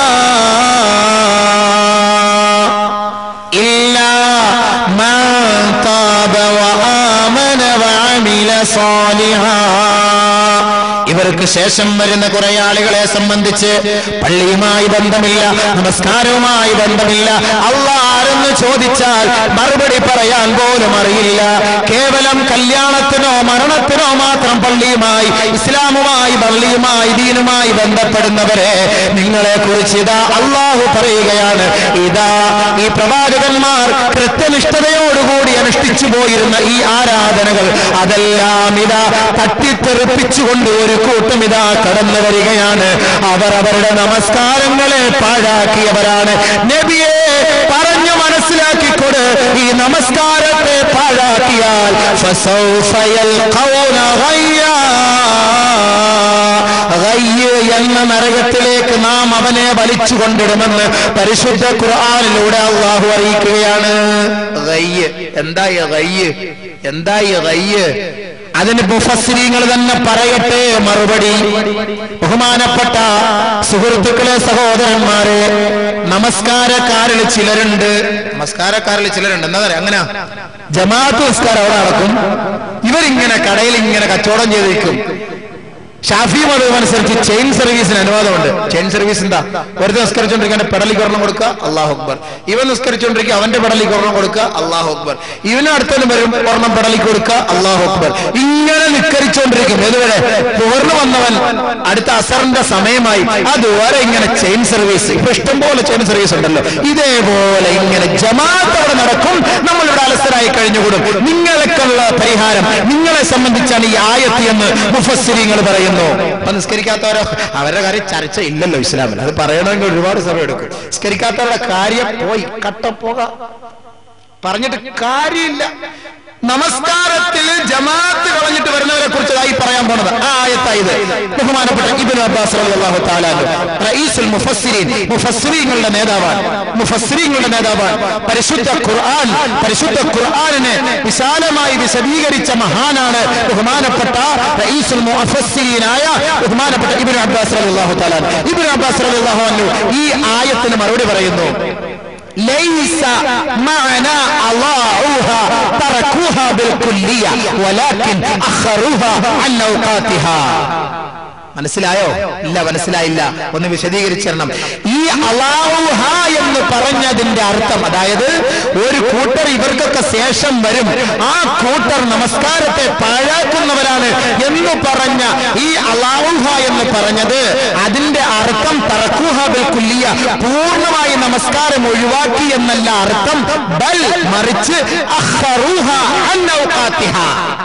إلا من تاب وآمن وعمل صالحا. ഇവർക്ക് ശേഷം വരുന്ന കുറെ ആളുകളെ സംബന്ധിച്ച് പള്ളിയുമായി ബന്ധമില്ല, നമസ്കാരവുമായി ബന്ധമില്ല, അല്ലാഹ് ആരെന്ന് ചോദിച്ചാൽ മറുപടി പറയാൻ പോലും അറിയില്ല. കേവലം കല്യാണത്തിനോ മരണത്തിനോ മാത്രം പള്ളിയുമായി, ഇസ്ലാമുമായി, പള്ളിയുമായി, ദീനുമായി ബന്ധപ്പെടുന്നവരെ നിങ്ങളെ കുറിച്ച് ഇതാ അല്ലാഹു പറയുകയാണ്. ഇതാ ഈ പ്രവാചകന്മാർ കൃത്യനിഷ്ഠതയോടുകൂടി അനുഷ്ഠിച്ചു പോയിരുന്ന ഈ ആരാധനകൾ അതെല്ലാം ഇതാ തട്ടിത്തെറിപ്പിച്ചുകൊണ്ട് ഒരു കൂട്ടം ഇതാ കടന്നു വരികയാണ്. അവർ അവരുടെ നമസ്കാരങ്ങളെ പാഴാക്കിയവരാണ്. നബിയെ പറഞ്ഞു മനസ്സിലാക്കിക്കൊട്, ഈ നമസ്കാരത്തെ പാഴാക്കിയാൽ ഫസൗഫ യൽഖൗന ഗയ്യാ, ഗയ്യ് എന്ന നരകത്തിലേക്ക് നാം അവനെ വലിച്ചു കൊണ്ടിടുമെന്ന് പരിശുദ്ധ ഖുർആനിലൂടെ അല്ലാഹു അറിയിക്കുകയാണ്. ഗയ്യ് എന്തായി? ഗയ്യ് എന്തായി? ഗയ്യ് അതിന് മുഫസ്സിരീങ്ങൾ തന്നെ പറയട്ടെ മറുപടി. ബഹുമാനപ്പെട്ട സുഹൃത്തുക്കളെ, സഹോദരന്മാരെ, നമസ്കാരക്കാരിൽ ചിലരുണ്ട് നമസ്കാരക്കാരിൽ ചിലരുണ്ട് എന്താ പറയാ, അങ്ങനെ ജമാഅത്ത് നമസ്കാരം അവിടെ നടക്കും, ഇവരിങ്ങനെ കടയിൽ ഇങ്ങനെ കച്ചവടം ചെയ്തിരിക്കും. ഷാഫി മതം അനുസരിച്ച് ചെയിൻ സർവീസിന് അനുവാദമുണ്ട്. ചെയിൻ സർവീസ് എന്താ? വെറുതെ നിസ്കരിച്ചോണ്ടിരിക്കാൻ പെടലിക്ക് ഒരെണ്ണം കൊടുക്കുക, അല്ലാഹു അക്ബർ. ഇവൻ നിസ്കരിച്ചോണ്ടിരിക്കുക, അവന്റെ പെടലിക്ക് ഒരെണ്ണം കൊടുക്കുക, അല്ലാഹു അക്ബർ. ഇവന് അടുത്തതിന് വരും, ഒരെണ്ണം പെടലിക്ക് കൊടുക്കുക, അല്ലാഹു അക്ബർ. ഇങ്ങനെ നിസ്കരിച്ചോണ്ടിരിക്കും. ഇതുവരെ തുറന്നു വന്നവൻ അടുത്ത അസറിന്റെ സമയമായി, അതുവരെ ഇങ്ങനെ ചെയിൻ സർവീസ്. ഇപ്പൊ ഇഷ്ടംപോലെ ചെയിൻ സർവീസ് ഉണ്ടല്ലോ. ഇതേപോലെ ഇങ്ങനെ ജമാഅത്ത് അവിടെ നടക്കും, നമ്മളിവിടെ അലസരായി കഴിഞ്ഞുകൂടും. നിങ്ങൾക്കുള്ള പരിഹാരം നിങ്ങളെ സംബന്ധിച്ചാണ് ഈ ആയത്ത് എന്ന് മുഫസ്സിരീങ്ങൾ പറയുന്നു. അപ്പൊ നിസ്കരിക്കാത്തവരോ, അവരുടെ കാര്യം ചർച്ച ഇല്ലല്ലോ ഇസ്ലാമിൽ. അത് പറയണമെങ്കിൽ ഒരുപാട് സമയം എടുക്കും. നിസ്കരിക്കാത്തവരുടെ കാര്യം പോയി കട്ടപ്പോക പറഞ്ഞിട്ട് കാര്യമില്ല. നമസ്കാരത്തിൽ ജമാഅത്ത് കളഞ്ഞിട്ട് വരുന്നവരെ കുറിച്ചായി പറയാൻ പോണത് ആ ആയത്തായത്. ബഹുമാനപ്പെട്ട ഇബ്നു അബ്ബാസ് റളിയല്ലാഹു തആല റഈസുൽ മുഫസ്സിരീൻ, മുഫസ്സിരീങ്ങളുടെ നേതാവാണ്. മുഫസ്സിരീങ്ങളുടെ നേതാവാണ്. പരിശുദ്ധ ഖുർആൻ പരിശുദ്ധ ഖുർആനിനെ വിശാലമായി വിശദീകരിച്ച മഹാനാണ് ബഹുമാനപ്പെട്ട റഈസുൽ മുഫസ്സിരീനായ ബഹുമാനപ്പെട്ട ഇബ്നു അബ്ബാസ് റളിയല്ലാഹു തആല. ഇബ്നു അബ്ബാസ് റളിയല്ലാഹു അൻഹു ഈ ആയത്തിന് മറുപടി പറയുന്നു. ليس معنى أضاعوها تركوها بالكلية ولكن أخروها عن أوقاتها. മനസ്സിലായോ? ഇല്ല, മനസ്സിലായില്ല. ഒന്ന് വിശദീകരിച്ചിരണം. ഈ അല്ലാഹുഹ എന്ന് പറഞ്ഞതിന്റെ അർത്ഥം, അതായത് ഒരു കൂട്ടർ ഇവർക്കൊക്കെ ശേഷം വരും, ആ കൂട്ടർ നമസ്കാരത്തെ പാഴാക്കുന്നവരാണ് എന്ന് പറഞ്ഞ ഈ അല്ലാഹുഹ എന്ന് പറഞ്ഞത്, അതിന്റെ അർത്ഥം തറക്കുഹ ബിൽ കുല്ലിയ, പൂർണ്ണമായി നമസ്കാരം ഒഴിവാക്കി എന്നല്ല അർത്ഥം. ബൽ മറിച്ച് അഖറുഹ അൻ ഔഖാതിഹ,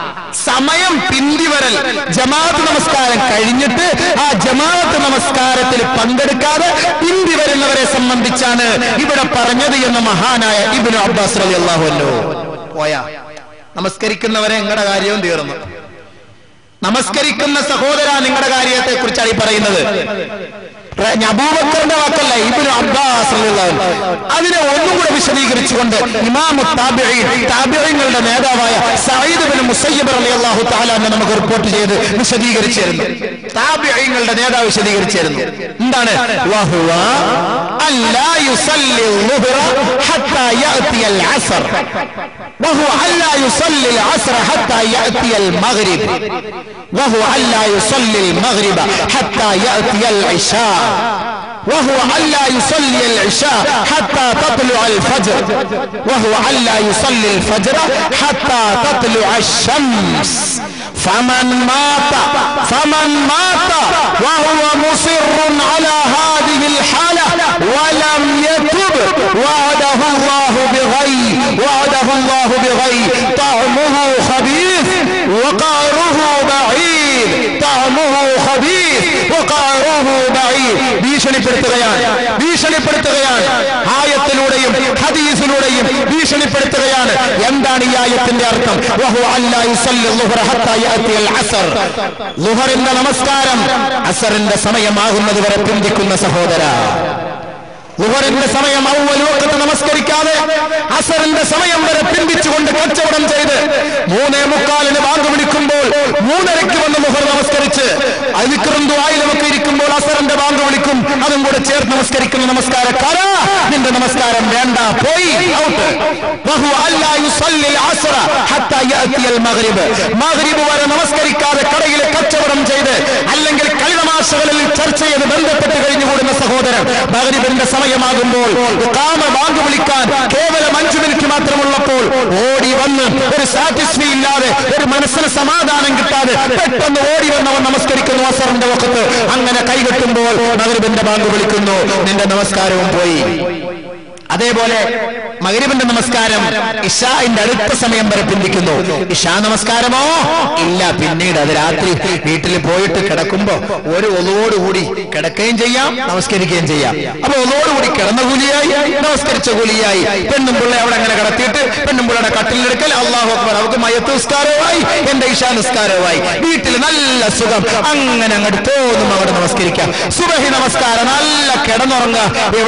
സമയം പിന്തിവരൽ. ജമാഅത്ത് നമസ്കാരം കഴിഞ്ഞിട്ട് ആ ജമാഅത്ത് നമസ്കാരത്തിൽ പങ്കെടുക്കാതെ പിന്തി വരുന്നവരെ സംബന്ധിച്ചാണ് ഇവിടെ പറഞ്ഞത് എന്ന് മഹാനായ ഇബ്നു അബ്ബാസ് റളിയല്ലാഹു അൻഹു. പോയാ നമസ്കരിക്കുന്നവരെ നിങ്ങളുടെ കാര്യവും തീർന്നു. നമസ്കരിക്കുന്ന സഹോദര, നിങ്ങളുടെ കാര്യത്തെ കുറിച്ചാണ് ഈ പറയുന്നത്. അബൂബക്കറിന്റെ വാക്കല്ല, ഇബ്നു അബ്ബാസ് റളിയല്ലാഹു അൻഹു. അതിനെ ഒന്നും കൂടെ വിശദീകരിച്ചുകൊണ്ട് ഇമാമു താബിഈൻ, താബിഈങ്ങളുടെ നേതാവായ സഈദ് ഇബ്നു മുസയ്യിബ് റളിയല്ലാഹു തആല എന്ന് നമുക്ക് റിപ്പോർട്ട് ചെയ്ത് വിശദീകരിച്ചിരുന്നു. താബിഈങ്ങളുടെ നേതാവ് വിശദീകരിച്ചിരുന്നു. എന്താണ്? വഹുവ അല്ലാ യുസല്ലി ളുഹ്റ ഹത്താ യഅതി അൽ അസ്ർ വഹുവ അല്ലാ യുസല്ലി അൽ അസ്ർ ഹത്താ യഅതി അൽ മഗ്രിബ് വഹുവ അല്ലാ യുസല്ലി അൽ മഗ്രിബ ഹത്താ യഅതി അൽ ഇശാ وهو ألا يصلي العشاء حتى تطلع الفجر وهو ألا يصلي الفجر حتى تطلع الشمس فمن مات فمن مات وهو مصر على هذه الحالة ولم يتب وعده الله بغي وعده الله بغي طعمه خبيث وقعره بعيد طعمه خبيث وقعره بعيد. ഭീഷണിപ്പെടുത്തുകയാണ് ഭീഷണിപ്പെടുത്തുകയാണ് ആയത്തിലൂടെയും ഹദീസിലൂടെയും ഭീഷണിപ്പെടുത്തുകയാണ്. എന്താണ് ഈ ആയത്തിന്റെ അർത്ഥം? വഹു അല്ലാ യുസല്ലി ളുഹ്റ ഹത്താ യഅതി അൽ അസ്ർ, ളുഹറിന്റെ നമസ്കാരം അസ്റിന്റെ സമയമാകുന്നത് വരെ പിന്തിക്കുന്ന സഹോദര, ളുഹറിന്റെ സമയം അവ്വൽ വഖത്ത് നമസ്കരിക്കാതെ അസ്റിന്റെ സമയം വരെ പിന്തിച്ചുകൊണ്ട് കച്ചവടം ചെയ്ത് മൂന്നേ മുക്കാലിന് ബാങ്ക് വിളിക്കുമ്പോൾ മൂന്നരയ്ക്ക് വന്ന് ളുഹർ നമസ്കരിച്ച് അതിക്റും ദുആയിലും ഒക്കെ ഇരിക്കുമ്പോൾ അസ്റിന്റെ ബാങ്ക് വിളിക്കും, അതും കൂടെ ചേർത്ത് നമസ്കരിക്കുന്ന നമസ്കാരക്കാരാ, നിന്റെ നമസ്കാരം വേണ്ട, പോയി ഔട്ട്. വഹു അല്ലാ യുസല്ലി അൽ അസ്റ ഹത്താ യഅതി അൽ മഗ്രിബ്, മഗ്രിബ് വരെ നമസ്കരിക്കാതെ കടയിൽ കച്ചവടം ചെയ്ത് അല്ലെങ്കിൽ കളിതമാശകളിൽ ചർച്ച ചെയ്ത് ബന്ധപ്പെട്ട് കഴിഞ്ഞുകൂടുന്ന സഹോദരൻ, മഗ്രിബിന്റെ സമയമാകുമ്പോൾ ഇഖാമ ബാങ്ക് വിളിക്കാൻ കേവലം അഞ്ചു മിനിറ്റ് മാത്രമുള്ളപ്പോൾ ഓടി വന്ന് ഒരു സാറ്റിസ്ഫൈ ഇല്ലാതെ, ഒരു മനസ്സിന് സമാധാനം കിട്ടാതെ പെട്ടെന്ന് ഓടി വന്നവൻ നമസ്കരിക്കുന്നു അസ്റിന്റെ വഖത്ത്. അങ്ങനെ കൈകെട്ടുമ്പോൾ മഗ്രിബിന്റെ ബാങ്ക് വിളിക്കുന്നു, നിന്റെ നമസ്കാരവും പോയി. അതേപോലെ മഗ്രിബിന്റെ നമസ്കാരം ഇശാഇന്റെ അടുത്ത സമയം വരെ പിന്തിക്കുന്നു. ഇശാ നമസ്കാരമോ ഇല്ല, പിന്നീട് അത് രാത്രി വീട്ടിൽ പോയിട്ട് കിടക്കുമ്പോ ഒരു ഒലോടുകൂടി കിടക്കുകയും ചെയ്യാം നമസ്കരിക്കുകയും ചെയ്യാം. അപ്പൊ ഒലോടുകൂടി കിടന്ന കൂലിയായി, നമസ്കരിച്ച കൂലിയായി. പെണ്ണും പിള്ളെ അവിടെ അങ്ങനെ കിടത്തിയിട്ട് പെണ്ണും പിള്ളയുടെ കട്ടിലെടുക്കൽ, അല്ലാഹു അക്ബർ, അവർക്ക് മയ്യത്ത് നിസ്കാരവുമായി എന്റെ ഇശാ നിസ്കാരവുമായി, വീട്ടിൽ നല്ല സുഖം, അങ്ങനെ അങ്ങോട്ട് തോന്നും അവിടെ നമസ്കരിക്കാം. സുബഹി നമസ്കാരം നല്ല കിടന്നുറങ്ങുക, എവിടെയോ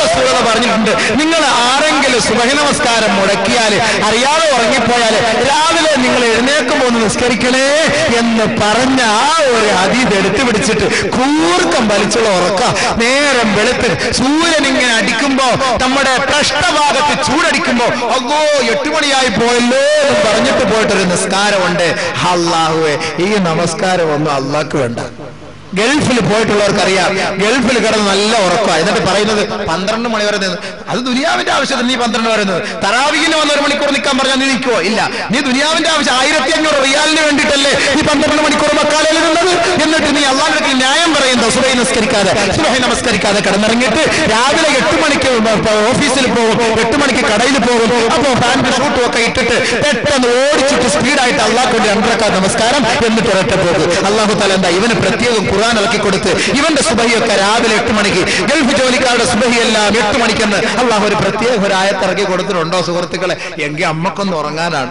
റസൂൽ പറഞ്ഞിട്ടുണ്ട്, നിങ്ങൾ ആരെങ്കിലും സുബഹി നമസ്കാരം മുടക്കിയാൽ, അറിയാതെ ഉറങ്ങിപ്പോയാൽ രാവിലെ നിങ്ങൾ എഴുന്നേക്കുമ്പോൾ ഒന്ന് നിസ്കരിക്കണേ എന്ന് പറഞ്ഞ ആ ഒരു ഹദീസ് എടുത്തു പിടിച്ചിട്ട് കൂർക്കം വലിച്ചുള്ള ഉറക്ക. നേരം വെളുത്ത് സൂര്യൻ ഇങ്ങനെ അടിക്കുമ്പോ, നമ്മുടെ പൃഷ്ഠഭാഗത്ത് ചൂടടിക്കുമ്പോ അയ്യോ എട്ട് മണിയായി പോയല്ലോ എന്ന് പറഞ്ഞിട്ട് പോയിട്ടൊരു നിസ്കാരമുണ്ട്. അല്ലാഹുവേ, ഈ നമസ്കാരം ഒന്നും അള്ളാഹ്ക്ക് വേണ്ട. ഗൾഫിൽ പോയിട്ടുള്ളവർക്കറിയാം, ഗൾഫിൽ കിടന്ന് നല്ല ഉറക്കമാണ്. എന്നിട്ട് പറയുന്നത് പന്ത്രണ്ട് മണി വരെ നിന്ന്. അത് ദുനിയാവിന്റെ ആവശ്യത്തിന് നീ പന്ത്രണ്ട് വരെ നിന്ന്. തറാവീഹിന് വന്ന് ഒരു മണിക്കൂർ നിൽക്കാൻ പറഞ്ഞാൽ നീ നിൽക്കുവോ? ഇല്ല. നീ ദുനിയാവിന്റെ ആവശ്യം ആയിരത്തി അഞ്ഞൂറ് റിയാലിന് വേണ്ടിയിട്ടല്ലേ നീ പന്ത്രണ്ട് മണിക്കൂർ മക്കാലയിൽ നിന്നത്? എന്നിട്ട് നീ അള്ളാഹുവിന്റെ ന്യായം പറയുന്നു. സുബഹി നമസ്കരിക്കാതെ സുബഹി നമസ്കരിക്കാതെ കിടന്നിറങ്ങിയിട്ട് രാവിലെ എട്ട് മണിക്ക് ഓഫീസിൽ പോകും, എട്ട് മണിക്ക് കടയിൽ പോകും. അപ്പോ പാന്റ് ഷൂട്ടും ഒക്കെ ഇട്ടിട്ട് പെട്ടെന്ന് ഓടിച്ചിട്ട് സ്പീഡായിട്ട് അള്ളാഹുവിന്റെ രണ്ടരക്കാർ നമസ്കാരം, എന്നിട്ട് ഒരൊറ്റ പോകും. അള്ളാഹു തആല എന്താ ഇവന് പ്രത്യേകം ഖുർആൻ ഇറക്കി കൊടുത്ത് ഇവന്റെ സുബഹിയൊക്കെ രാവിലെ എട്ട് മണിക്ക്, ഗൾഫ് ജോലിക്കാരുടെ സുബഹി എല്ലാം എട്ട് മണിക്കെന്ന് അള്ളാഹു ഒരു പ്രത്യേക ഒരു ആയത്ത് ഇറക്കി കൊടുത്തിട്ടുണ്ടോ സുഹൃത്തുക്കളെ? എങ്കിൽ അമ്മക്കൊന്ന് ഉറങ്ങാനാണ്.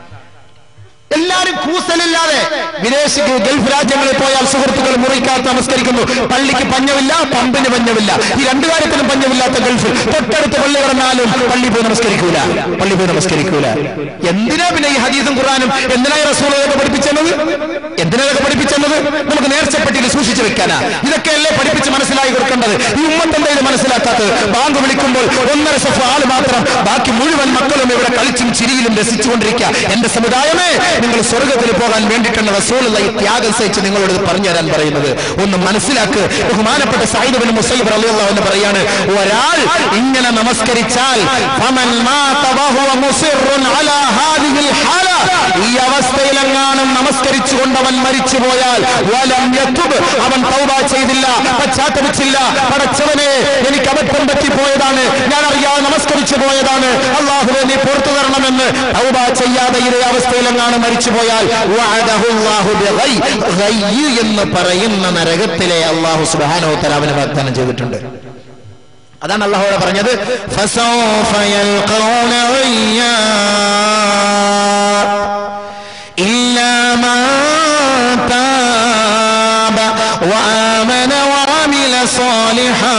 എല്ലാരും കൂസലില്ലാതെ വിദേശ ഗൾഫ് രാജ്യങ്ങളിൽ പോയാൽ സുഹൃത്തുക്കൾ മുറിക്കാത്ത നമസ്കരിക്കുന്നു. പള്ളിക്ക് പഞ്ഞമില്ല, പമ്പിന് പഞ്ഞമില്ല. ഈ രണ്ടു കാര്യത്തിലും പഞ്ഞമില്ലാത്ത ഗൾഫിൽ തൊട്ടടുത്ത് പള്ളി കിടന്നാലും പള്ളി പോയി നമസ്കരിക്കൂല, പള്ളി പോയി നമസ്കരിക്കൂല. എന്തിനാ പിന്നെ ഈ ഹദീസും ഖുർആനും എന്തിനാ ഈ റസൂലുള്ളാഹി പഠിപ്പിച്ചത്? എന്തിനാ ഇതൊക്കെ പഠിപ്പിച്ചത്? നമുക്ക് നേർച്ചപ്പെട്ടിയിൽ സൂക്ഷിച്ചു വെക്കാനാ. ഇതൊക്കെയല്ലേ പഠിപ്പിച്ച് മനസ്സിലായി കൊടുക്കേണ്ടത്. ഈ ഉമ്മത്ത് എന്താ ഇത് മനസ്സിലാക്കാത്തത്? ബാങ്ക് വിളിക്കുമ്പോൾ ഒന്നര സഫ ആള് മാത്രം, ബാക്കി മുഴുവൻ മക്കളും ഇവിടെ കളിച്ചും ചിരിയിലും രസിച്ചുകൊണ്ടിരിക്കുക. എന്റെ സമുദായമേ, നിങ്ങൾ സ്വർഗത്തിൽ പോകാൻ വേണ്ടിയിട്ടാണ് റസൂലുള്ളാഹി ത്യാഗം സഹിച്ച് നിങ്ങളോട് പറഞ്ഞു തരാൻ പറയുന്നത്. ഒന്ന് മനസ്സിലാക്ക്. ബഹുമാനപ്പെട്ട സഈദ് ഇബ്നു മുസയ്യിബ് റളിയല്ലാഹു അൻഹു പറയാണ്, ഒരാൾ ഇങ്ങനെ നമസ്കരിച്ചാൽ ഫമൻ മാത വഹുവ മുസിറുൻ അലാ ഹാദിഹിൽ ഹാല, ഈ അവസ്ഥയിലെങ്ങാനും നമസ്കരിച്ചുകൊണ്ട് അവൻ മരിച്ചു പോയാൽ വലം യതുബ്, അവൻ തൗബ ചെയ്തില്ല, പശ്ചാത്തപിച്ചില്ല, പടച്ചവനെ എനിക്ക് അബദ്ധം പറ്റിപ്പോയതാണ്, ഞാൻ അറിയാതെ നമസ്കരിച്ചു പോയതാണ്, അല്ലാഹുവേ നീ പുറത്തു തരണമെന്ന് തൗബ ചെയ്യാതെ ഇതേ അവസ്ഥയിലെങ്ങാനും മരിച്ചു പോയാൽ വഅദഹുല്ലാഹു ബിഗൈ, ഗൈ എന്ന് പറയുന്ന നരകത്തിലെ അല്ലാഹു സുബ്ഹാനഹു വ തആല അവനെ വാഗ്ദാനം ചെയ്തിട്ടുണ്ട്. അതാണ് അല്ലാഹുവോട് പറഞ്ഞത്, ഫസൗഫ യൽഖൗന ഗയ്യാ ഇല്ലാ മൻ താബ വആമന വഅമില സാലിഹാ,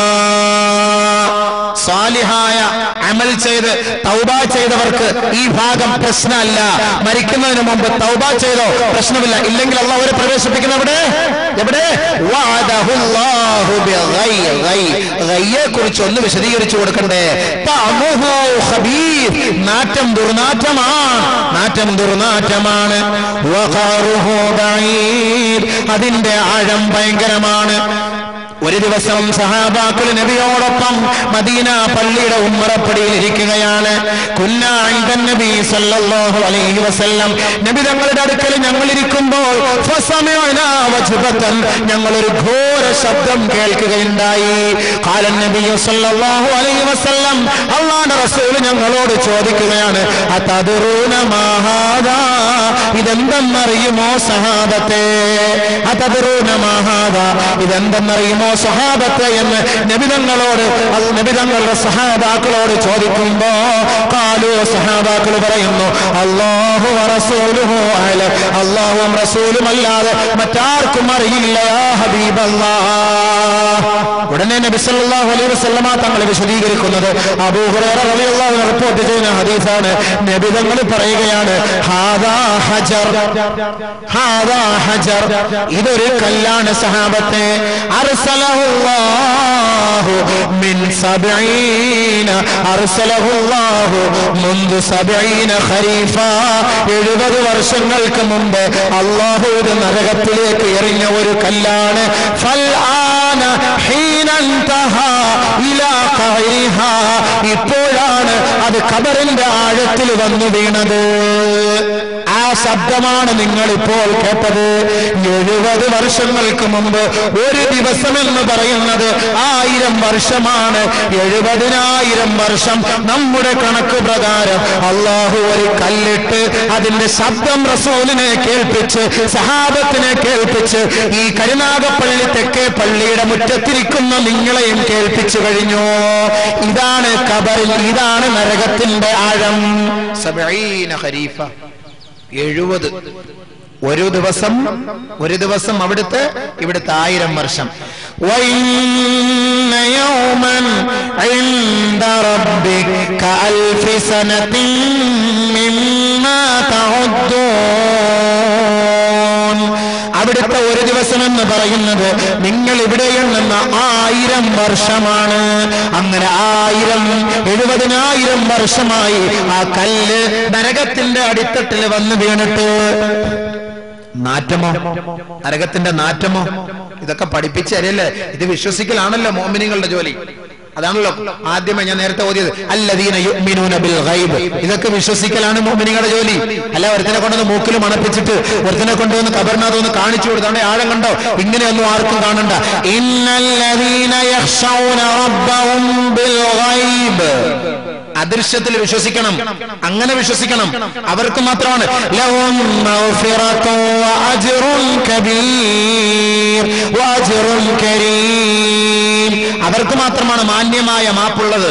സാലിഹായ അമൽ ചെയ്ത് തൗബ ചെയ്തവർക്ക് ഈ ഭാഗം പ്രശ്നമല്ല. മരിക്കുന്നതിന് മുമ്പ് തൗബ ചെയ്തോ പ്രശ്നമില്ല. ഇല്ലെങ്കിൽ അള്ളാഹു അവരെ പ്രവേശിപ്പിക്കുന്ന എവിടെ? എവിടെ? വഅദഹുല്ലാഹു ബിഗൈ, ഗൈ, ഗൈയെ കുറിച്ച് ഒന്ന് വിശദീകരിച്ചു കൊടുക്കണ്ടേ. തഅമുഹു ഖബീർ, നാറ്റം ദുർനാറ്റമാണ്, നാറ്റം ദുർനാറ്റമാണ്. വഖറുഹു ബഈദ്, അതിന്റെ ആഴം ഭയങ്കരമാണ്. ഒരു ദിവസം സഹാബാക്കൾ നബിയോടൊപ്പം മദീന പള്ളിയുടെ ഉമ്മറപ്പടിയിൽ ഇരിക്കുകയാണ്. കുന്നാ ഇൻദൻ നബി സല്ലല്ലാഹു അലൈഹി വസല്ലം, നബി തങ്ങളുടെ അടുക്കൽ ഞങ്ങൾ ഇരിക്കുമ്പോൾ ഫസമിഅനാ വജ്ബതൻ, ഞങ്ങൾ ഒരു ഘോര ശബ്ദം കേൾക്കുകയുണ്ടായി. ഖാല നബി സല്ലല്ലാഹു അലൈഹി വസല്ലം, അല്ലാഹുവിന്റെ റസൂൽ ഞങ്ങളോട് ചോദിക്കുകയാണ്, അതദറൂന മാ ഹാദാ, ഇതെന്തെന്നറിയുമോ സഹാബത്തെ? അതദറൂന മാ ഹാദാ, ഇതെന്തെന്നറിയുമോ സഹാബത്തെ എന്ന് നബിതങ്ങളോട് നബിതങ്ങളുടെ സഹാബാക്കളോട് ചോദിക്കുമ്പോ ഖാലു, സഹാബാക്കൾ പറയുന്നു, അല്ലാഹു വറസൂലുഹു അഅലം, അല്ലാഹുവും റസൂലും അല്ലാതെ മറ്റാർക്കും അറിയില്ല യാ ഹബീബല്ലാഹ്. ഉടനെ നബി സല്ലല്ലാഹു അലൈഹി വസല്ലമ തങ്ങൾ വിശദീകരിക്കുന്നത് അബൂ ഹുറൈറ റളിയല്ലാഹു അൻഹു റിപ്പോർട്ട് ചെയ്യുന്ന ഹദീസാണ്. നബിതങ്ങൾ പറയുകയാണ്, ഹാദാ ഹജർ, ഹാദാ ഹജർ, ഇതൊരു കല്ലാണ് സഹാബത്തെ. അർസലഹുല്ലാഹു മിൻ സബഈന, അർസലഹുല്ലാഹു മുൻദു സബഈന ഖരീഫ, എഴുപത് വർഷങ്ങൾക്ക് മുമ്പ് അല്ലാഹു ഇത് നരകത്തിലേക്ക് എറിഞ്ഞ ഒരു കല്ലാണ്. ഫൽ ആന ഹീന ഇൻതഹാ ഇലാ ഖൈരിഹാ, ഇപ്പോഴാണ് അത് ഖബറിന്റെ ആഴത്തിൽ വന്നു വീണത്. ആ ശബ്ദമാണ് നിങ്ങൾ ഇപ്പോൾ കേട്ടത്. എഴുപത് വർഷങ്ങൾക്ക് മുമ്പ് ഒരു ദിവസം എന്ന് പറയുന്നത് ആയിരം വർഷമാണ്. എഴുപതിനായിരം വർഷം നമ്മുടെ കണക്ക് പ്രകാരം അള്ളാഹു ഒരു കല്ലിട്ട് അതിന്റെ ശബ്ദം റസൂലിനെ കേൾപ്പിച്ച് സഹാബത്തിനെ കേൾപ്പിച്ച് ഈ കരുനാഗപ്പള്ളി തെക്കേ പള്ളിയുടെ മുറ്റത്തിരിക്കുന്ന നിങ്ങളെയും കേൾപ്പിച്ചു കഴിഞ്ഞു. ഇതാണ് ഖബറിൽ, ഇതാണ് നരകത്തിന്റെ ആഴം. സബഈന ഖരീഫ, എഴുപത്. ഒരു ദിവസം ഒരു ദിവസം അവിടുത്തെ ഇവിടുത്തെ ആയിരം വർഷം. വഇന്ന യൗമൻ സനതിൻ മിമ്മാ തഉദ്ദൂൻ. അവിടുത്തെ ഒരു ദിവസം എന്ന് പറയുന്നത് നിങ്ങൾ ഇവിടെ എണ്ണുന്ന ആയിരം വർഷമാണ്. അങ്ങനെ ആയിരം എഴുപതിനായിരം വർഷമായി ആ കല്ല് നരകത്തിന്റെ അടിത്തട്ടിൽ വന്ന് വീണിട്ട്. നാറ്റമോ, നരകത്തിന്റെ നാറ്റമോ, ഇതൊക്കെ പഠിപ്പിച്ചറിയല്ലേ? ഇത് വിശ്വസിക്കലാണല്ലോ മോമിനിങ്ങളുടെ ജോലി. അതാണല്ലോ ആദ്യമേ ഞാൻ നേരത്തെ ഓതിയത്, അല്ലദീന യുഅ്മിനൂന ബിൽ ഗൈബ്. ഇതൊക്കെ വിശ്വസിക്കലാണ് മോമിനിങ്ങളുടെ ജോലി. അല്ല ഒരുത്തിനെ കൊണ്ടുവന്ന് മൂക്കിൽ മണപ്പിച്ചിട്ട് ഒരുത്തിനെ കൊണ്ടുവന്ന് കബറിനകത്തൊന്ന് കാണിച്ചു കൊടുത്താണ്ട് ആഴം കണ്ടോ, ഇങ്ങനെയൊന്നും ആർക്കും കാണണ്ട. ഇന്നല്ലദീന യഖ്ശൗന റബ്ബഹും ബിൽ ഗൈബ്. അദൃശ്യത്തിൽ വിശ്വസിക്കണം, അങ്ങനെ വിശ്വസിക്കണം. അവർക്ക് മാത്രമാണ് ലഹും മഗ്ഫിറത്തുൻ വഅജ്റുൻ കബീർ വഅജ്റുൻ കരീം. അവർക്ക് മാത്രമാണ് മാന്യമായ മാപ്പുള്ളത്.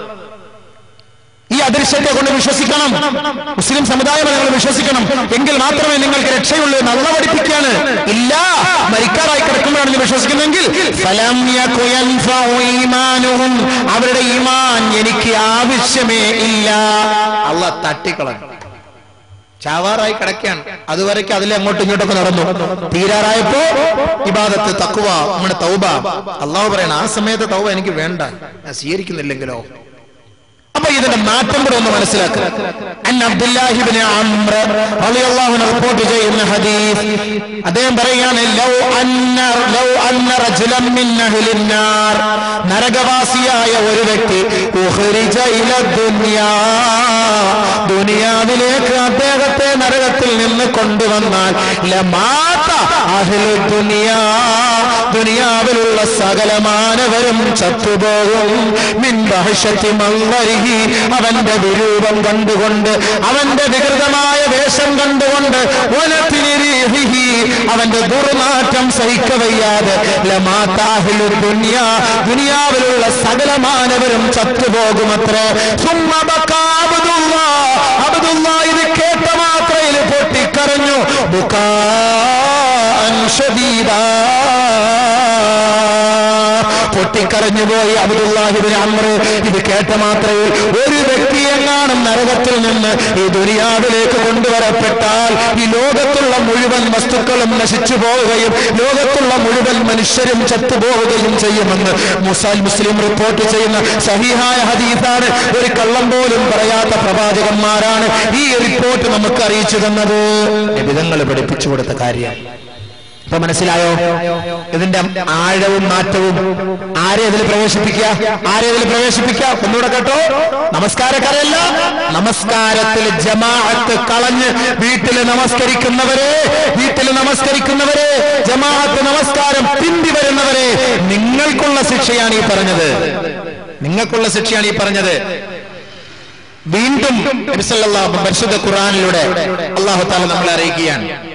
ഈ അദൃശ്യത്തെ കൊണ്ട് വിശ്വസിക്കണം. മുസ്ലിം സമുദായം നിങ്ങൾ വിശ്വസിക്കണം. എങ്കിൽ മാത്രമേ നിങ്ങൾക്ക് രക്ഷയുള്ളൂ. നല്ല പഠിപ്പിക്കാണ്. ഇല്ല, മരിക്കാറായി കിടക്കുമ്പോഴാണ് നിങ്ങൾ വിശ്വസിക്കുന്നെങ്കിൽ ഫലം യകു യൻഫഉ ഈമാനുഹും. അവരുടെ ഈമാൻ എനിക്ക് ആവശ്യമേ ഇല്ല. അല്ലാഹ് തട്ടിക്കളഞ്ഞു. ചാവാറായി കിടക്കുകയാണ്, അതുവരയ്ക്ക് അതിലെ അങ്ങോട്ടും ഇങ്ങോട്ടൊക്കെ നടന്നു. തീരാറായപ്പോ ഇബാദത്ത്, തഖ്വ, നമ്മുടെ തൗബ. അല്ലാഹു പറയണ ആ സമയത്ത് തൗബ എനിക്ക് വേണ്ട, ഞാൻ സ്വീകരിക്കുന്നില്ലെങ്കിലോ. അപ്പൊ ഇതിന്റെ മാറ്റം കൂടെ ഒന്ന് മനസ്സിലാക്കുക. അൻ അബ്ദുല്ലാഹി ഇബ്നു അംർ റളിയല്ലാഹു അൻഹു റിപ്പോർട്ട് ചെയ്യുന്ന ഹദീസ്, അദ്ദേഹം പറയുകയാണ്, ലൗ അന്ന ലൗ അന്ന റജുലൻ മിൻ അഹ്ലിൻ നാർ. നരകവാസിയായ ഒരു വ്യക്തി ഉഖ്രിജ ഇല ദുനിയാ, ദുനിയാവിലേക്ക് അദ്ദേഹത്തെ നരകത്തിൽ നിന്ന് കൊണ്ടുവന്നാൽ ലമാത അഹ്ലു ദുനിയാ, ദുനിയാവിലുള്ള സകല മാനവരും ചത്തുപോകും. മിൻ ബഹശതി മൻവരിഹി, അവന്റെ വിരൂപം കണ്ടുകൊണ്ട്, അവന്റെ വികൃതമായ വേഷം കണ്ടുകൊണ്ട്, വലതിരിഹി, അവന്റെ ദുർനാറ്റം സഹിക്കവയ്യാതെ ലമാത അഹ്ലു ദുനിയാ, ദുനിയാവിലുള്ള സകല മാനവരും ചത്തുപോകുമത്രേ. സുമ്മ ബകാ അബ്ദുല്ലാഹ്, അബ്ദുല്ലാഹ് ഇത് കേട്ട മാത്രയിൽ പൊട്ടിക്കരഞ്ഞു. ബുകാഅൻ ശദീദാ, പൊട്ടിക്കരഞ്ഞുപോയി അബ്ദുല്ലാഹി ഇബ്നു അംർ. ഇത് കേട്ട മാത്രയിൽ ഒരു വ്യക്തി എങ്ങാനും നരകത്തിൽ നിന്ന് ഈ ദുനിയാവിലേക്ക് കൊണ്ടുവരപ്പെട്ടാൽ ഈ ലോകത്തുള്ള മുഴുവൻ വസ്തുക്കളും നശിച്ചു പോവുകയും ലോകത്തുള്ള മുഴുവൻ മനുഷ്യരും ചത്തുപോവുകയും ചെയ്യുമെന്ന് മുസാൽ മുസ്ലിം റിപ്പോർട്ട് ചെയ്യുന്ന സഹീഹായ ഹദീസാണ്. ഒരു കള്ളം പോലും പറയാത്ത പ്രവാചകന്മാരാണ് ഈ റിപ്പോർട്ട് നമുക്ക് അറിയിച്ചു തന്നത്. നബിതങ്ങൾ പഠിപ്പിച്ചു കൊടുത്ത കാര്യം ഇപ്പൊ മനസ്സിലായോ? ഇതിന്റെ ആഴവും മാറ്റവും. ആരെ ഇതിൽ പ്രവേശിപ്പിക്കുക, ആരെ ഇതിൽ പ്രവേശിപ്പിക്കുക? ഒന്നുകൂടെ കേട്ടോ. നമസ്കാരക്കാരല്ല, നമസ്കാരത്തിൽ ജമാഅത്ത് കളഞ്ഞ് വീട്ടിൽ നമസ്കരിക്കുന്നവരെ, വീട്ടിൽ നമസ്കരിക്കുന്നവരെ, ജമാഅത്ത് നമസ്കാരം പിന്തി വരുന്നവരെ, നിങ്ങൾക്കുള്ള ശിക്ഷയാണ് ഈ പറഞ്ഞത്. നിങ്ങൾക്കുള്ള ശിക്ഷയാണ് ഈ പറഞ്ഞത്. വീണ്ടും നബി സല്ലല്ലാഹു അലൈഹി വസല്ലം പരിശുദ്ധ ഖുർആനിലൂടെ അല്ലാഹു തആല നമ്മളെ അറിയിക്കുകയാണ്.